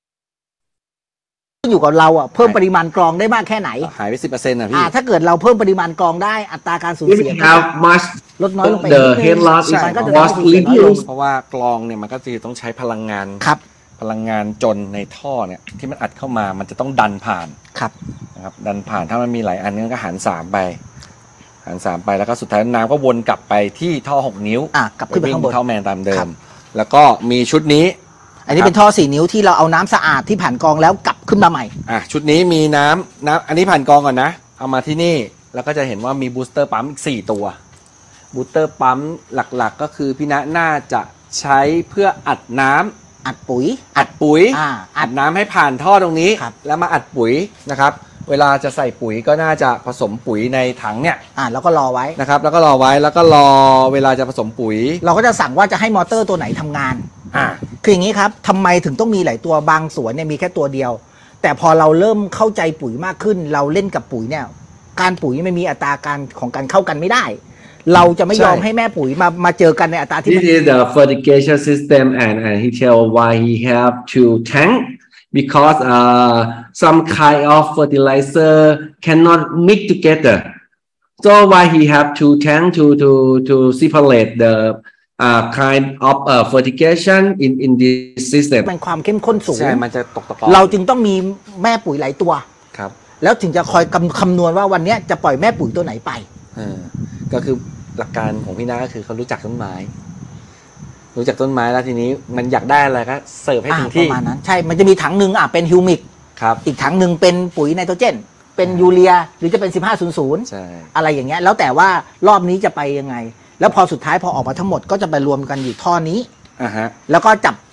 อยู่กับเราเพิ่มปริมาณกรองได้มากแค่ไหนหายไป 10% นะพี่ถ้าเกิดเราเพิ่มปริมาณกรองได้อัตราการสูญ If เสีย we have much ลดน้อยลงไป the head loss ใช่ is ก็จะ was น้อยลง reduced. เพราะว่ากรองเนี่ยมันก็จะต้องใช้พลังงานครับพลังงานจนในท่อเนี่ยที่มันอัดเข้ามามันจะต้องดันผ่านครับนะครับดันผ่านถ้ามันมีหลายอันนี้ก็หาร3ไปแล้วก็สุดท้ายน้ำก็วนกลับไปที่ท่อ6นิ้วกลับขึ้นไปข้างบนท่อแมนตามเดิครัมบแล้วก็มีชุดนี้อันนี้เป็นท่อ 4 นิ้วที่เราเอาน้ำสะอาดที่ผ่านกรองแล้วกลับขึ้นมาใหม่ชุดนี้มีน้ำอันนี้ผ่านกรองก่อนนะเอามาที่นี่แล้วก็จะเห็นว่ามีบูสเตอร์ปั๊มอีก4ตัวบูสเตอร์ปั๊มหลักๆก็คือพี่ณน่าจะใช้เพื่ออัดน้ำอัดปุ๋ยอัดปุ๋ยอัดน้ำให้ผ่านท่อตรงนี้ครับแล้วมาอัดปุ๋ยนะครับเวลาจะใส่ปุ๋ยก็น่าจะผสมปุ๋ยในถังเนี่ยแล้วก็รอไว้นะครับแล้วก็รอไว้แล้วก็รอเวลาจะผสมปุ๋ยเราก็จะสั่งว่าจะให้มอเตอร์ตัวไหนทำงาน คืออย่างนี้ครับทำไมถึงต้องมีหลายตัวบางสวนเนี่ยมีแค่ตัวเดียว แต่พอเราเริ่มเข้าใจปุ๋ยมากขึ้น เราเล่นกับปุ๋ยเนี่ยการปุ๋ยไม่มีอัตราการของการเข้ากันไม่ได้ เราจะไม่ยอมใช่ให้แม่ปุ๋ยมาเจอกันในอัตราที่ This is the fertigation system, and he tell why he have to tank because some kind of fertilizer cannot mix together. So why he have to tank to separate the kind of fertigation in this system. มันความเข้มข้นสูงใช่มันจะตกตะกอนเราจึงต้องมีแม่ปุ๋ยหลายตัวครับแล้วถึงจะคอยคำนวณว่าวันนี้จะปล่อยแม่ปุ๋ยตัวไหนไปก็คือหลักการของพี่นาก็คือเขารู้จักต้นไม้ แล้วทีนี้มันอยากได้อะไรก็เสิร์ฟให้ถึงปที่ระมาณนั้นใช่ มันจะมีถังหนึ่งเป็นฮิวมิกครับอีกถังหนึ่งเป็นปุ๋ยไนโตรเจน เป็นยูเรียหรือจะเป็น 1500 ใช่อะไรอย่างเงี้ยแล้วแต่ว่ารอบนี้จะไปยังไง แล้วพอสุดท้ายพอออกมาทั้งหมดก็จะไปรวมกันอยู่ท่อนี้ฮะแล้วก็จับ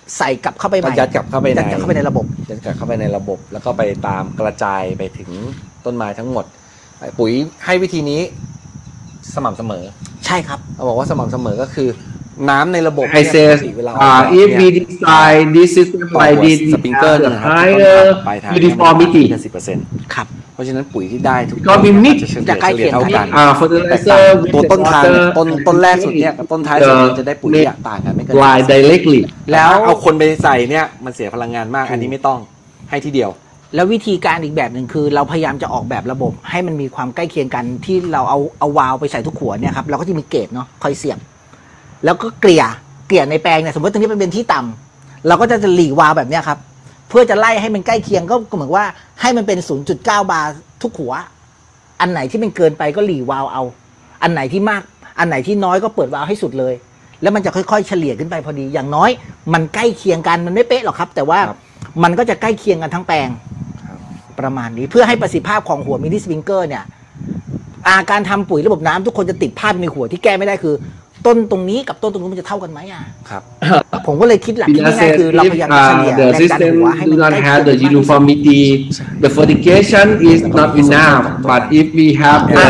ใส่กลับเข้าไปใหก็ม่ยัดกลับเข้าไปในยัดกลับเข้าไปในระบบยัดกลับเข้าไปในระบบ แล้วก็ไปตามกระจายไปถึงต้นไม้ทั้งหมดปุ๋ยให้วิธีนี้สม่ำเสมอใช่ครับเราบอกว่าสม่ำเสมอก็คือน้ำในระบบ I say เวลาออกแบบ if เนี่ย we design this system ปล่อย like หัว this สปริงเกอร์ we เนี่ย have นะครับ higher ปลายทาง uniformity 10% ครับเพราะฉะนั้นปุ๋ยที่ได้ทุกก็มีมิกจะเฉลี่ยเท่ากัน fertilizer ตัวต้นทางเนี่ย water ต้นแรกสุดเนี่ยกับต้นท้ายสุดเนี่ยจะได้ปุ๋ยที่ต่างกันไม่เกิน apply directly แล้วเอาคนไปใส่เนี่ยมันเสียพลังงานมาก อันนี้ไม่ต้องให้ทีเดียวแล้ววิธีการอีกแบบหนึ่งคือ เราพยายามจะออกแบบระบบให้มันมีความใกล้เคียงกันที่เราเอาวาล์วไปใส่ทุกขวดเนี่ยครับเราก็จะมีเกจเนาะคอยเสียบแล้วก็เกลี่ยในแปลงเนี่ยสมมติตรงนี้เป็นที่ต่ำเราก็จะหลีวาล์วแบบเนี้ยครับเพื่อจะไล่ให้มันใกล้เคียงก็เหมือนว่าให้มันเป็น 0.9 บาร์ทุกหัวอันไหนที่มันเกินไปก็หลีวาล์วเอาอันไหนที่มากอันไหนที่น้อยก็เปิดวาล์วให้สุดเลยแล้วมันจะค่อยๆเฉลี่ยขึ้นไปพอดีอย่างน้อยมันใกล้เคียงกันมันไม่เป๊ะหรอกครับแต่ว่ามันก็จะใกล้เคียงกันทั้งแปลงประมาณนี้เพื่อให้ประสิทธิภาพของหัวมินิสปริงเกอร์เนี่ยการทำปุ๋ยระบบน้ำทุกคนจะติดภาพในหัวที่แก้ไม่ได้คือต้นตรงนี้กับต้นตรงนู้นมันจะเท่ากันไหมครับผมก็เลยคิดหลักที่ Pina ง่าย says ๆคือเราพยายามจะเฉลี่ย the แรงดัน system หัวให้ do มัน not ใกล้ have the เคียงมากที่สุด uniformity the fertigation is not enough but if we have the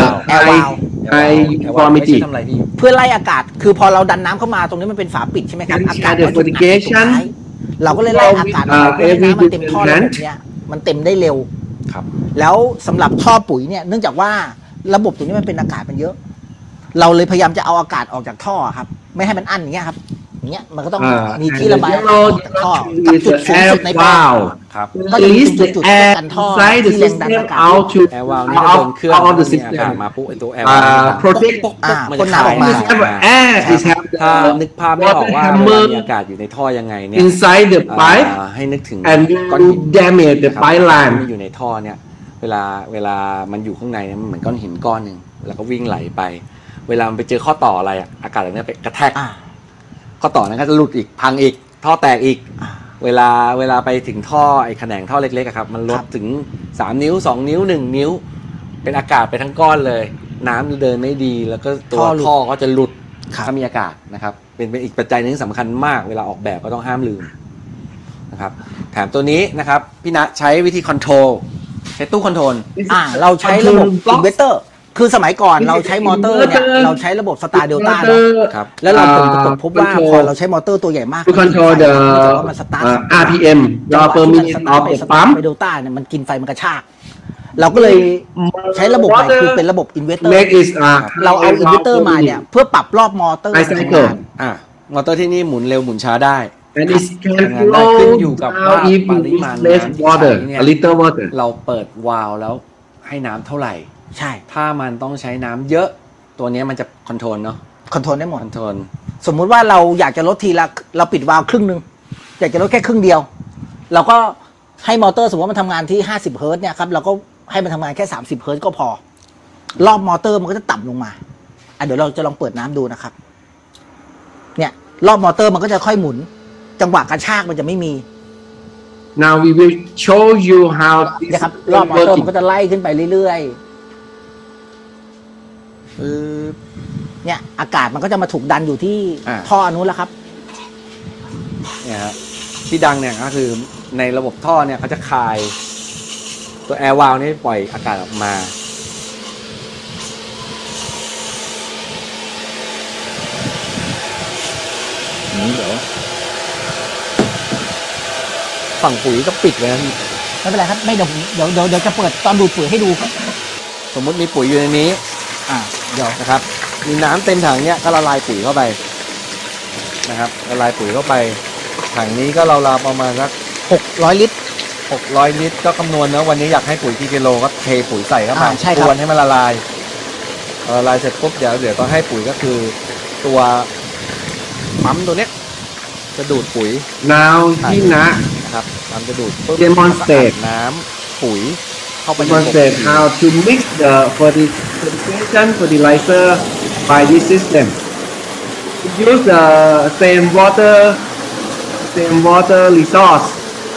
high ไม่ uniformity ใช่ทำอะไรพี่เพื่อไล่อากาศคือพอเราดันน้ำเข้ามาตรงนี้มันเป็นฝาปิดใช่ไหมครับ Can อากาศ share the มันถูกอัดอยู่ตรงท้าย fertigation เราก็เลยไล่อากาศออกไปเพื่อให้น้ำมันเต็มท่อระบบเนี้ยมันเต็มได้เร็วครับแล้วสำหรับท่อปุ๋ยเนี่ยเนื่องจากว่าระบบตรงนี้มันเป็นอากาศมันเยอะ เราเลยพยายามจะเอาอากาศออกจากท่อครับไม่ให้มันอั้นอย่างเงี้ยครับอย่างเงี้ยมันก็ต้องมีที่ระบายอากาศออกจากท่อกับจุดสูงสุดในแปลงครับก็จะมี release จุ the ด air กันท่อ inside the ที่แรงดัน system อากาศ out to แอร์วาลนี่ก็โดนเครื่อง out of the มีอากาศ system มาปุ๊บไอตัวแอร์วาล protect พ่นน้ำออกมา is have air is have ถ้านึกภาพไม่ออกว่า water เวลา hammer มีอากาศอยู่ในท่อยังไงเนี่ย inside the pipe ให้นึกถึง and ก้อน you หิน damage the นะครับ pipe ที่ line มันอยู่ในท่อเนี่ยเวลามันอยู่ข้างในเนี่ยมันเหมือนก้อนหินก้อนหนึ่งแล้วก็วิ่งไหลไป เวลามันไปเจอข้อต่ออะไรอะอากาศแบบนี้ไปกระแทก ข้อต่อนั้นก็จะหลุดอีกพังอีกท่อแตกอีกเวลาไปถึงท่อไอ้แขนงท่อเล็กๆอะครับมันลดถึง3นิ้ว2นิ้ว1นิ้วเป็นอากาศไปทั้งก้อนเลย น้ำเดินไม่ดีแล้วก็ตัวท่อก็จะหลุดถ้ามีอากาศนะครับเป็นอีกปัจจัยหนึงสำคัญมากเวลาออกแบบก็ต้องห้ามลืมนะครับแถมตัวนี้นะครับพี่ณใช้วิธีคอนโทรลใช้ตู้คอนโทรลเราใช้ระบบอินเวอร์เตอร์คือสมัยก่อนเราใช้มอเตอร์เนี่ยเราใช้ระบบสตาร์เดลต้าเนาะครับแล้วเราพบว่าพอเราใช้มอเตอร์ตัวใหญ่มาก to control the ว่ามันสตาร์ท RPM raw per minute of the pump ไปเดลต้าเนี่ยมันกินไฟมันกระชากเราก็เลยใช้ระบบใหม่คือเป็นระบบอินเวอร์เตอร์ make is เราเอาอินเวอร์เตอร์มาเนี่ยเพื่อปรับรอบมอเตอร์ไอไซเคิลมอเตอร์ที่นี่หมุนเร็วหมุนช้าได้ and it ทำงาน can ได้ flow ขึ้นอยู่กับว่า down if ป you ริ use มาณ less น้ำที่ water ใช้เนี่ย a little water เราเปิดวาล์วแล้วให้น้ำเท่าไหร่ใช่ถ้ามันต้องใช้น้ำเยอะตัวนี้มันจะคอนโทรลเนาะคอนโทรลได้หมดคอนโทรลสมมุติว่าเราอยากจะลดทีละเราปิดวาล์วครึ่งหนึ่งอยากจะลดแค่ครึ่งเดียว เราก็ให้มอเตอร์สมมติว่ามันทำงานที่50เฮิร์ตซ์เนี่ยครับเราก็ให้มันทำงานแค่30เฮิร์ตซ์ก็พอรอบมอเตอร์มันก็จะต่ำลงมาเดี๋ยวเราจะลองเปิดน้ำดูนะครับเนี่ยรอบมอเตอร์มันก็จะค่อยหมุนจังหวะกระชากมันจะไม่มี now we will show you how this นะครับ is รอบมอเตอร์ working มันก็จะไล่ขึ้นไปเรื่อยๆเนี่ยอากาศมันก็จะมาถูกดันอยู่ที่ท่อนู้นแล้วครับเนี่ยฮะที่ดังเนี่ยก็คือในระบบท่อเนี่ยเขาจะคายตัวแอร์วาล์วนี่ปล่อยอากาศออกมาเดี๋ยวฝั่งปุ๋ยก็ปิดไว้นะพี่ไม่เป็นไรครับไม่เดี๋ยวจะเปิดตอนดูดปุ๋ยให้ดูครับสมมติมีปุ๋ยอยู่ในนี้เดี๋ยวนะครับมีน้ำเต็มถังเนี่ยก็ละลายปุ๋ยเข้าไปนะครับละลายปุ๋ยเข้าไปถังนี้ก็ราวๆประมาณสัก 600 ลิตร 600 ลิตรก็คำนวณนะวันนี้อยากให้ปุ๋ยกี่กิโลก็เทปุ๋ยใส่เข้าไปใช่ครับกวนให้มันละลายละลายเสร็จปุ๊บเดี๋ยวต้องให้ปุ๋ยก็คือตัวปั๊มตัวเนี้ยจะดูดปุ๋ย now ที่นะนะครับปั๊มจะดูดปุ๊บ demonstrate น้ำปุ๋ยเข้าไปในระบบ demonstrate how to mix the fertigation fertilizer by this system use the same water resource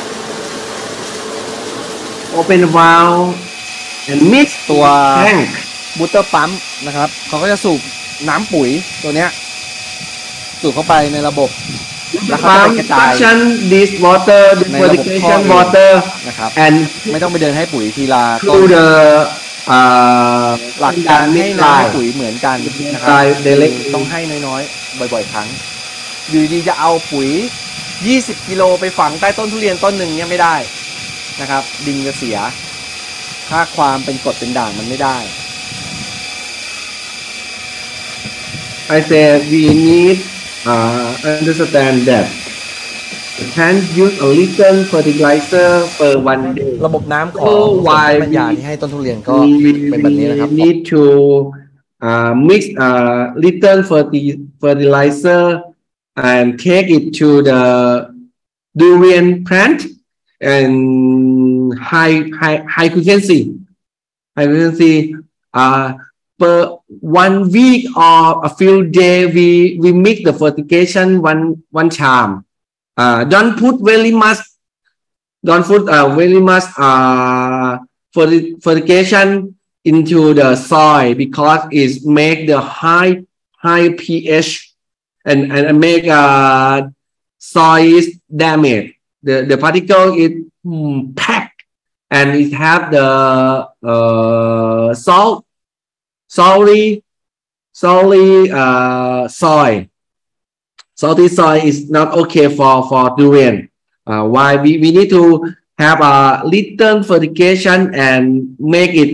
open valve and mix ตัว tank บูสเตอร์ปั๊มนะครับเขาก็จะสูบน้ำปุ๋ยตัวเนี้ยสูบเข้าไปในระบบแล้วเขาจะไปกระจาย function this water the ในระบบท่อ fertigation เอง water นะครับ and ไม่ต้องไปเดินให้ปุ๋ยทีละต้ to น the หลักการให้น้ำให้ปุ๋ยเหมือนกันนะครับ direct ต้องให้น้อยๆ บ่อยๆ ครั้งอยู่ดีจะเอาปุ๋ย 20 กิโลไปฝังใต้ต้นทุเรียนต้นหนึ่งเนี่ยไม่ได้นะครับ ดินจะเสียค่าความเป็นกรดเป็นด่างมันไม่ได้ I said we need understand that we can use a little fertilizer per one day ระบบน้ำของ Oh, why ปัญญาที่ให้ต้นทุเรียนก็ we เป็นแบบนี้นะครับ need to mix little fertilizer and take it to the durian plant and high frequency per 1 week or a few days we mix the fertigation one time don't put very much fertigation into the soil because it make the high pH and make soil damage. The particle is packed and it have the salty soil. Salty soil is not okay for durian. Why we need to have a little fertigation and make it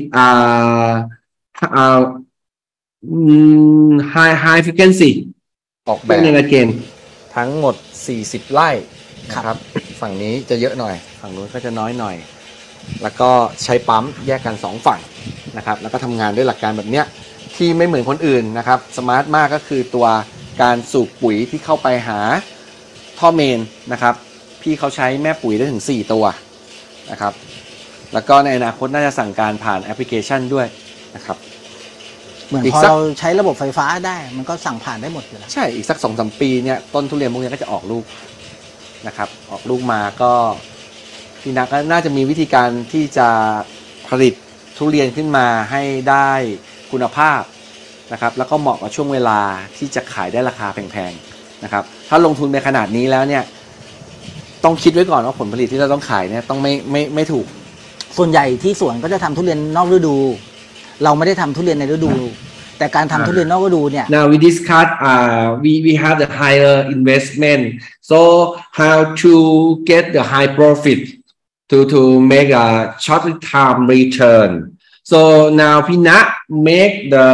high frequency. ออกแบบ Then again. ทั้งหมด 40 ไร่นะครับ ฝั่งนี้จะเยอะหน่อย ฝั่งนู้นก็จะน้อยหน่อย แล้วก็ใช้ปั๊มแยกกัน 2 ฝั่งนะครับ แล้วก็ทำงานด้วยหลักการแบบเนี้ยที่ไม่เหมือนคนอื่นนะครับ สมาร์ทมากก็คือตัวการสูบปุ๋ยที่เข้าไปหาท่อเมนนะครับ พี่เขาใช้แม่ปุ๋ยได้ถึง 4 ตัวนะครับ แล้วก็ในอนาคตน่าจะสั่งการผ่านแอปพลิเคชันด้วยนะครับเหมือนอีกพอสักเราใช้ระบบไฟฟ้าได้มันก็สั่งผ่านได้หมดอยู่แล้วใช่ อีกสัก 2-3 ปีเนี่ยต้นทุเรียนพวกนี้ก็จะออกลูกนะครับ ออกลูกมาก็พี่นักก็น่าจะมีวิธีการที่จะผลิตทุเรียนขึ้นมาให้ได้คุณภาพนะครับ แล้วก็เหมาะกับช่วงเวลาที่จะขายได้ราคาแพงๆนะครับ ถ้าลงทุนไปขนาดนี้แล้วเนี่ยต้องคิดไว้ก่อนว่าผลผลิตที่เราต้องขายเนี่ยต้องไม่ถูกส่วนใหญ่ที่สวนก็จะทำทุเรียนนอกฤดู เราไม่ได้ทำทุเรียนในฤดู แต่การทำทุเรียนนอกฤดูเนี่ย Now we discuss we have the higher investment. So how to get the high profit to make a short term return. So now Pina make the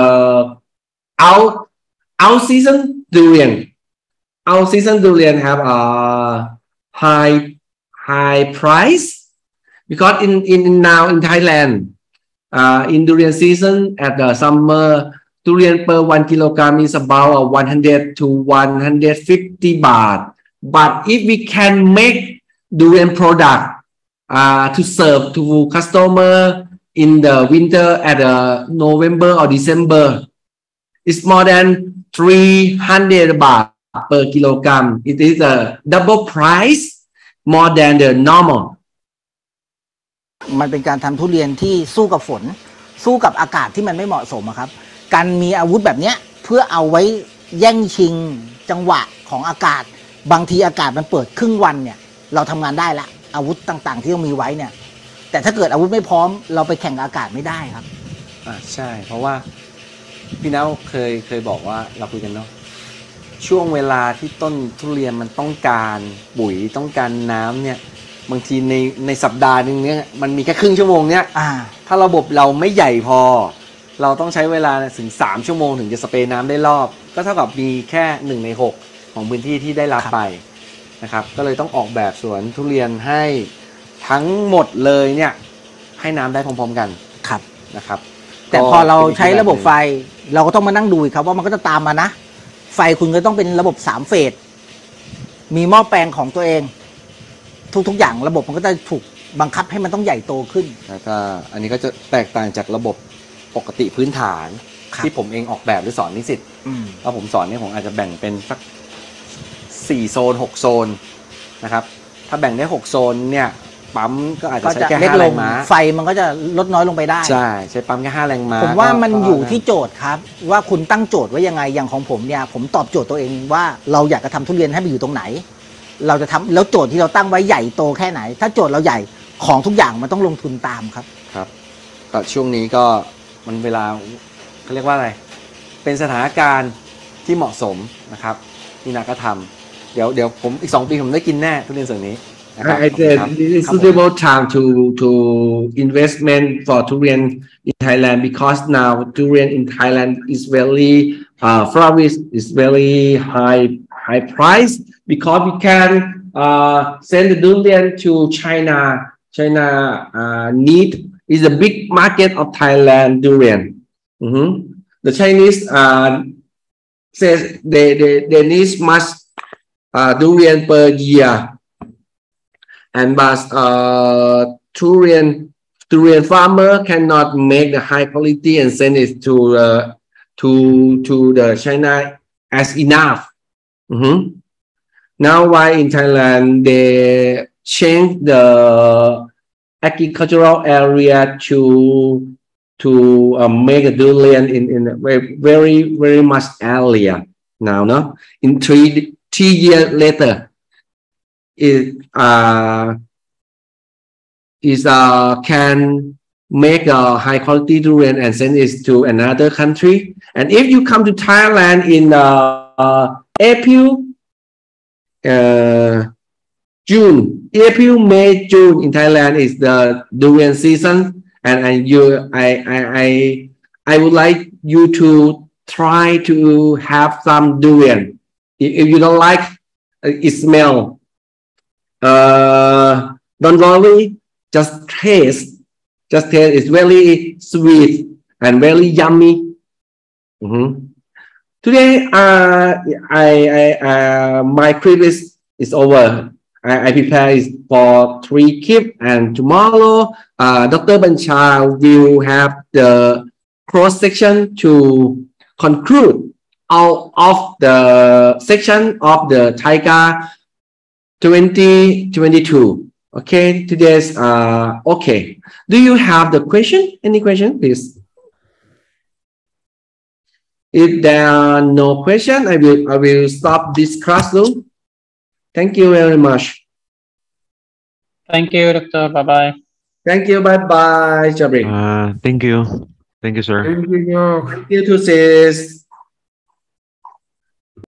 out season durian. Out season durian have a high price because in now in Thailand in durian season at the summer durian per 1 kilogram is about 100 to 150 baht. But if we can make durian product to serve to customer in the winter at November or December, it's more than 300 baht per kilogram. It is a double price more than the normal. มันเป็นการทำทุเรียนที่สู้กับฝน สู้กับอากาศที่มันไม่เหมาะสมอะครับ การมีอาวุธแบบเนี้ยเพื่อเอาไว้แย่งชิงจังหวะของอากาศ บางทีอากาศมันเปิดครึ่งวันเนี่ยเราทำงานได้ละอาวุธต่างๆที่ต้องมีไว้เนี่ยแต่ถ้าเกิดอาวุธไม่พร้อมเราไปแข่งกับอากาศไม่ได้ครับใช่ เพราะว่าพี่น้าเคยบอกว่าเราคุยกันเนาะช่วงเวลาที่ต้นทุเรียนมันต้องการปุ๋ยต้องการน้ำเนี่ยบางทีในสัปดาห์นึงเนี่ยมันมีแค่ครึ่งชั่วโมงเนี่ยถ้าระบบเราไม่ใหญ่พอเราต้องใช้เวลาถึง3ชั่วโมงถึงจะสเปรย์น้ำได้รอบก็เท่ากับมีแค่1 ใน 6ของพื้นที่ที่ได้รับไปนะครับก็เลยต้องออกแบบสวนทุเรียนให้ทั้งหมดเลยเนี่ยให้น้ำได้พร้อมๆกันครับนะครับแต่พอเราใช้ระบบไฟเราก็ต้องมานั่งดูครับว่ามันก็จะตามมานะไฟคุณก็ต้องเป็นระบบ3 เฟสมีหม้อแปลงของตัวเองทุกอย่างระบบมันก็จะถูกบังคับให้มันต้องใหญ่โตขึ้นแล้วก็อันนี้ก็จะแตกต่างจากระบบปกติพื้นฐานที่ผมเองออกแบบหรือสอนนิสิตแล้วผมสอนเนี่ยผมอาจจะแบ่งเป็นสัก4 โซน 6 โซนนะครับถ้าแบ่งได้6 โซนเนี่ยปั๊มก็อาจจะก็ใช้จะแค่เล็ก 5 ลแรง งม้าไฟมันก็จะลดน้อยลงไปได้ใช่ใช้ปั๊มแค่5 แรงม้าผมว่ามันก็อยู่ที่โจทย์ครับ ว่าคุณตั้งโจทย์ไว้ยังไงอย่างของผมเนี่ยผมตอบโจทย์ตัวเองว่าเราอยากจะทำทุเรียนให้ไปอยู่ตรงไหน เราจะทำแล้วโจทย์ที่เราตั้งไว้ใหญ่โตแค่ไหน ถ้าโจทย์เราใหญ่ของทุกอย่างมันต้องลงทุนตามครับครับแต่ช่วงนี้ก็มันเวลาเขาเรียกว่าอะไร เป็นสถานการณ์ที่เหมาะสมนะครับนี่นาก็ทำเดี๋ยวผมอีก 2 ปีผมได้กินแน่ทุเรียนส่วนนี้นะครับ I said ครับ this is ครับผม suitable time to investment for durian in Thailand because now durian in Thailand is very flourish is very high price because we can send the durian to China. China need is a big market of Thailand durian. The Chinese says they need much durian per year. And but durian farmer cannot make the high quality and send it to the China as enough. Now why in Thailand they change the agricultural area to make a durian in a very much area now, no? In three years later. Can make a high quality durian and send it to another country. And if you come to Thailand in April, May, June in Thailand is the durian season, and I would like you to try to have some durian. If you don't like it smell. Don't worry, just taste. It's very sweet and very yummy. Today, my clip is over. I prepare it for 3 clips, and tomorrow, Dr. Bancha will have the cross section to conclude all of the section of the Taiga 2022. Okay, today's okay. Do you have the question? Any question, please? If there are no question, I will stop this classroom. Thank you very much. Thank you, Doctor. Bye bye. Thank you. Bye bye, Jabri. Thank you. Thank you, sir. Thank you to sis.